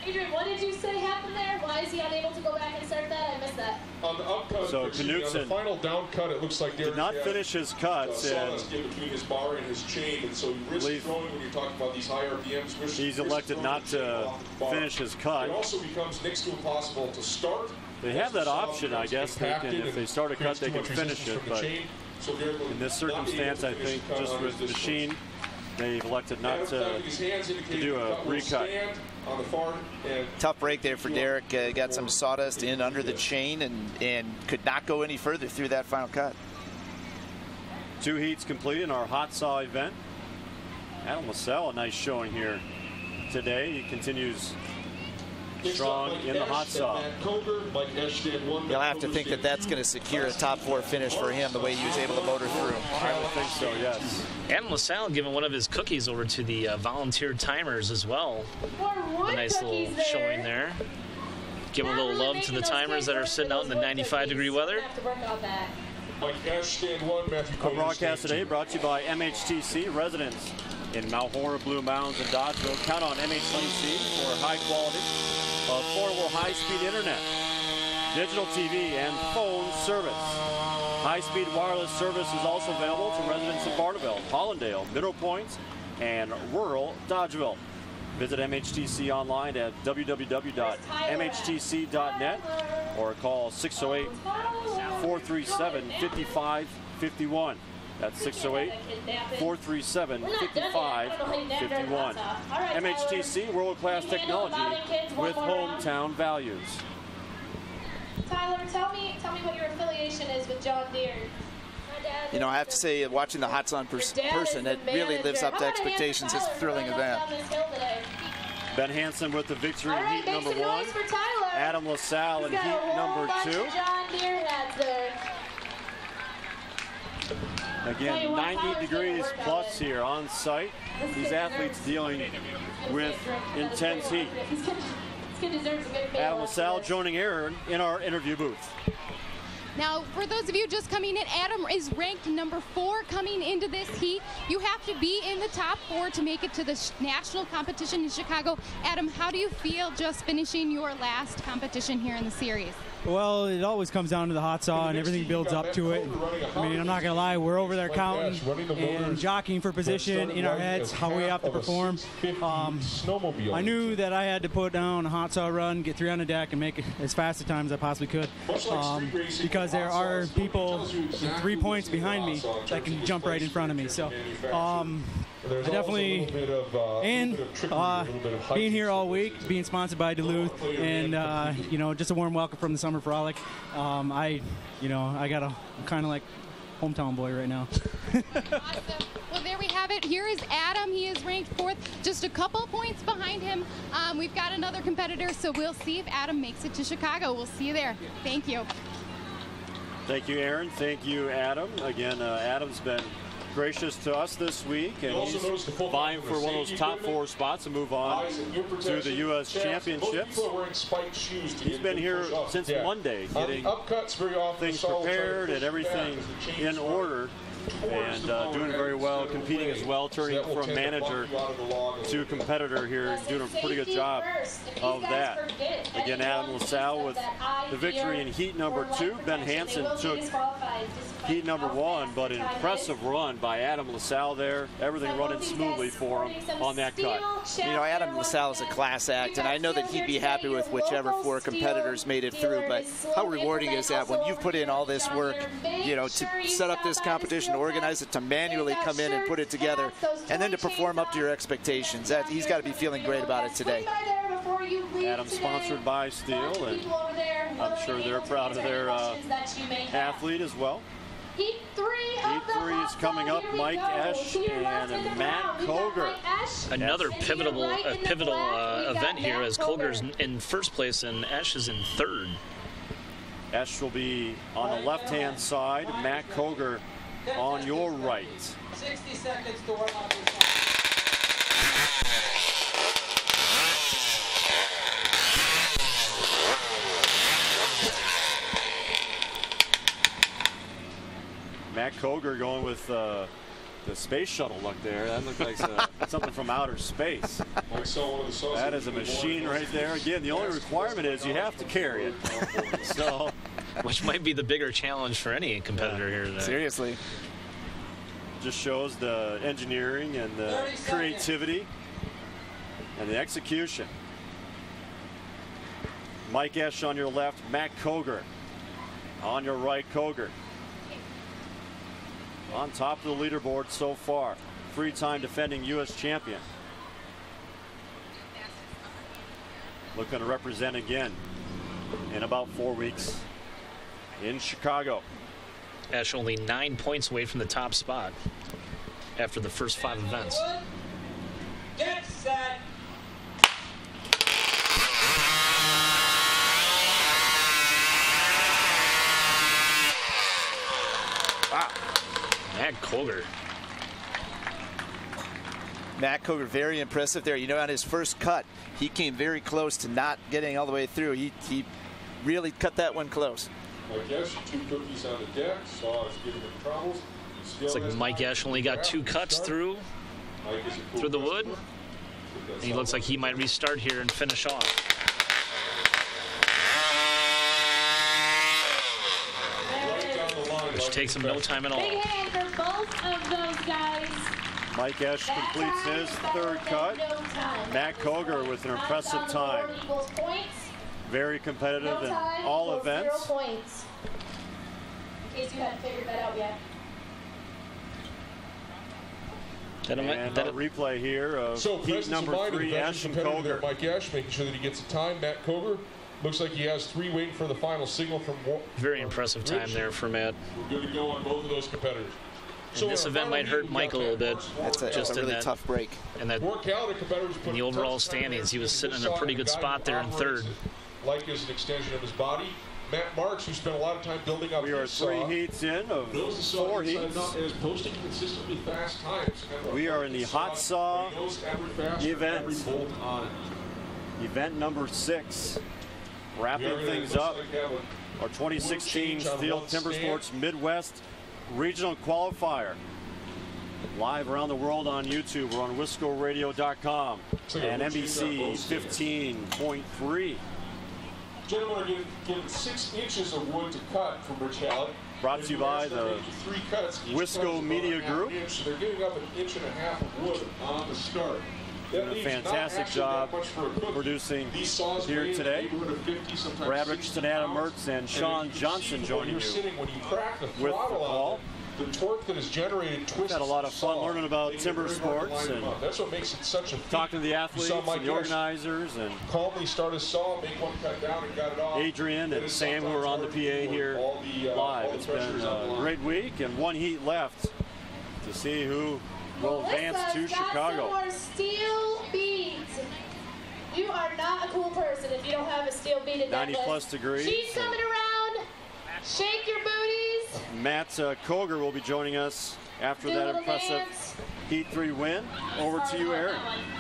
Adrian, what did you say happened there? Why is he unable to go back and start that? I missed that. On the upcut, So on the Knudsen final down cut, it looks like Derek did not finish his cuts, and between his bar and his chain, and so you risk throwing when you're talking about these high RPMs. he's elected not to finish his cut. It also becomes next to impossible to start. They have that option, I guess. They can, if they start a cut, they can finish it. But in this circumstance, I think just with the machine, they've elected not to do a recut. Tough break there for Derek. Got some sawdust in under the chain and could not go any further through that final cut. 2 heats complete in our hot saw event. Adam LaSalle, a nice showing here today. He continues strong in the hot saw. You'll have to think that that's going to secure a top 4 finish for him, the way he was able to motor through. I would think so, yes. Adam LaSalle giving one of his cookies over to the volunteer timers as well. A nice little showing there. Give a little love to the timers that are sitting out in the 95-degree weather. Our broadcast today brought to you by MHTC, residents in Mount Horeb, Blue Mounds, and Dodgeville. Count on MHTC for high quality, affordable high-speed internet, digital TV, and phone service. High-speed wireless service is also available to residents of Barneville, Hollandale, Middle Point, and rural Dodgeville. Visit MHTC online at www.mhtc.net or call 608-437-5551. That's 608-437-5551. MHTC, world-class technology with hometown values. Tyler, tell me what your affiliation is with John Deere. You know, I have to say, watching the hot saw in person, it really lives up to expectations. It's a thrilling event. Ben Hansen with the victory in heat number 1. Adam LaSalle in heat number 2. John Deere hats there. Again, 90 degrees plus here on site. These athletes dealing with intense heat. Adam LaSalle joining Aaron in our interview booth. Now, for those of you just coming in, Adam is ranked number 4 coming into this heat. You have to be in the top 4 to make it to the national competition in Chicago. Adam, how do you feel just finishing your last competition here in the series? Well, it always comes down to the hot saw, and everything builds up to it. I mean, I'm not going to lie, we're over there counting and jockeying for position in our heads, how we have to perform. I knew that I had to put down a hot saw run, get 3 on the deck, and make it as fast a time as I possibly could, because there are people 3 points behind me that can jump right in front of me. So I definitely, and being here all week, being sponsored by Duluth, and you know, just a warm welcome from the Summer Frolic. I'm kind of like hometown boy right now. Awesome. Well, there we have it. Here is Adam. He is ranked 4th, just a couple points behind him. We've got another competitor, so we'll see if Adam makes it to Chicago. We'll see you there. Thank you. Thank you, Aaron. Thank you, Adam. Again, Adam's been gracious to us this week, and he's vying for one of those top 4 spots to move on to the U.S. Championships. He's been here since Monday, getting things prepared and everything in order, and doing very well, competing as well, turning from manager to competitor here, doing a pretty good job of that. Again, Adam LaSalle with the victory in heat number 2. Ben Hansen took heat number 1, but an impressive run by Adam LaSalle there. Everything running smoothly for him on that cut. You know, Adam LaSalle is a class act, and I know that he'd be happy with whichever 4 competitors made it through, but how rewarding is that when you've put in all this work, you know, to set up this competition, to organize it, to manually come in and put it together, and then to perform up to your expectations. He's got to be feeling great about it today. Adam sponsored by STIHL, and I'm sure they're proud of their athlete as well. Heat 3 is coming up. Mike Esch and Matt Cogar. Another pivotal event here, as Cogar's in 1st place and Esch is in 3rd. Esch will be on the left-hand side, Matt Cogar on your right. 60 seconds to warm up. Matt Cogar going with The space shuttle look there. That looked like something from outer space. That is a machine right there. Again, the only requirement is you have to carry it. So, which might be the bigger challenge for any competitor here today. Seriously. Just shows the engineering and the creativity and the execution. Mike Esch on your left, Matt Cogar on your right. Cogar on top of the leaderboard so far. Free time defending U.S. champion. Looking to represent again in about 4 weeks in Chicago. Esch only 9 points away from the top spot after the first 5 events. Get set. Wow. Matt Cogar. Matt Cogar, very impressive there. You know, on his first cut, he came very close to not getting all the way through. He really cut that one close. Mike Esch, 2 cookies on the deck. Saw is giving him troubles. It's like Mike Esch only got 2 cuts through the wood. And he looks like he might restart here and finish off. Which takes him no time at all. Big hand for both of those guys. Mike Esch completes his 3rd cut. Matt Cogar with an impressive time. Very competitive in all events. 0 points. In case you hadn't figured that out yet. And a replay here of heat number 3, Esch and Cogar. Mike Esch making sure that he gets the time. Matt Cogar looks like he has 3 waiting for the final signal from. Very impressive time there for Matt. We're good to go on both of those competitors. And this event might hurt Mike a little bit. That's a really tough break. And that in the overall standings, he was sitting in a pretty good spot there in 3rd. Like is an extension of his body. Matt Marks, who spent a lot of time building up. We are 3 heats in of 4 heats. Posting consistently fast times. We are in the hot saw event. Event number 6. Wrapping things up. Our 2016 STIHL TIMBERSPORTS Midwest Regional Qualifier. Live around the world on YouTube. We're on WiscoRadio.com and NBC 15.3. Gentlemen are getting 6 inches of wood to cut from Rich Hallett. Brought to you by the Wisco Media Group. So they're giving up 1.5 inches of wood on the start. Doing a fantastic job producing here today. Brad Richardson, Adam Mertz, and Sean Johnson joining you with the call. The torque that is generated twists. Had a lot of fun learning about timber sports and that's what makes it such a talking to the athletes and the organizers and calmly start a saw, make one cut down and got it off. Adrian and Sam, who are on the PA here live. It's been a great week and 1 heat left to see who will advance to Chicago. Got some more steel beads. You are not a cool person if you don't have a steel beaded 90+ degrees. She's coming around. Shake your booties. Matt Cogar will be joining us after that impressive Heat 3 win. Over to you, Aaron.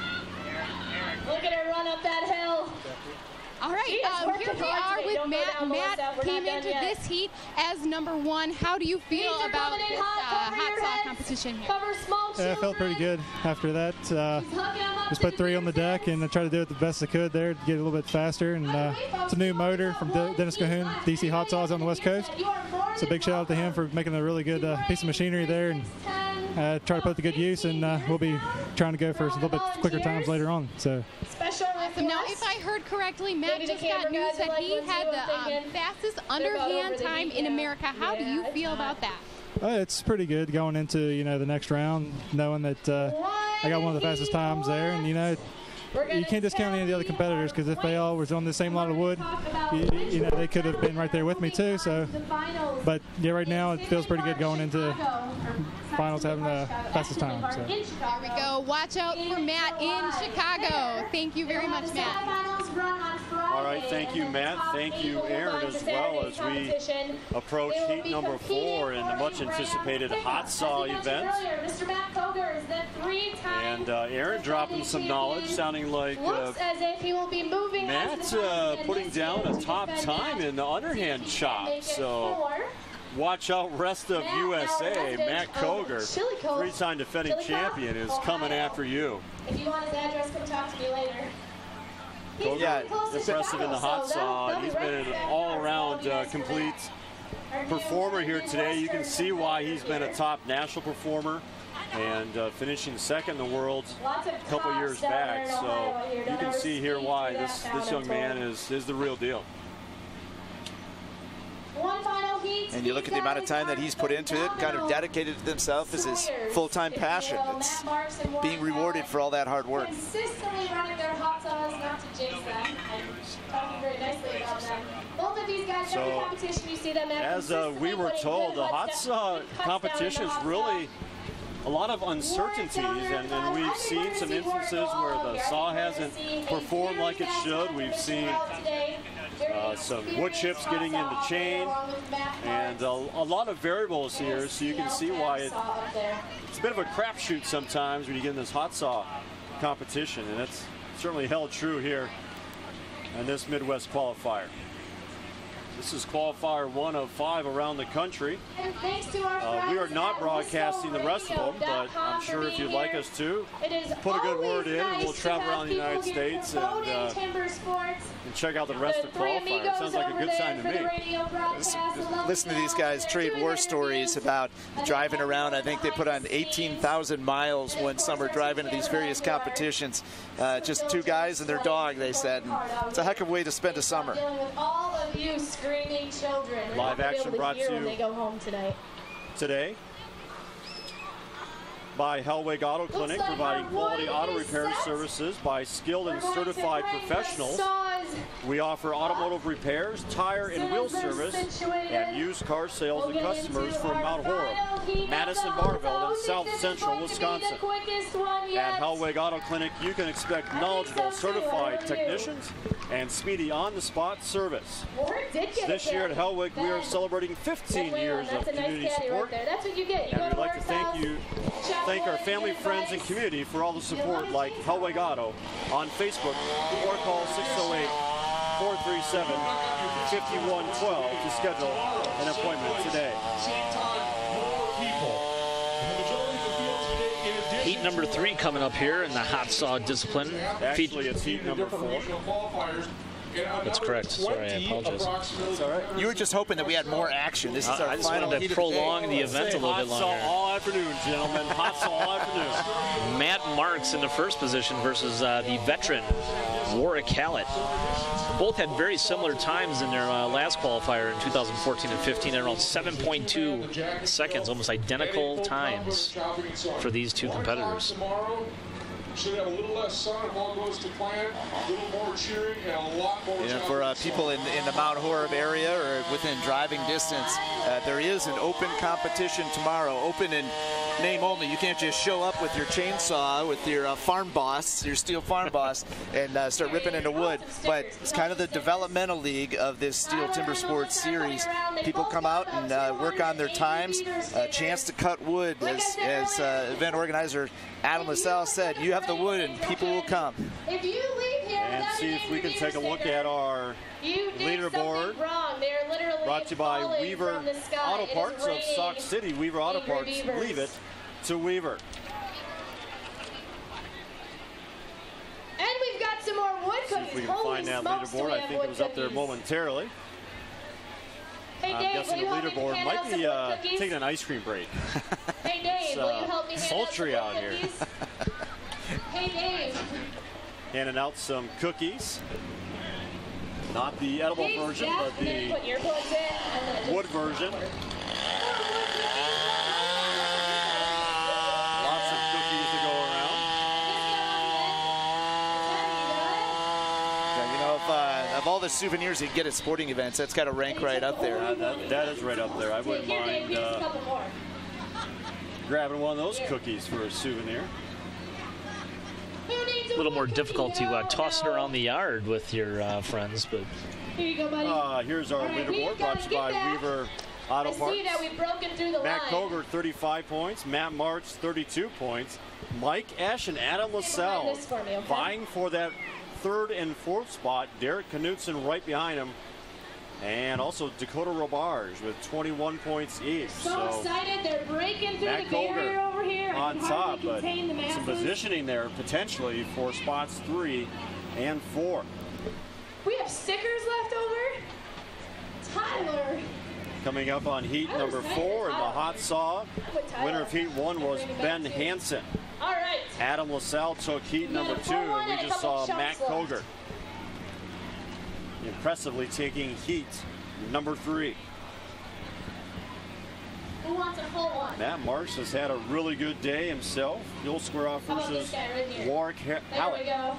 Look at her run up that hill. All right, here we are with Matt. Matt came into this heat as number 1. How do you feel about this hot saw competition here? Yeah, I felt pretty good after that. Just put 3 on the deck and I tried to do it the best I could there to get a little bit faster. And it's a new motor from Dennis Cahoon, DC Hot Saws on the West Coast. So big shout out to him for making a really good piece of machinery there and try to put it to good use. And we'll be trying to go for a little bit quicker times later on. So. Now, if I heard correctly, Matt just got news that he had the fastest underhand time in America. How do you feel about that? It's pretty good going into the next round, knowing that I got one of the fastest times there, and you can't discount any of the other competitors because if they all was on the same lot of wood, they could have been right there with me too. So, but yeah, right now it feels pretty good going into finals having the fastest time. So. Here we go. Watch out for Matt in Chicago. Thank you very much, Matt. All right, thank you, Matt. Thank you, Aaron, as well as we approach heat number 4 in the much anticipated hot saw event. And Aaron dropping some knowledge, sounding like Matt's putting down a top time in the underhand chop. So watch out, rest of USA. Matt Cogar, three-time defending champion, is coming after you. If you want his address, come talk to me later. Cogar, impressive in the hot saw. He's been an all-around complete performer here today. You can see why he's been a top national performer and finishing second in the world a couple years back. So you can see here why this young man is the real deal. One final heat. And you look at the amount of time that he's put into it, kind of dedicated to himself as his full-time passion. It's being rewarded for all that hard work. Consistently running their hot saws, not to jinx them, and talking very nicely about them. Both of these guys, every competition you see them at. As we were told, the hot saw competition is really a lot of uncertainties, and we've seen some instances where the saw hasn't performed like it should. We've seen some wood chips getting in the chain, and a lot of variables here, so you can see why it's a bit of a crapshoot sometimes when you get in this hot saw competition, and it's certainly held true here in this Midwest qualifier. This is qualifier 1 of 5 around the country. We are not broadcasting the rest of them, but I'm sure if you'd like us to, put a good word in, and we'll travel around the United States and check out the rest of the qualifier. It sounds like a good sign to me. Listen to these guys trade war stories about driving around. I think they put on 18,000 miles one summer driving to these various competitions. Just 2 guys and their dog, they said. And it's a heck of a way to spend a summer. All of you screaming children. Live action brought to you when they go home today by Hellwig Auto Clinic, providing quality auto repair services by skilled and certified professionals. We offer automotive repairs, tire and wheel service, and used car sales to customers from Mount Horeb, Madison, Barville, and South Central Wisconsin. At Hellwig Auto Clinic, you can expect knowledgeable, certified technicians and speedy on-the-spot service. This year at Hellwig, we are celebrating 15 years of community support, and we'd like to thank our family, friends, and community for all the support, like Hellwig Auto on Facebook, or call 608-437-5112 to schedule an appointment today. Heat number 3 coming up here in the hot saw discipline. Actually, it's heat number 4. That's correct. Sorry, I apologize. It's all right. You were just hoping that we had more action. This is our I just final wanted to prolong the event a little bit longer. Hot saw all afternoon, gentlemen. Hot saw all afternoon. Matt Marks in the first position versus the veteran Warwick Hallett. Both had very similar times in their last qualifier in 2014 and 15, at around 7.2 seconds, almost identical times for these two competitors. Should have a little less sun if all goes to plan, a little more cheering, and a lot more. For people in the Mount Horeb area or within driving distance, there is an open competition tomorrow. Open in name only. You can't just show up with your chainsaw, with your farm boss, your steel farm boss, and start ripping into wood. But it's kind of the developmental league of this STIHL TIMBERSPORTS Series. People come out and work on their times. A chance to cut wood, as event organizer Adam LaSalle said. You have the wood and people will come. If you leave here and see if we can take a look at our leaderboard. Brought to you by Weaver Auto Parts of Sauk City. Weaver Auto Parts, leave it to Weaver. And we've got some more wood cookies. See if we can find that leaderboard. I think it was up there momentarily. Hey, I'm Dave, guessing the leaderboard might be taking an ice cream break. Hey, Dave, will you help me hand sultry out some out here. Hey, Dave. Handing out some cookies. Not the edible version, but the wood version. Lots of cookies to go around. Yeah, you know, of all the souvenirs you can get at sporting events, that's got to rank right up there. That is right up there. I wouldn't mind grabbing one of those cookies for a souvenir. A little more difficult to toss it around the yard with your friends, but here you go, buddy. Here's our leaderboard brought to you by Weaver Auto Parts. We've broken through the Matt Cogar, 35 points. Matt Marks, 32 points. Mike Ash and Adam LaSalle vying for that third and fourth spot. Derek Knutson right behind him and also Dakota Robarge with 21 points each. So excited, they're breaking through Matt the barrier Cogar over here. on top, but the some positioning there potentially for spots 3 and 4. We have stickers left over. Tyler. Coming up on heat number 4 in the hot saw. Winner of heat 1 was Ben Hansen. All right. Adam LaSalle took heat number 2, and we just saw Matt Cogar impressively taking heat number 3. Who wants a full one? Matt Marks has had a really good day himself. He'll square off versus Warwick Hallett. There we go.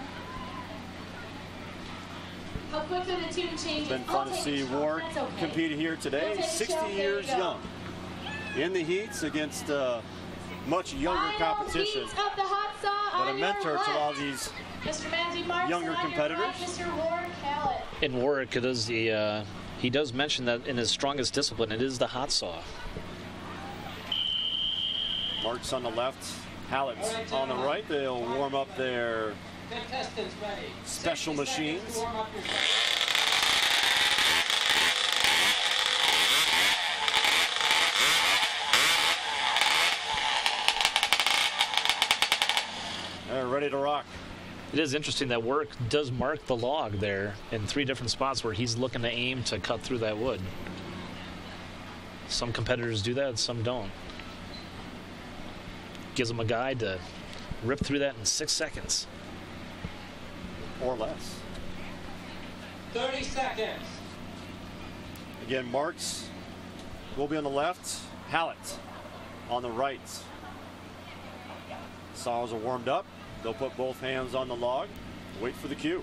How quickly the tune changes. It's been fun to see Warwick compete here today. 60 years young. In the heats against much younger competition. But a mentor to all these younger competitors. In Warwick, it is the he does mention that in his strongest discipline, it is the hot saw. Marks on the left, Hallett on the right. They'll warm up their special machines. They're ready to rock. It is interesting that Warwick does mark the log there in 3 different spots where he's looking to aim to cut through that wood. Some competitors do that, some don't. Gives them a guide to rip through that in 6 seconds. Or less. 30 seconds. Again, Marks will be on the left, Hallett on the right. Saws are warmed up. They'll put both hands on the log, wait for the cue.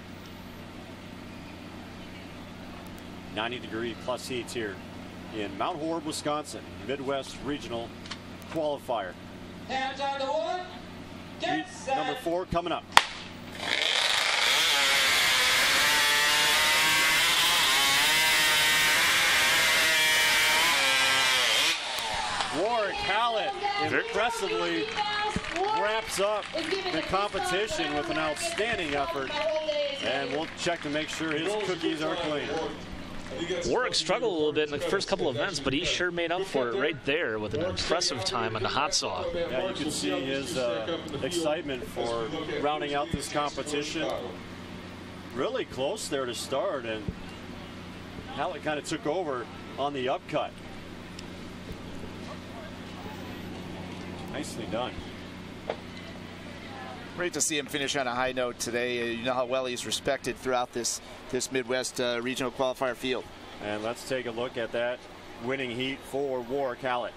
90-degree plus heat here in Mount Horeb, Wisconsin, Midwest Regional Qualifier. Hands on the wood. Get Heat set. number 4 coming up. Warwick Hallett impressively wraps up the competition with an outstanding effort, and we'll check to make sure his cookies are clean. Warwick struggled a little bit in the first couple of events, but he sure made up for it right there with an impressive time on the hot saw. Yeah, you can see his excitement for rounding out this competition. Really close there to start, and Hallett kind of took over on the upcut. Nicely done. Great to see him finish on a high note today. You know how well he's respected throughout this Midwest regional qualifier field. And let's take a look at that winning heat for Warwick Hallett.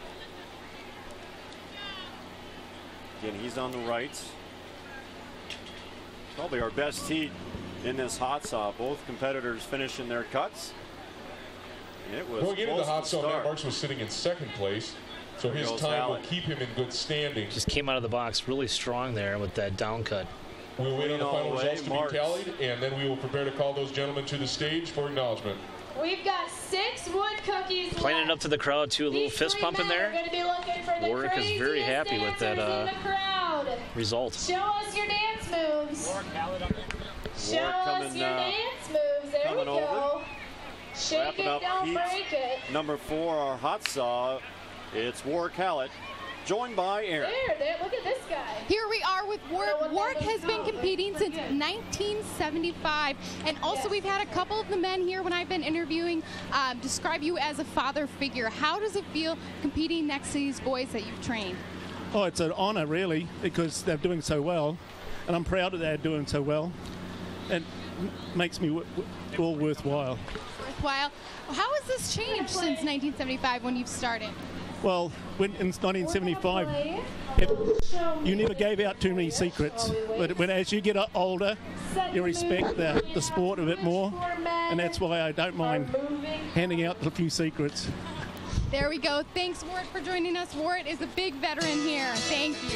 Again, he's on the right. Probably our best heat in this hot saw. Both competitors finishing their cuts. It was going into the hot saw, Matt Marks was sitting in 2nd place. So his time will keep him in good standing. Just came out of the box really strong there with that down cut. We'll wait on the final results to be tallied, and then we will prepare to call those gentlemen to the stage for acknowledgement. We've got 6 wood cookies Playing it up to the crowd too, a little fist pump in there. Warwick is very happy with that result. Show us your dance moves. Show us your dance moves. There we go. Shake Wrapping it, up don't heat break it. number 4, our hot saw. It's Warwick Hallett, joined by Aaron. There, look at this guy. Here we are with Warwick. Warwick has been competing since 1975, and also we've had a couple of the men here when I've been interviewing describe you as a father figure. How does it feel competing next to these boys that you've trained? Oh, it's an honor, really, because they're doing so well, and I'm proud that they're doing so well. It makes me all worthwhile. Worthwhile. How has this changed since 1975 when you've started? Well, in 1975, you never gave out too many secrets. But as you get older, you respect the sport a bit more, and that's why I don't mind handing out a few secrets. There we go. Thanks, Warwick, for joining us. Warwick is a big veteran here. Thank you.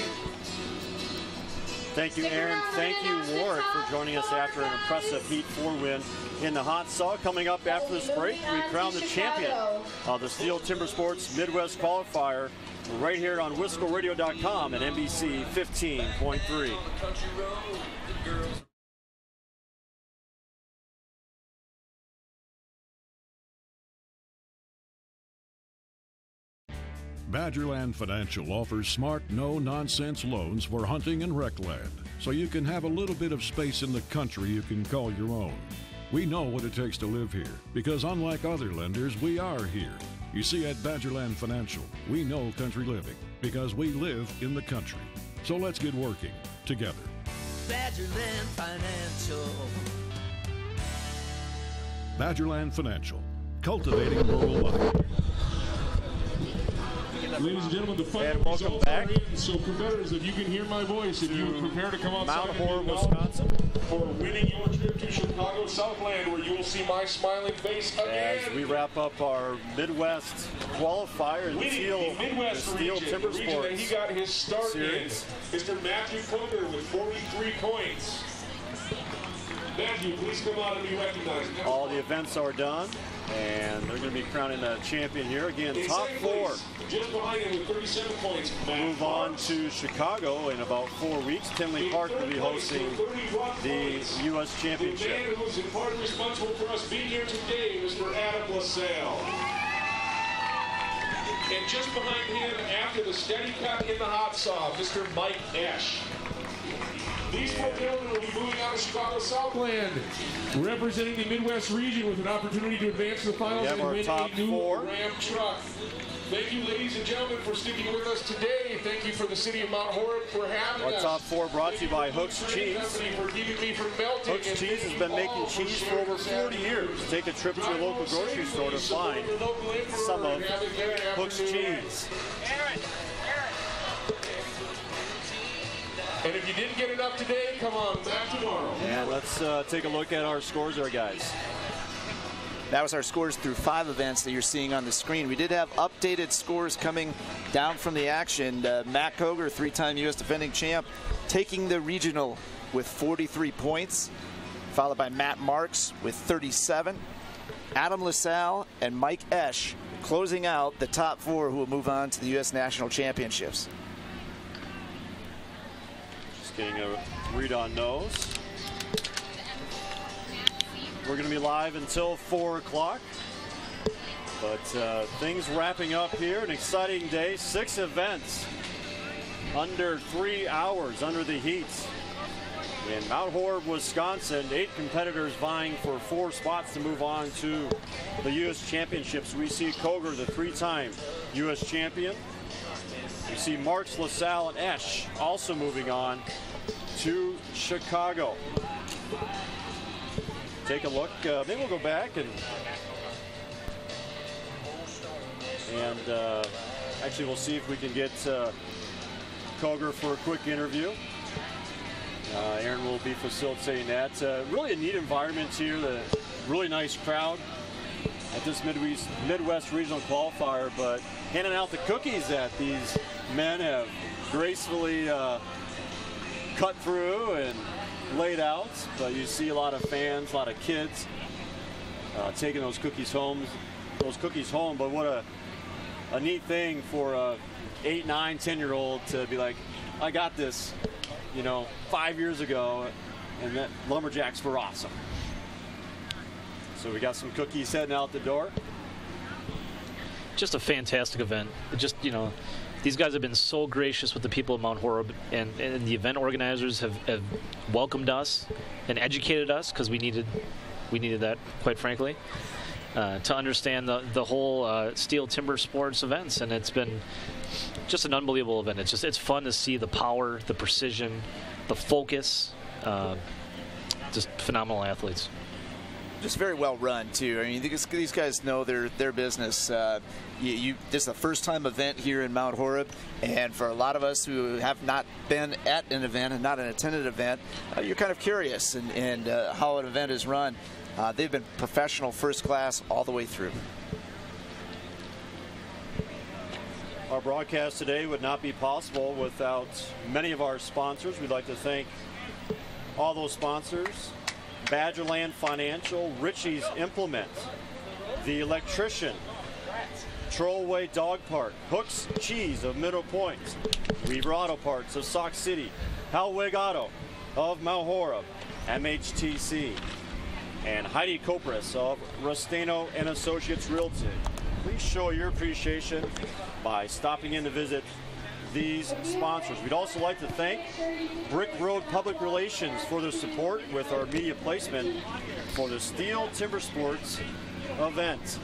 Thank you, Aaron. Thank you, Warwick, for joining us after an impressive Heat 4 win in the hot saw. Coming up after this break, we crown the champion of the STIHL TIMBERSPORTS Midwest Qualifier right here on WiscoRadio.com and NBC 15.3. Badgerland Financial offers smart, no-nonsense loans for hunting and rec land, so you can have a little bit of space in the country you can call your own. We know what it takes to live here, because unlike other lenders, we are here. You see, at Badgerland Financial, we know country living, because we live in the country. So let's get working together. Badgerland Financial. Badgerland Financial, cultivating rural life. Ladies and gentlemen, the final results are in. So competitors, if you can hear my voice, if you prepare to come outside Mount Horeb, Wisconsin, for winning your trip to Chicago Southland, where you will see my smiling face again. As we wrap up our Midwest qualifier in the STIHL TIMBERSPORTS he got his start Series. in. Mr. Matt Cogar with 43 points. Matthew, please come out and be recognized. All the events are done, and they're going to be crowning a champion here. Again, top 4. Just behind him with 37 points. Move on to Chicago in about 4 weeks. Tinley Park will be hosting the U.S. Championship. The man who's in part responsible for us being here today, Mr. Adam LaSalle. And just behind him, after the steady cut in the hot saw, Mr. Mike Esch. These four gentlemen will be moving out of Chicago Southland, representing the Midwest region with an opportunity to advance to the finals and win a new Ram truck. Thank you, ladies and gentlemen, for sticking with us today. Thank you for the city of Mount Horeb for having us. Our top 4 brought to you by Hooks Cheese. For keeping me from melting. Hooks Cheese has been making cheese for over 40 years. Take a trip to your local grocery store to find some of Hooks Cheese. And if you didn't get enough today, come on back tomorrow. And let's take a look at our scores there, guys. That was our scores through 5 events that you're seeing on the screen. We did have updated scores coming down from the action. Matt Cogar, 3-time U.S. defending champ, taking the regional with 43 points, followed by Matt Marks with 37. Adam LaSalle and Mike Esch closing out the top 4 who will move on to the U.S. National Championships. Just getting a read on those. We're going to be live until 4 o'clock. But things wrapping up here. An exciting day. 6 events under 3 hours under the heat. In Mount Horeb, Wisconsin, 8 competitors vying for 4 spots to move on to the U.S. Championships. We see Cogar, the 3-time U.S. champion. We see Marks, LaSalle, and Esch also moving on to Chicago. Take a look. Then we'll go back and actually we'll see if we can get Cogar for a quick interview. Aaron will be facilitating that. Really a neat environment here. The really nice crowd at this Midwest Regional Qualifier, but handing out the cookies that these men have gracefully cut through and laid out. But you see a lot of fans, a lot of kids taking those cookies home. But what a neat thing for a 8, 9, 10-year-old to be like, I got this, 5 years ago, and that Lumberjacks were awesome. So we got some cookies heading out the door. Just a fantastic event. These guys have been so gracious with the people of Mount Horeb, and the event organizers have welcomed us and educated us, because we needed that, quite frankly, to understand the whole STIHL TIMBERSPORTS events. And it's been just an unbelievable event. It's fun to see the power, the precision, the focus. Just phenomenal athletes. Just very well run too. I mean, these guys know their business. This is the first time event here in Mount Horeb, and for a lot of us who have not been at an event and not an attended event, you're kind of curious and how an event is run. They've been professional, first class, all the way through. Our broadcast today would not be possible without many of our sponsors. We'd like to thank all those sponsors: Badgerland Financial, Richie's Implement, The Electrician, Trollway Dog Park, Hooks Cheese of Middle Point, Weaver Auto Parts of Sauk City, Halwig Auto of Mount Horeb, MHTC, and Heidi Kopris of Rustano and Associates Realty. please show your appreciation by stopping in to visit these sponsors. We'd also like to thank Brick Road Public Relations for their support with our media placement for the STIHL TIMBERSPORTS event.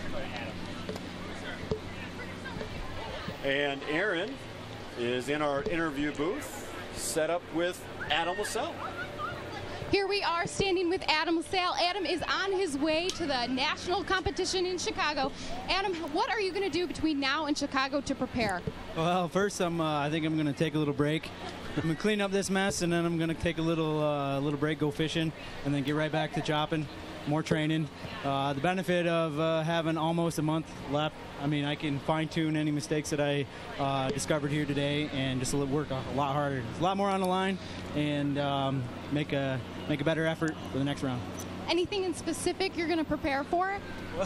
And Aaron is in our interview booth, set up with Adam LaSalle. Here we are standing with Adam LaSalle. Adam is on his way to the national competition in Chicago. Adam, what are you going to do between now and Chicago to prepare? Well, first I think I'm going to take a little break. I'm going to clean up this mess, and then I'm going to take a little break, go fishing, and then get right back to chopping. More training. The benefit of having almost a month left, I mean, I can fine-tune any mistakes that I discovered here today and just work a lot harder. There's a lot more on the line, and make a better effort for the next round. Anything in specific you're going to prepare for?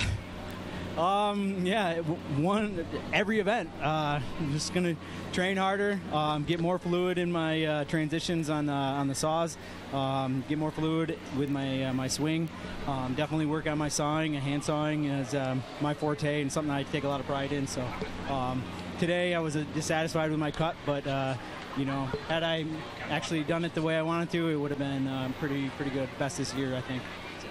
Yeah, every event. I'm just gonna train harder, get more fluid in my transitions on the saws, get more fluid with my swing. Definitely work on my sawing. Hand sawing is my forte and something I take a lot of pride in. So today I was dissatisfied with my cut, but you know, had I actually done it the way I wanted to, it would have been pretty good. Best this year, I think.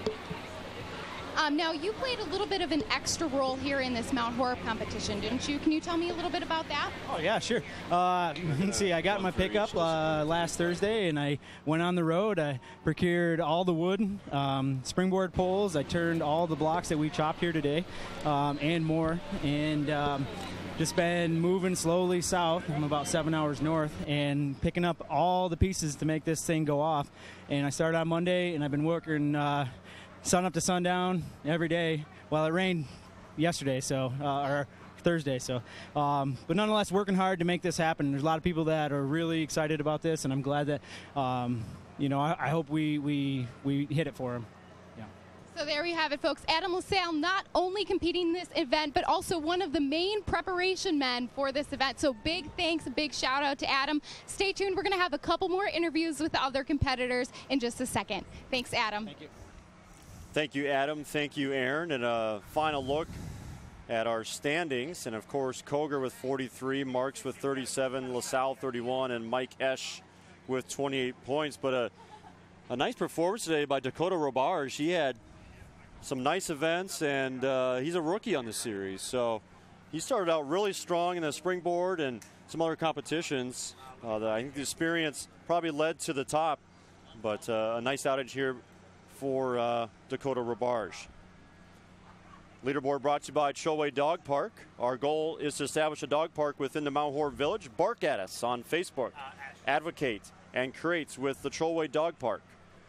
Now, you played a little bit of an extra role here in this Mount Horeb competition, didn't you? Can you tell me a little bit about that? Oh, yeah, sure. Let's see, I got my pickup last Thursday, and I went on the road. I procured all the wood, springboard poles. I turned all the blocks that we chopped here today, and more. And just been moving slowly south. I'm about 7 hours north, and picking up all the pieces to make this thing go off. And I started on Monday, and I've been working sun up to sundown every day. Well, it rained yesterday, so or Thursday, so but nonetheless working hard to make this happen. There's a lot of people that are really excited about this, and I'm glad that you know, I hope we hit it for them. Yeah. So there we have it, folks. Adam LaSalle not only competing in this event, but also one of the main preparation men for this event. So big thanks, a big shout out to Adam. Stay tuned. We're going to have a couple more interviews with the other competitors in just a second. Thanks, Adam. Thank you. Thank you, Adam. Thank you, Aaron. And a final look at our standings. And, of course, Cogar with 43, Marks with 37, LaSalle 31, and Mike Esch with 28 points. But a nice performance today by Dakota Robarge. He had some nice events, and he's a rookie on the series. So he started out really strong in the springboard and some other competitions. I think the experience probably led to the top. But a nice outage here for Dakota Robarge. Leaderboard brought to you by Cholway Dog Park. Our goal is to establish a dog park within the Mount Horeb Village. Bark at us on Facebook. Advocate and create with the Cholway Dog Park.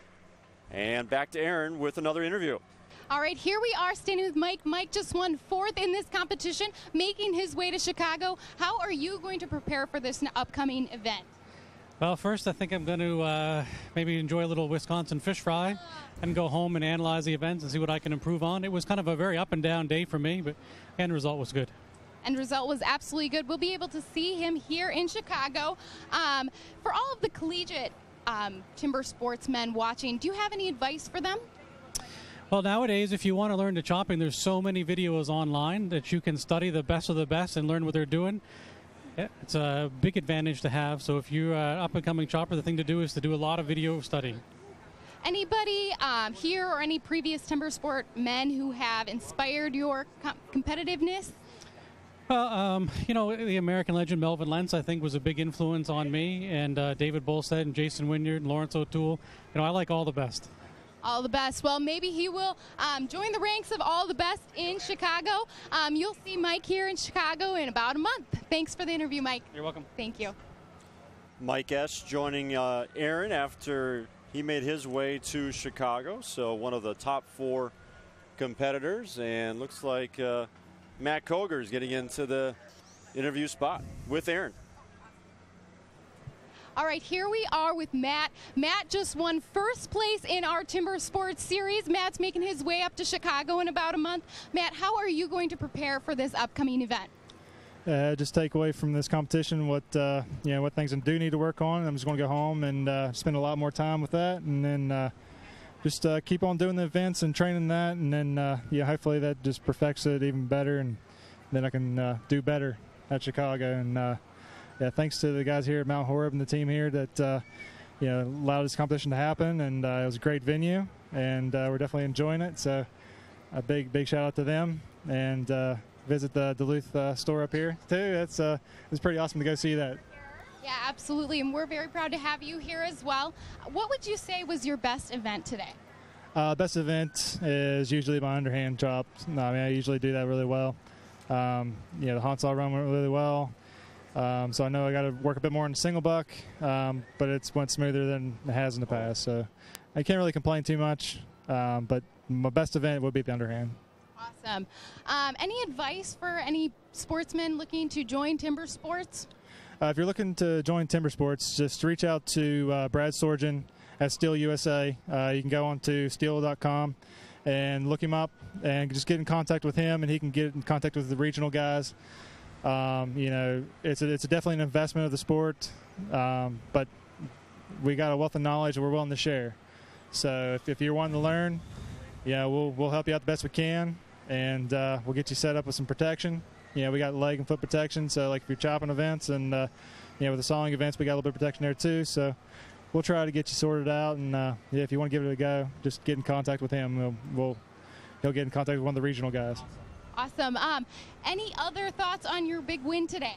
And back to Aaron with another interview. All right, here we are standing with Mike. Mike just won 4th in this competition, making his way to Chicago. How are you going to prepare for this upcoming event? Well, first I think I'm going to maybe enjoy a little Wisconsin fish fry and go home and analyze the events and see what I can improve on. It was kind of a very up and down day for me, but the end result was good. End result was absolutely good. We'll be able to see him here in Chicago. For all of the collegiate timber sportsmen watching, do you have any advice for them? Well, nowadays, if you want to learn the chopping, there's so many videos online that you can study the best of the best and learn what they're doing. Yeah, it's a big advantage to have. So if you're an up-and-coming chopper, the thing to do is to do a lot of video studying. Anybody here or any previous timber sport men who have inspired your competitiveness? Well, you know, the American legend Melvin Lentz, I think, was a big influence on me, and David Bolstead and Jason Wynyard and Lawrence O'Toole. You know, I like all the best. All the best. Well, maybe he will join the ranks of all the best in Chicago. You'll see Mike here in Chicago in about a month. Thanks for the interview, Mike. You're welcome. Thank you. Mike Esch joining Aaron after he made his way to Chicago. So one of the top 4 competitors, and looks like Matt Cogar is getting into the interview spot with Aaron. All right, here we are with Matt. Matt just won 1st place in our TimberSports Series. Matt's making his way up to Chicago in about a month. Matt, how are you going to prepare for this upcoming event? Just take away from this competition what what things I do need to work on. I'm just going to go home and spend a lot more time with that, and then just keep on doing the events and training that, and then hopefully that just perfects it even better, and then I can do better at Chicago. And yeah, thanks to the guys here at Mount Horeb and the team here that allowed this competition to happen. And it was a great venue, and we're definitely enjoying it. So a big shout out to them, and visit the Duluth store up here too. It's pretty awesome to go see that. Yeah, absolutely, and we're very proud to have you here as well. What would you say was your best event today? Best event is usually my underhand chop. I usually do that really well. The Hansall run went really well. So I know I got to work a bit more on the single buck, but it's went smoother than it has in the past. So I can't really complain too much, but my best event would be the underhand. Awesome. Any advice for any sportsmen looking to join timber sports? If you're looking to join timber sports, just reach out to Brad Sorgen at STIHL USA. You can go on to STIHL.com and look him up and just get in contact with him, and he can get in contact with the regional guys. It's definitely an investment of the sport, but we got a wealth of knowledge that we're willing to share. So if you're wanting to learn, we'll help you out the best we can, and we'll get you set up with some protection. We got leg and foot protection, so like if you're chopping events and with the sawing events, we got a little bit of protection there too. So we'll try to get you sorted out, and if you want to give it a go, just get in contact with him. He'll get in contact with one of the regional guys. Awesome. Any other thoughts on your big win today?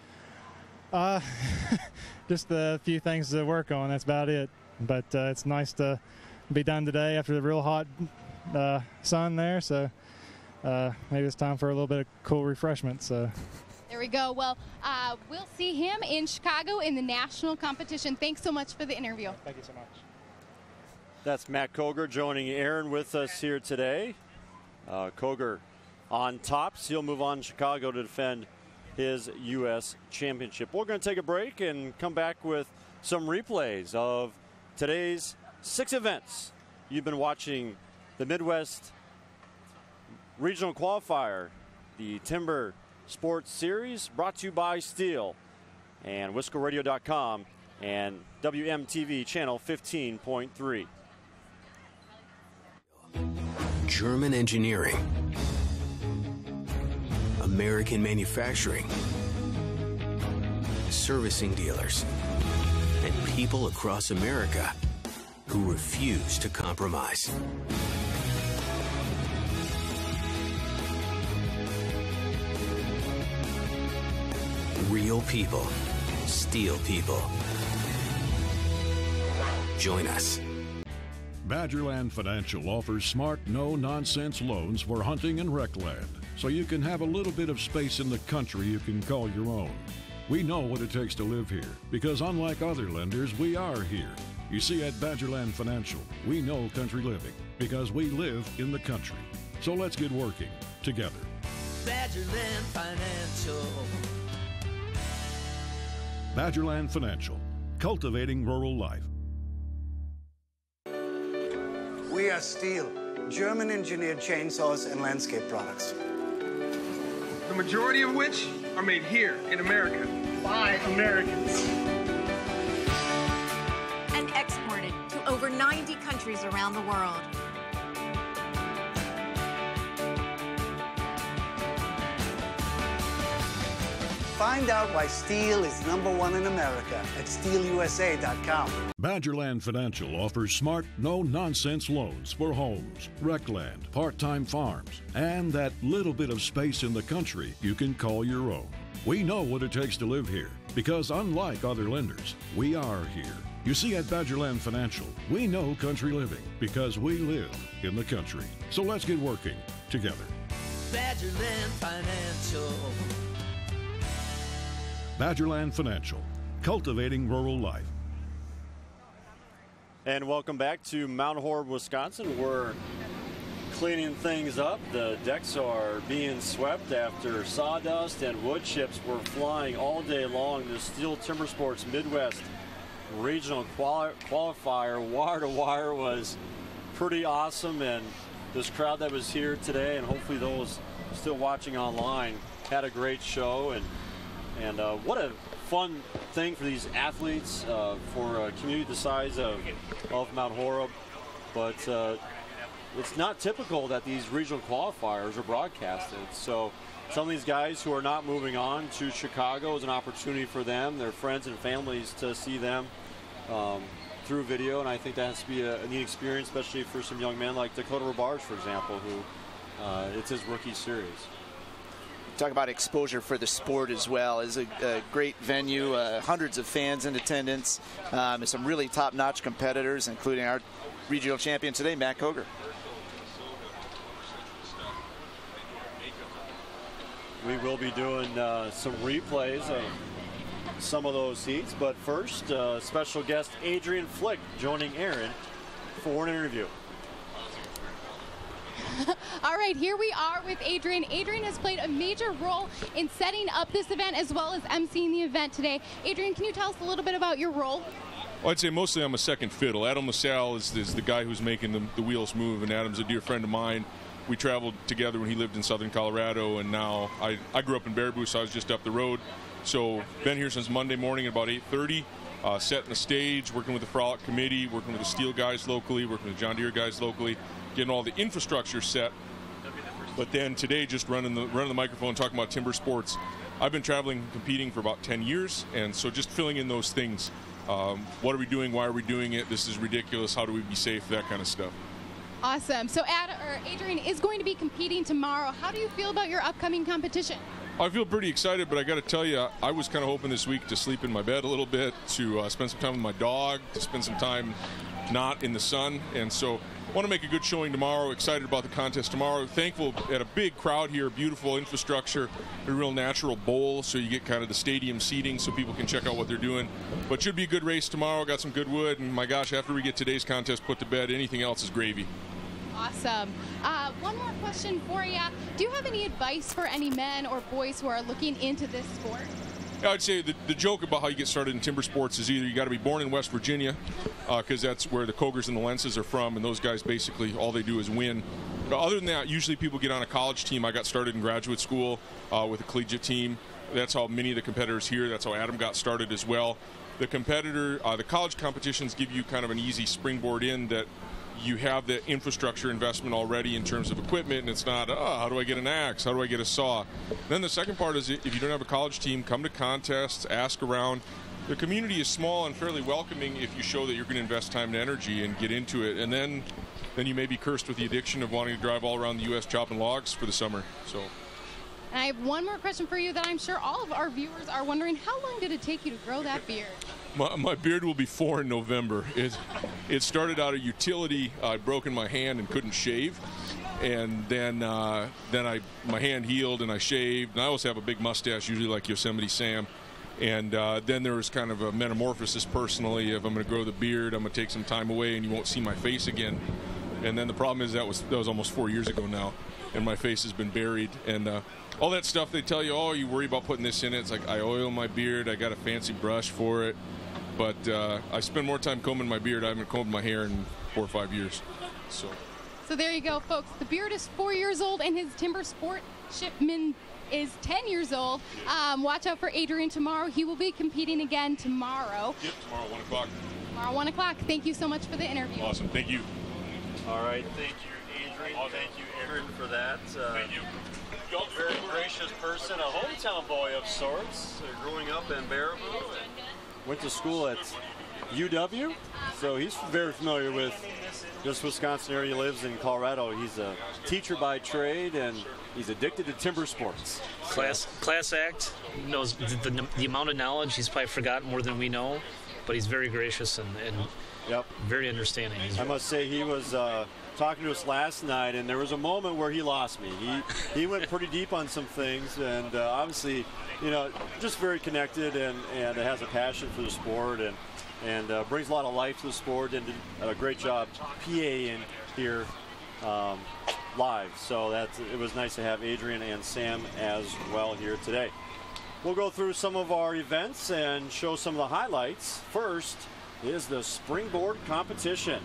Just a few things to work on. That's about it. But it's nice to be done today after the real hot sun there. So maybe it's time for a little bit of cool refreshment. So. There we go. Well, we'll see him in Chicago in the national competition. Thanks so much for the interview. Thank you so much. That's Matt Cogar joining Aaron with us here today. Cogar on top, so he'll move on to Chicago to defend his U.S. championship. We're going to take a break and come back with some replays of today's 6 events. You've been watching the Midwest Regional Qualifier, the Timber Sports Series, brought to you by STIHL and WiscoRadio.com and WMTV channel 15.3. German engineering, American manufacturing, servicing dealers, and people across America who refuse to compromise. Real people, STIHL people. Join us. Badgerland Financial offers smart, no-nonsense loans for hunting and rec land, so you can have a little bit of space in the country you can call your own. We know what it takes to live here, because unlike other lenders, we are here. You see, at Badgerland Financial, we know country living, because we live in the country. So let's get working together. Badgerland Financial. Badgerland Financial, cultivating rural life. We are STIHL, German-engineered chainsaws and landscape products. The majority of which are made here in America by Americans. And exported to over 90 countries around the world. Find out why STIHL is #1 in America at STIHLUSA.com. Badgerland Financial offers smart, no-nonsense loans for homes, rec land, part-time farms, and that little bit of space in the country you can call your own. We know what it takes to live here, because unlike other lenders, we are here. You see, at Badgerland Financial, we know country living, because we live in the country. So let's get working together. Badgerland Financial. Badgerland Financial, cultivating rural life. And welcome back to Mount Horeb, Wisconsin. We're cleaning things up. The decks are being swept after sawdust and wood chips were flying all day long. The STIHL TIMBERSPORTS Midwest Regional Qualifier wire-to-wire was pretty awesome, and this crowd that was here today, and hopefully those still watching online, had a great show. And what a fun thing for these athletes, for a community the size of Mount Horeb. But it's not typical that these regional qualifiers are broadcasted. So some of these guys who are not moving on to Chicago is an opportunity for them, their friends and families, to see them through video, and I think that has to be a neat experience, especially for some young men like Dakota Robarge, for example, who it's his rookie series. Talk about exposure for the sport as well. It's a great venue, hundreds of fans in attendance, and some really top-notch competitors, including our regional champion today, Matt Cogar. We will be doing some replays of some of those heats, but first, special guest Adrian Flick joining Aaron for an interview. All right, here we are with Adrian. Adrian has played a major role in setting up this event as well as emceeing the event today. Adrian, can you tell us a little bit about your role? Well, I'd say mostly I'm a second fiddle. Adam LaSalle is the guy who's making the wheels move, and Adam's a dear friend of mine. We traveled together when he lived in southern Colorado, and now I grew up in Baraboo, so I was just up the road. So been here since Monday morning at about 8:30, setting the stage, working with the Frolic Committee, working with the STIHL guys locally, working with the John Deere guys locally, getting all the infrastructure set. But then today, just running the microphone, talking about timber sports. I've been traveling and competing for about 10 years, and so just filling in those things. What are we doing? Why are we doing it? This is ridiculous. How do we be safe? That kind of stuff. Awesome. So Adrian is going to be competing tomorrow. How do you feel about your upcoming competition? I feel pretty excited, but I got to tell you, I was kind of hoping this week to sleep in my bed a little bit, to spend some time with my dog, to spend some time not in the sun, and so I want to make a good showing tomorrow. Excited about the contest tomorrow. Thankful at a big crowd here, beautiful infrastructure, a real natural bowl, so you get kind of the stadium seating so people can check out what they're doing. But should be a good race tomorrow. Got some good wood, and my gosh, after we get today's contest put to bed, anything else is gravy. Awesome. One more question for you. Do you have any advice for any men or boys who are looking into this sport? I would say the joke about how you get started in timber sports is either you got to be born in West Virginia, because that's where the Cogars and the Lenses are from, and those guys basically all they do is win. But other than that, usually people get on a college team. I got started in graduate school with a collegiate team. That's how many of the competitors here. That's how Adam got started as well. The college competitions give you kind of an easy springboard in that you have the infrastructure investment already in terms of equipment, and it's not, how do I get an axe? How do I get a saw? Then the second part is if you don't have a college team, come to contests, ask around. The community is small and fairly welcoming if you show that you're going to invest time and energy and get into it. And then you may be cursed with the addiction of wanting to drive all around the U.S. chopping logs for the summer. So. And I have one more question for you that I'm sure all of our viewers are wondering. How long did it take you to grow that beard? My beard will be 4 in November. It started out of utility. I'd broken my hand and couldn't shave. And then my hand healed and I shaved. And I always have a big mustache, usually like Yosemite Sam. And then there was kind of a metamorphosis personally. If I'm going to grow the beard, I'm going to take some time away and you won't see my face again. And then the problem is that was almost 4 years ago now. And my face has been buried. And all that stuff they tell you, oh, you worry about putting this in it. It's like I oil my beard. I got a fancy brush for it. But I spend more time combing my beard. I haven't combed my hair in 4 or 5 years. So there you go, folks. The beard is 4 years old, and his timber sport shipment is 10 years old. Watch out for Adrian tomorrow. He will be competing again tomorrow. Yep, tomorrow 1 o'clock. Tomorrow 1 o'clock. Thank you so much for the interview. Awesome. Thank you. All right. Thank you, Adrian. Awesome. Thank you, Aaron, for that. Thank you. Very gracious person, a hometown boy of sorts, growing up in Baraboo. Went to school at UW, so he's very familiar with this Wisconsin area. He lives in Colorado. He's a teacher by trade, and he's addicted to timber sports. Class act, knows the amount of knowledge. He's probably forgotten more than we know, but he's very gracious and very understanding. I must say he was talking to us last night, and there was a moment where he lost me. He went pretty deep on some things, and obviously, just very connected and has a passion for the sport and brings a lot of life to the sport and did a great job PAing here live. So it was nice to have Adrian and Sam as well here today. We'll go through some of our events and show some of the highlights. First is the Springboard competition.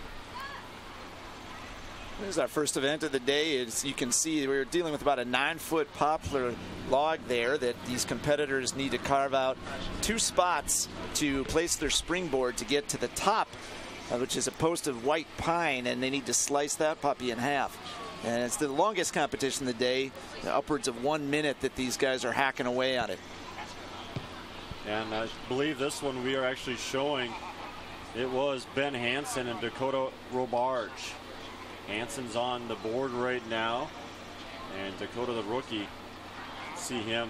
This is our first event of the day. As you can see, we're dealing with about a 9-foot poplar log there that these competitors need to carve out 2 spots to place their springboard to get to the top, which is a post of white pine, and they need to slice that puppy in half. And it's the longest competition of the day, upwards of 1 minute that these guys are hacking away on it. And I believe this one we are actually showing, it was Ben Hansen and Dakota Robarge. Hansen's on the board right now, and Dakota, the rookie, see him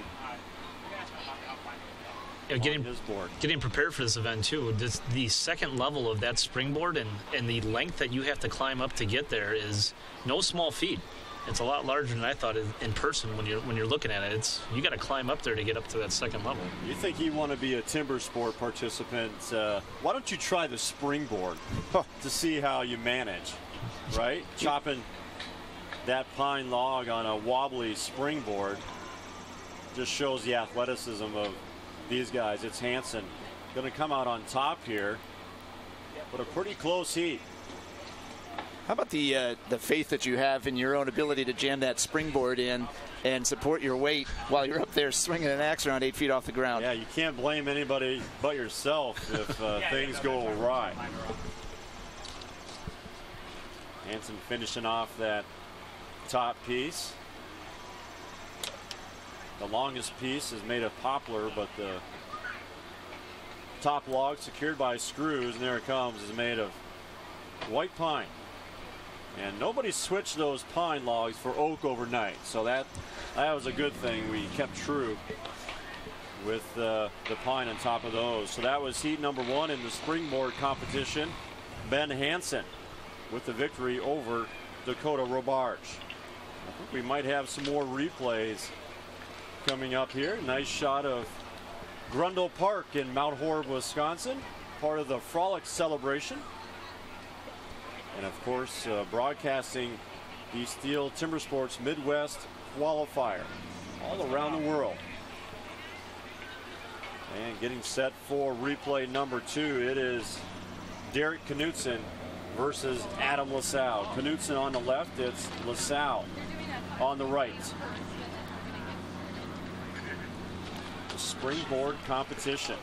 getting prepared for this event too. The second level of that springboard and the length that you have to climb up to get there is no small feat. It's a lot larger than I thought in person when you're looking at it. You got to climb up there to get up to that second level. You think you want to be a timber sport participant? Why don't you try the springboard to see how you manage, right? Chopping that pine log on a wobbly springboard just shows the athleticism of these guys. It's Hansen going to come out on top here, but a pretty close heat. How about the faith that you have in your own ability to jam that springboard in and support your weight while you're up there swinging an axe around 8 feet off the ground? Yeah, you can't blame anybody but yourself if things go awry. Hansen finishing off that top piece. The longest piece is made of poplar, but the top log secured by screws, and there it comes, is made of white pine. And nobody switched those pine logs for oak overnight, so that was a good thing. We kept true with the pine on top of those. So that was heat number 1 in the springboard competition. Ben Hansen with the victory over Dakota Robarge. I think we might have some more replays coming up here. Nice shot of Grundahl Park in Mount Horeb, Wisconsin, part of the Frolic celebration. And of course, broadcasting the STIHL TIMBERSPORTS Mid-West Qualifier all around the world. And getting set for replay number 2, it is Derek Knutson versus Adam LaSalle. Knutson on the left, it's LaSalle on the right. The springboard competition.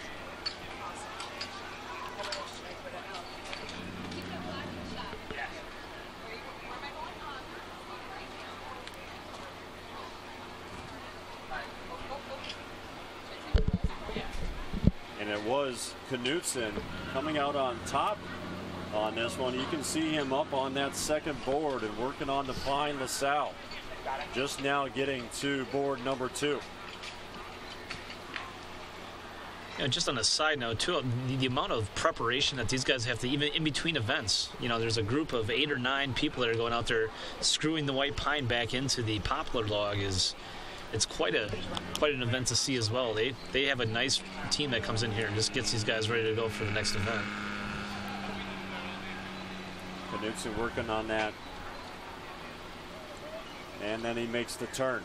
And it was Knutson coming out on top on this one. You can see him up on that second board and working on the pine. LaSalle just now getting to board number 2. Just on a side note, too, the amount of preparation that these guys have to, even in between events. There's a group of 8 or 9 people that are going out there screwing the white pine back into the poplar log. It's quite an event to see as well. They have a nice team that comes in here and just gets these guys ready to go for the next event. Knutson working on that. And then he makes the turn.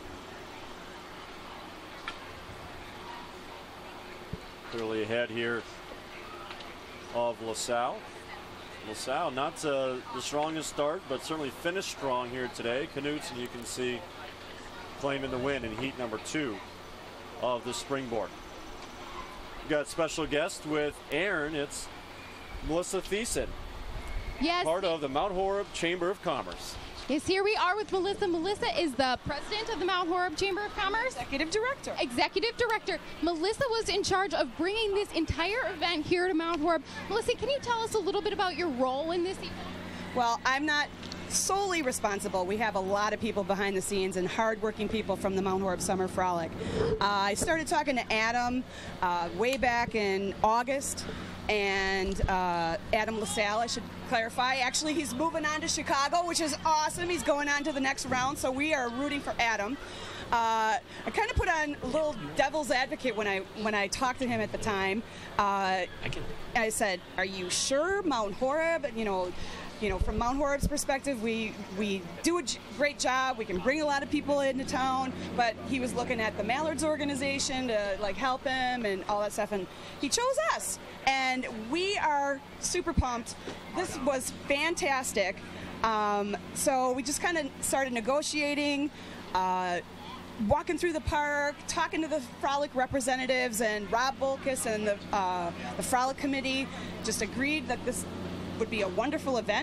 Clearly ahead here of LaSalle. LaSalle, not the strongest start, but certainly finished strong here today. Knutson, you can see, claiming the win in heat number 2 of the springboard. We've got special guest with Aaron. It's Melissa Thiessen. Yes. Part of the Mount Horeb Chamber of Commerce. Yes, here we are with Melissa. Melissa is the president of the Mount Horeb Chamber of Commerce. Executive director. Executive director. Melissa was in charge of bringing this entire event here to Mount Horeb. Melissa, can you tell us a little bit about your role in this event? Well, I'm not solely responsible. We have a lot of people behind the scenes and hardworking people from the Mount Horeb Summer Frolic. I started talking to Adam way back in August, and Adam LaSalle, I should clarify. Actually, he's moving on to Chicago, which is awesome. He's going on to the next round, so we are rooting for Adam. I kind of put on a little devil's advocate when I talked to him at the time. I said, "Are you sure Mount Horeb? From Mount Horeb's perspective, we do a great job. We can bring a lot of people into town." But he was looking at the Mallards organization to help him and all that stuff, and he chose us. And we are super pumped. This was fantastic. So we just kind of started negotiating, walking through the park, talking to the Frolic representatives, and Rob Bolkus and the Frolic committee just agreed that this would be a wonderful event,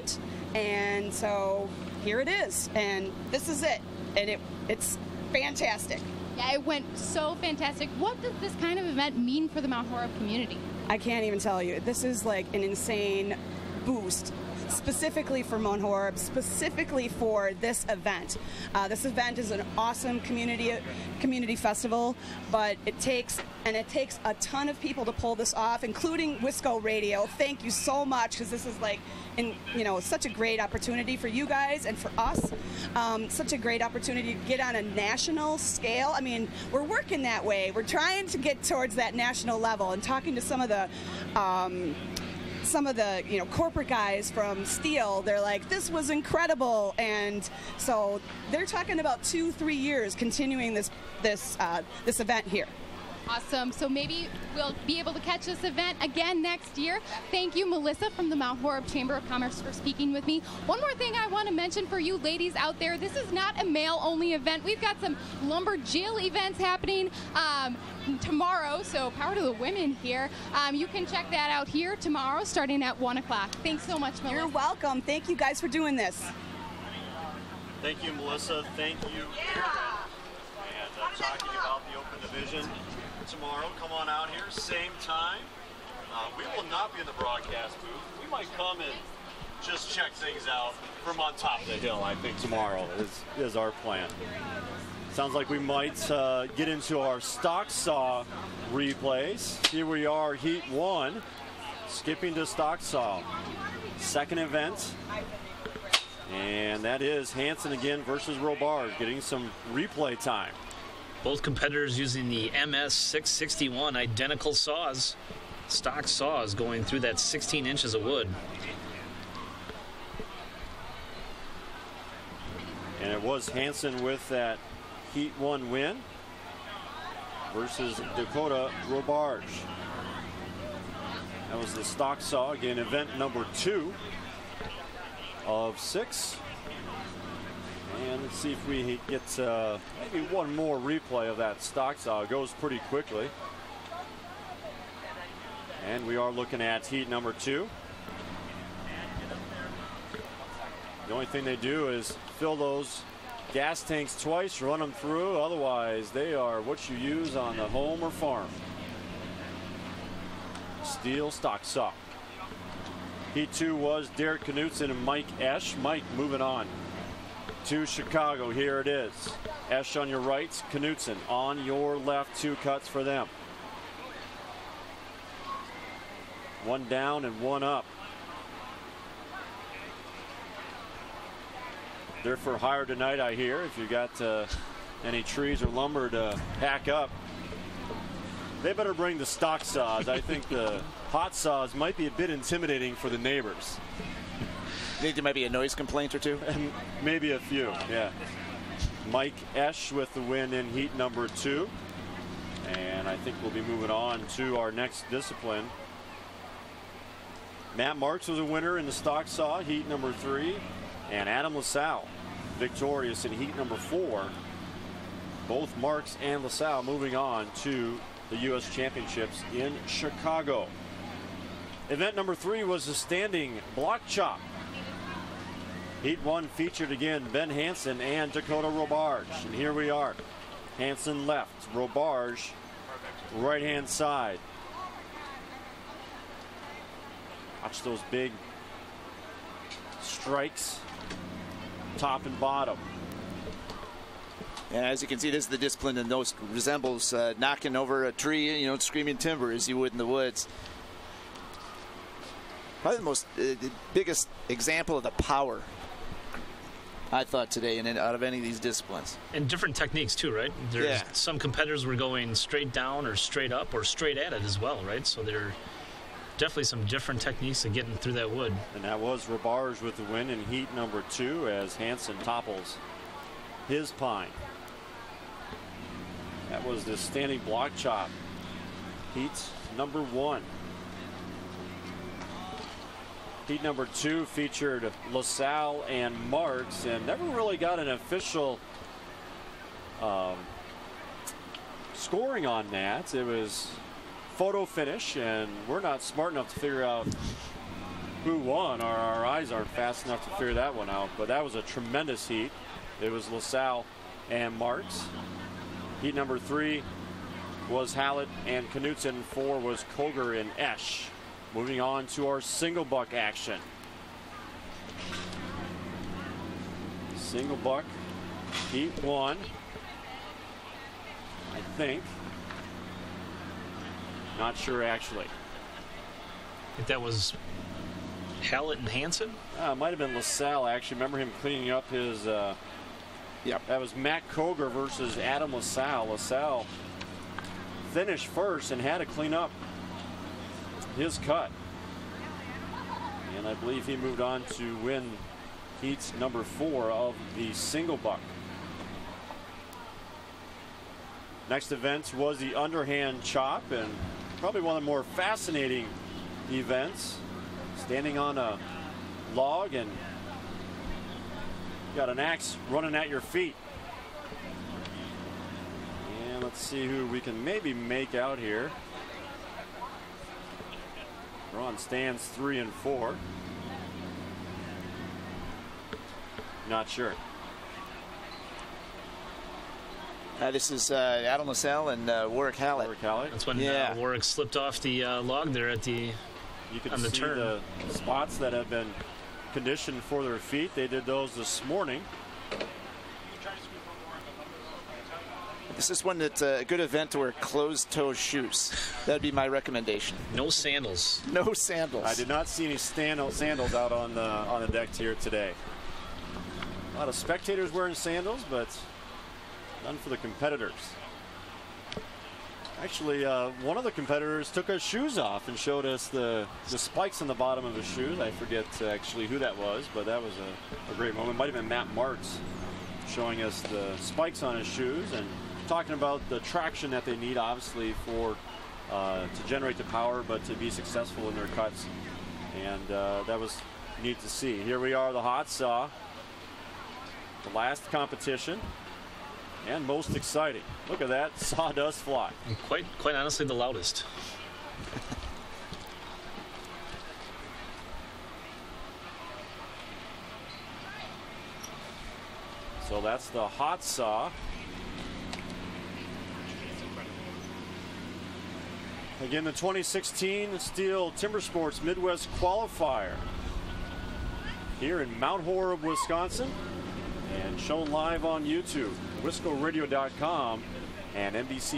And so here it is, and this is it, and it's fantastic. Yeah, it went so fantastic. What does this kind of event mean for the Mount Horeb community? I can't even tell you. This is like an insane boost, specifically for Mount Horeb, specifically for this event. This event is an awesome community festival, but it takes a ton of people to pull this off, including Wisco Radio. Thank you so much, because this is like, such a great opportunity for you guys and for us. Such a great opportunity to get on a national scale. I mean, we're working that way. We're trying to get towards that national level, and talking to some of the corporate guys from STIHL, they're like, this was incredible. And so they're talking about 2-3 years continuing this event here. Awesome. So maybe we'll be able to catch this event again next year. Thank you, Melissa from the Mount Horeb Chamber of Commerce, for speaking with me. One more thing I want to mention for you ladies out there, this is not a male-only event. We've got some Lumberjack events happening tomorrow, so power to the women here. You can check that out here tomorrow starting at 1 o'clock. Thanks so much, Melissa. You're welcome. Thank you guys for doing this. Thank you, Melissa. Thank you, Aaron. And talking about the Open Division tomorrow. Come on out here, same time. We will not be in the broadcast booth. We might come and just check things out from on top of the hill. I think tomorrow is our plan. Sounds like we might get into our stock saw replays. Here we are, Heat 1, skipping to stock saw. Second event, and that is Hansen again versus Robard, getting some replay time. Both competitors using the MS661 identical saws, stock saws, going through that 16 inches of wood. And it was Hansen with that Heat 1 win versus Dakota Robard. That was the stock saw, again, event number 2 of 6. And let's see if we get maybe one more replay of that stock saw. It goes pretty quickly. And we are looking at heat number 2. The only thing they do is fill those gas tanks twice, run them through. Otherwise, they are what you use on the home or farm. Steel stock saw. Heat 2 was Derek Knutson and Mike Esch. Mike moving on to Chicago. Here it is. Esch on your right, Knutson on your left. 2 cuts for them. 1 down and 1 up. They're for hire tonight, I hear. If you got any trees or lumber to pack up, they better bring the stock saws. I think the hot saws might be a bit intimidating for the neighbors. Think there might be a noise complaint or two? Maybe a few, yeah. Mike Esch with the win in heat number 2. And I think we'll be moving on to our next discipline. Matt Marks was a winner in the stock saw, heat number 3. And Adam LaSalle victorious in heat number 4. Both Marks and LaSalle moving on to the U.S. Championships in Chicago. Event number 3 was the standing block chop. Heat 1 featured again Ben Hansen and Dakota Robard. And here we are. Hansen left, Robard right hand side. Watch those big strikes, top and bottom. And as you can see, this is the discipline that most resembles knocking over a tree, screaming timber as you would in the woods. Probably the biggest example of the power, I thought, today out of any of these disciplines. And different techniques too, right? There's some competitors were going straight down or straight up or straight at it as well, right? So there are definitely some different techniques of getting through that wood. And that was Robard with the win in heat number 2 as Hansen topples his pine. That was the standing block chop. Heat number 1. Heat number 2 featured LaSalle and Marks, and never really got an official scoring on that. It was photo finish, and we're not smart enough to figure out who won. Our eyes aren't fast enough to figure that one out, but that was a tremendous heat. It was LaSalle and Marks. Heat number 3 was Hallett and Knutson. 4 was Cogar and Esch. Moving on to our single buck action. Single buck, heat 1. I think. Not sure actually. I think that was Hallett and Hansen? It might have been LaSalle, actually. Remember him cleaning up his... Yep. That was Matt Cogar versus Adam LaSalle. LaSalle finished first and had to clean up his cut. And I believe he moved on to win heats number 4 of the single buck. Next event was the underhand chop, and probably one of the more fascinating events. Standing on a log and got an axe running at your feet. And let's see who we can maybe make out here. We're on stands 3 and 4. Not sure. This is Adam LaSalle and Warwick Hallett. That's when Warwick slipped off the log there at the You can on the see turn. the spots that have been conditioned for their feet. They did those this morning. This is one that's a good event to wear closed-toe shoes. That'd be my recommendation. No sandals. No sandals. I did not see any sandals out on the deck here today. A lot of spectators wearing sandals, but none for the competitors. Actually, one of the competitors took his shoes off and showed us the spikes on the bottom of his shoes. I forget actually who that was, but that was a great moment. It might have been Matt Martz showing us the spikes on his shoes and talking about the traction that they need, obviously, for to generate the power, but to be successful in their cuts. And that was neat to see. Here we are, the hot saw, the last competition. And most exciting. Look at that sawdust fly. And quite honestly, the loudest. So that's the hot saw. Again, the 2016 STIHL TIMBERSPORTS Mid-West Qualifier here in Mount Horeb, Wisconsin, and shown live on YouTube, WiscoRadio.com and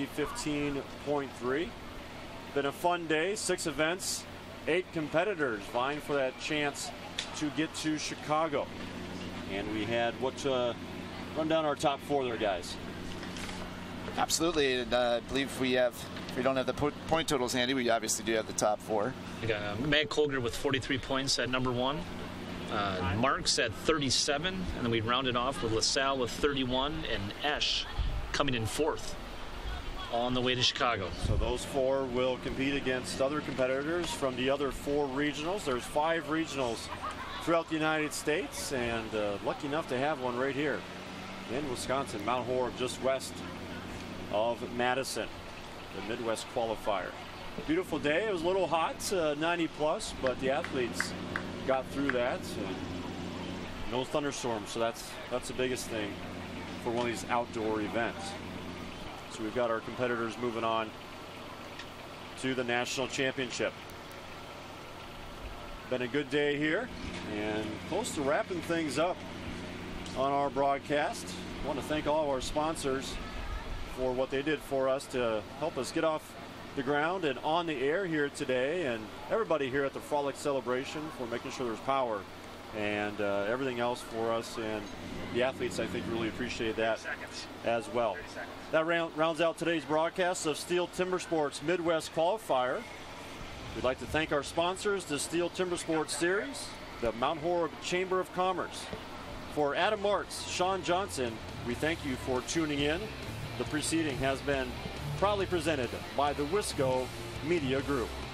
NBC15.3. Been a fun day, 6 events, 8 competitors vying for that chance to get to Chicago. And we had run down our top 4 there, guys. Absolutely, and I believe we don't have the point totals handy. We obviously do have the top 4. We got Matt Cogar with 43 points at number 1. Marks at 37, and then we rounded off with LaSalle with 31, and Esch coming in 4th on the way to Chicago. So those 4 will compete against other competitors from the other 4 regionals. There's 5 regionals throughout the United States, and lucky enough to have one right here in Wisconsin, Mount Horeb, just west of Madison, the Midwest Qualifier. Beautiful day. It was a little hot, 90 plus, but the athletes got through that. No thunderstorms, so that's the biggest thing for one of these outdoor events. So we've got our competitors moving on to the national championship. Been a good day here and close to wrapping things up on our broadcast. I want to thank all of our sponsors for what they did for us to help us get off the ground and on the air here today, and everybody here at the Frolic Celebration for making sure there's power and everything else for us, and the athletes I think really appreciate that as well. That rounds out today's broadcast of STIHL TIMBERSPORTS Midwest Qualifier. We'd like to thank our sponsors, the STIHL TIMBERSPORTS Series, the Mount Horeb Chamber of Commerce. For Adam Martz, Sean Johnson, we thank you for tuning in. The proceeding has been proudly presented by the Wisco Media Group.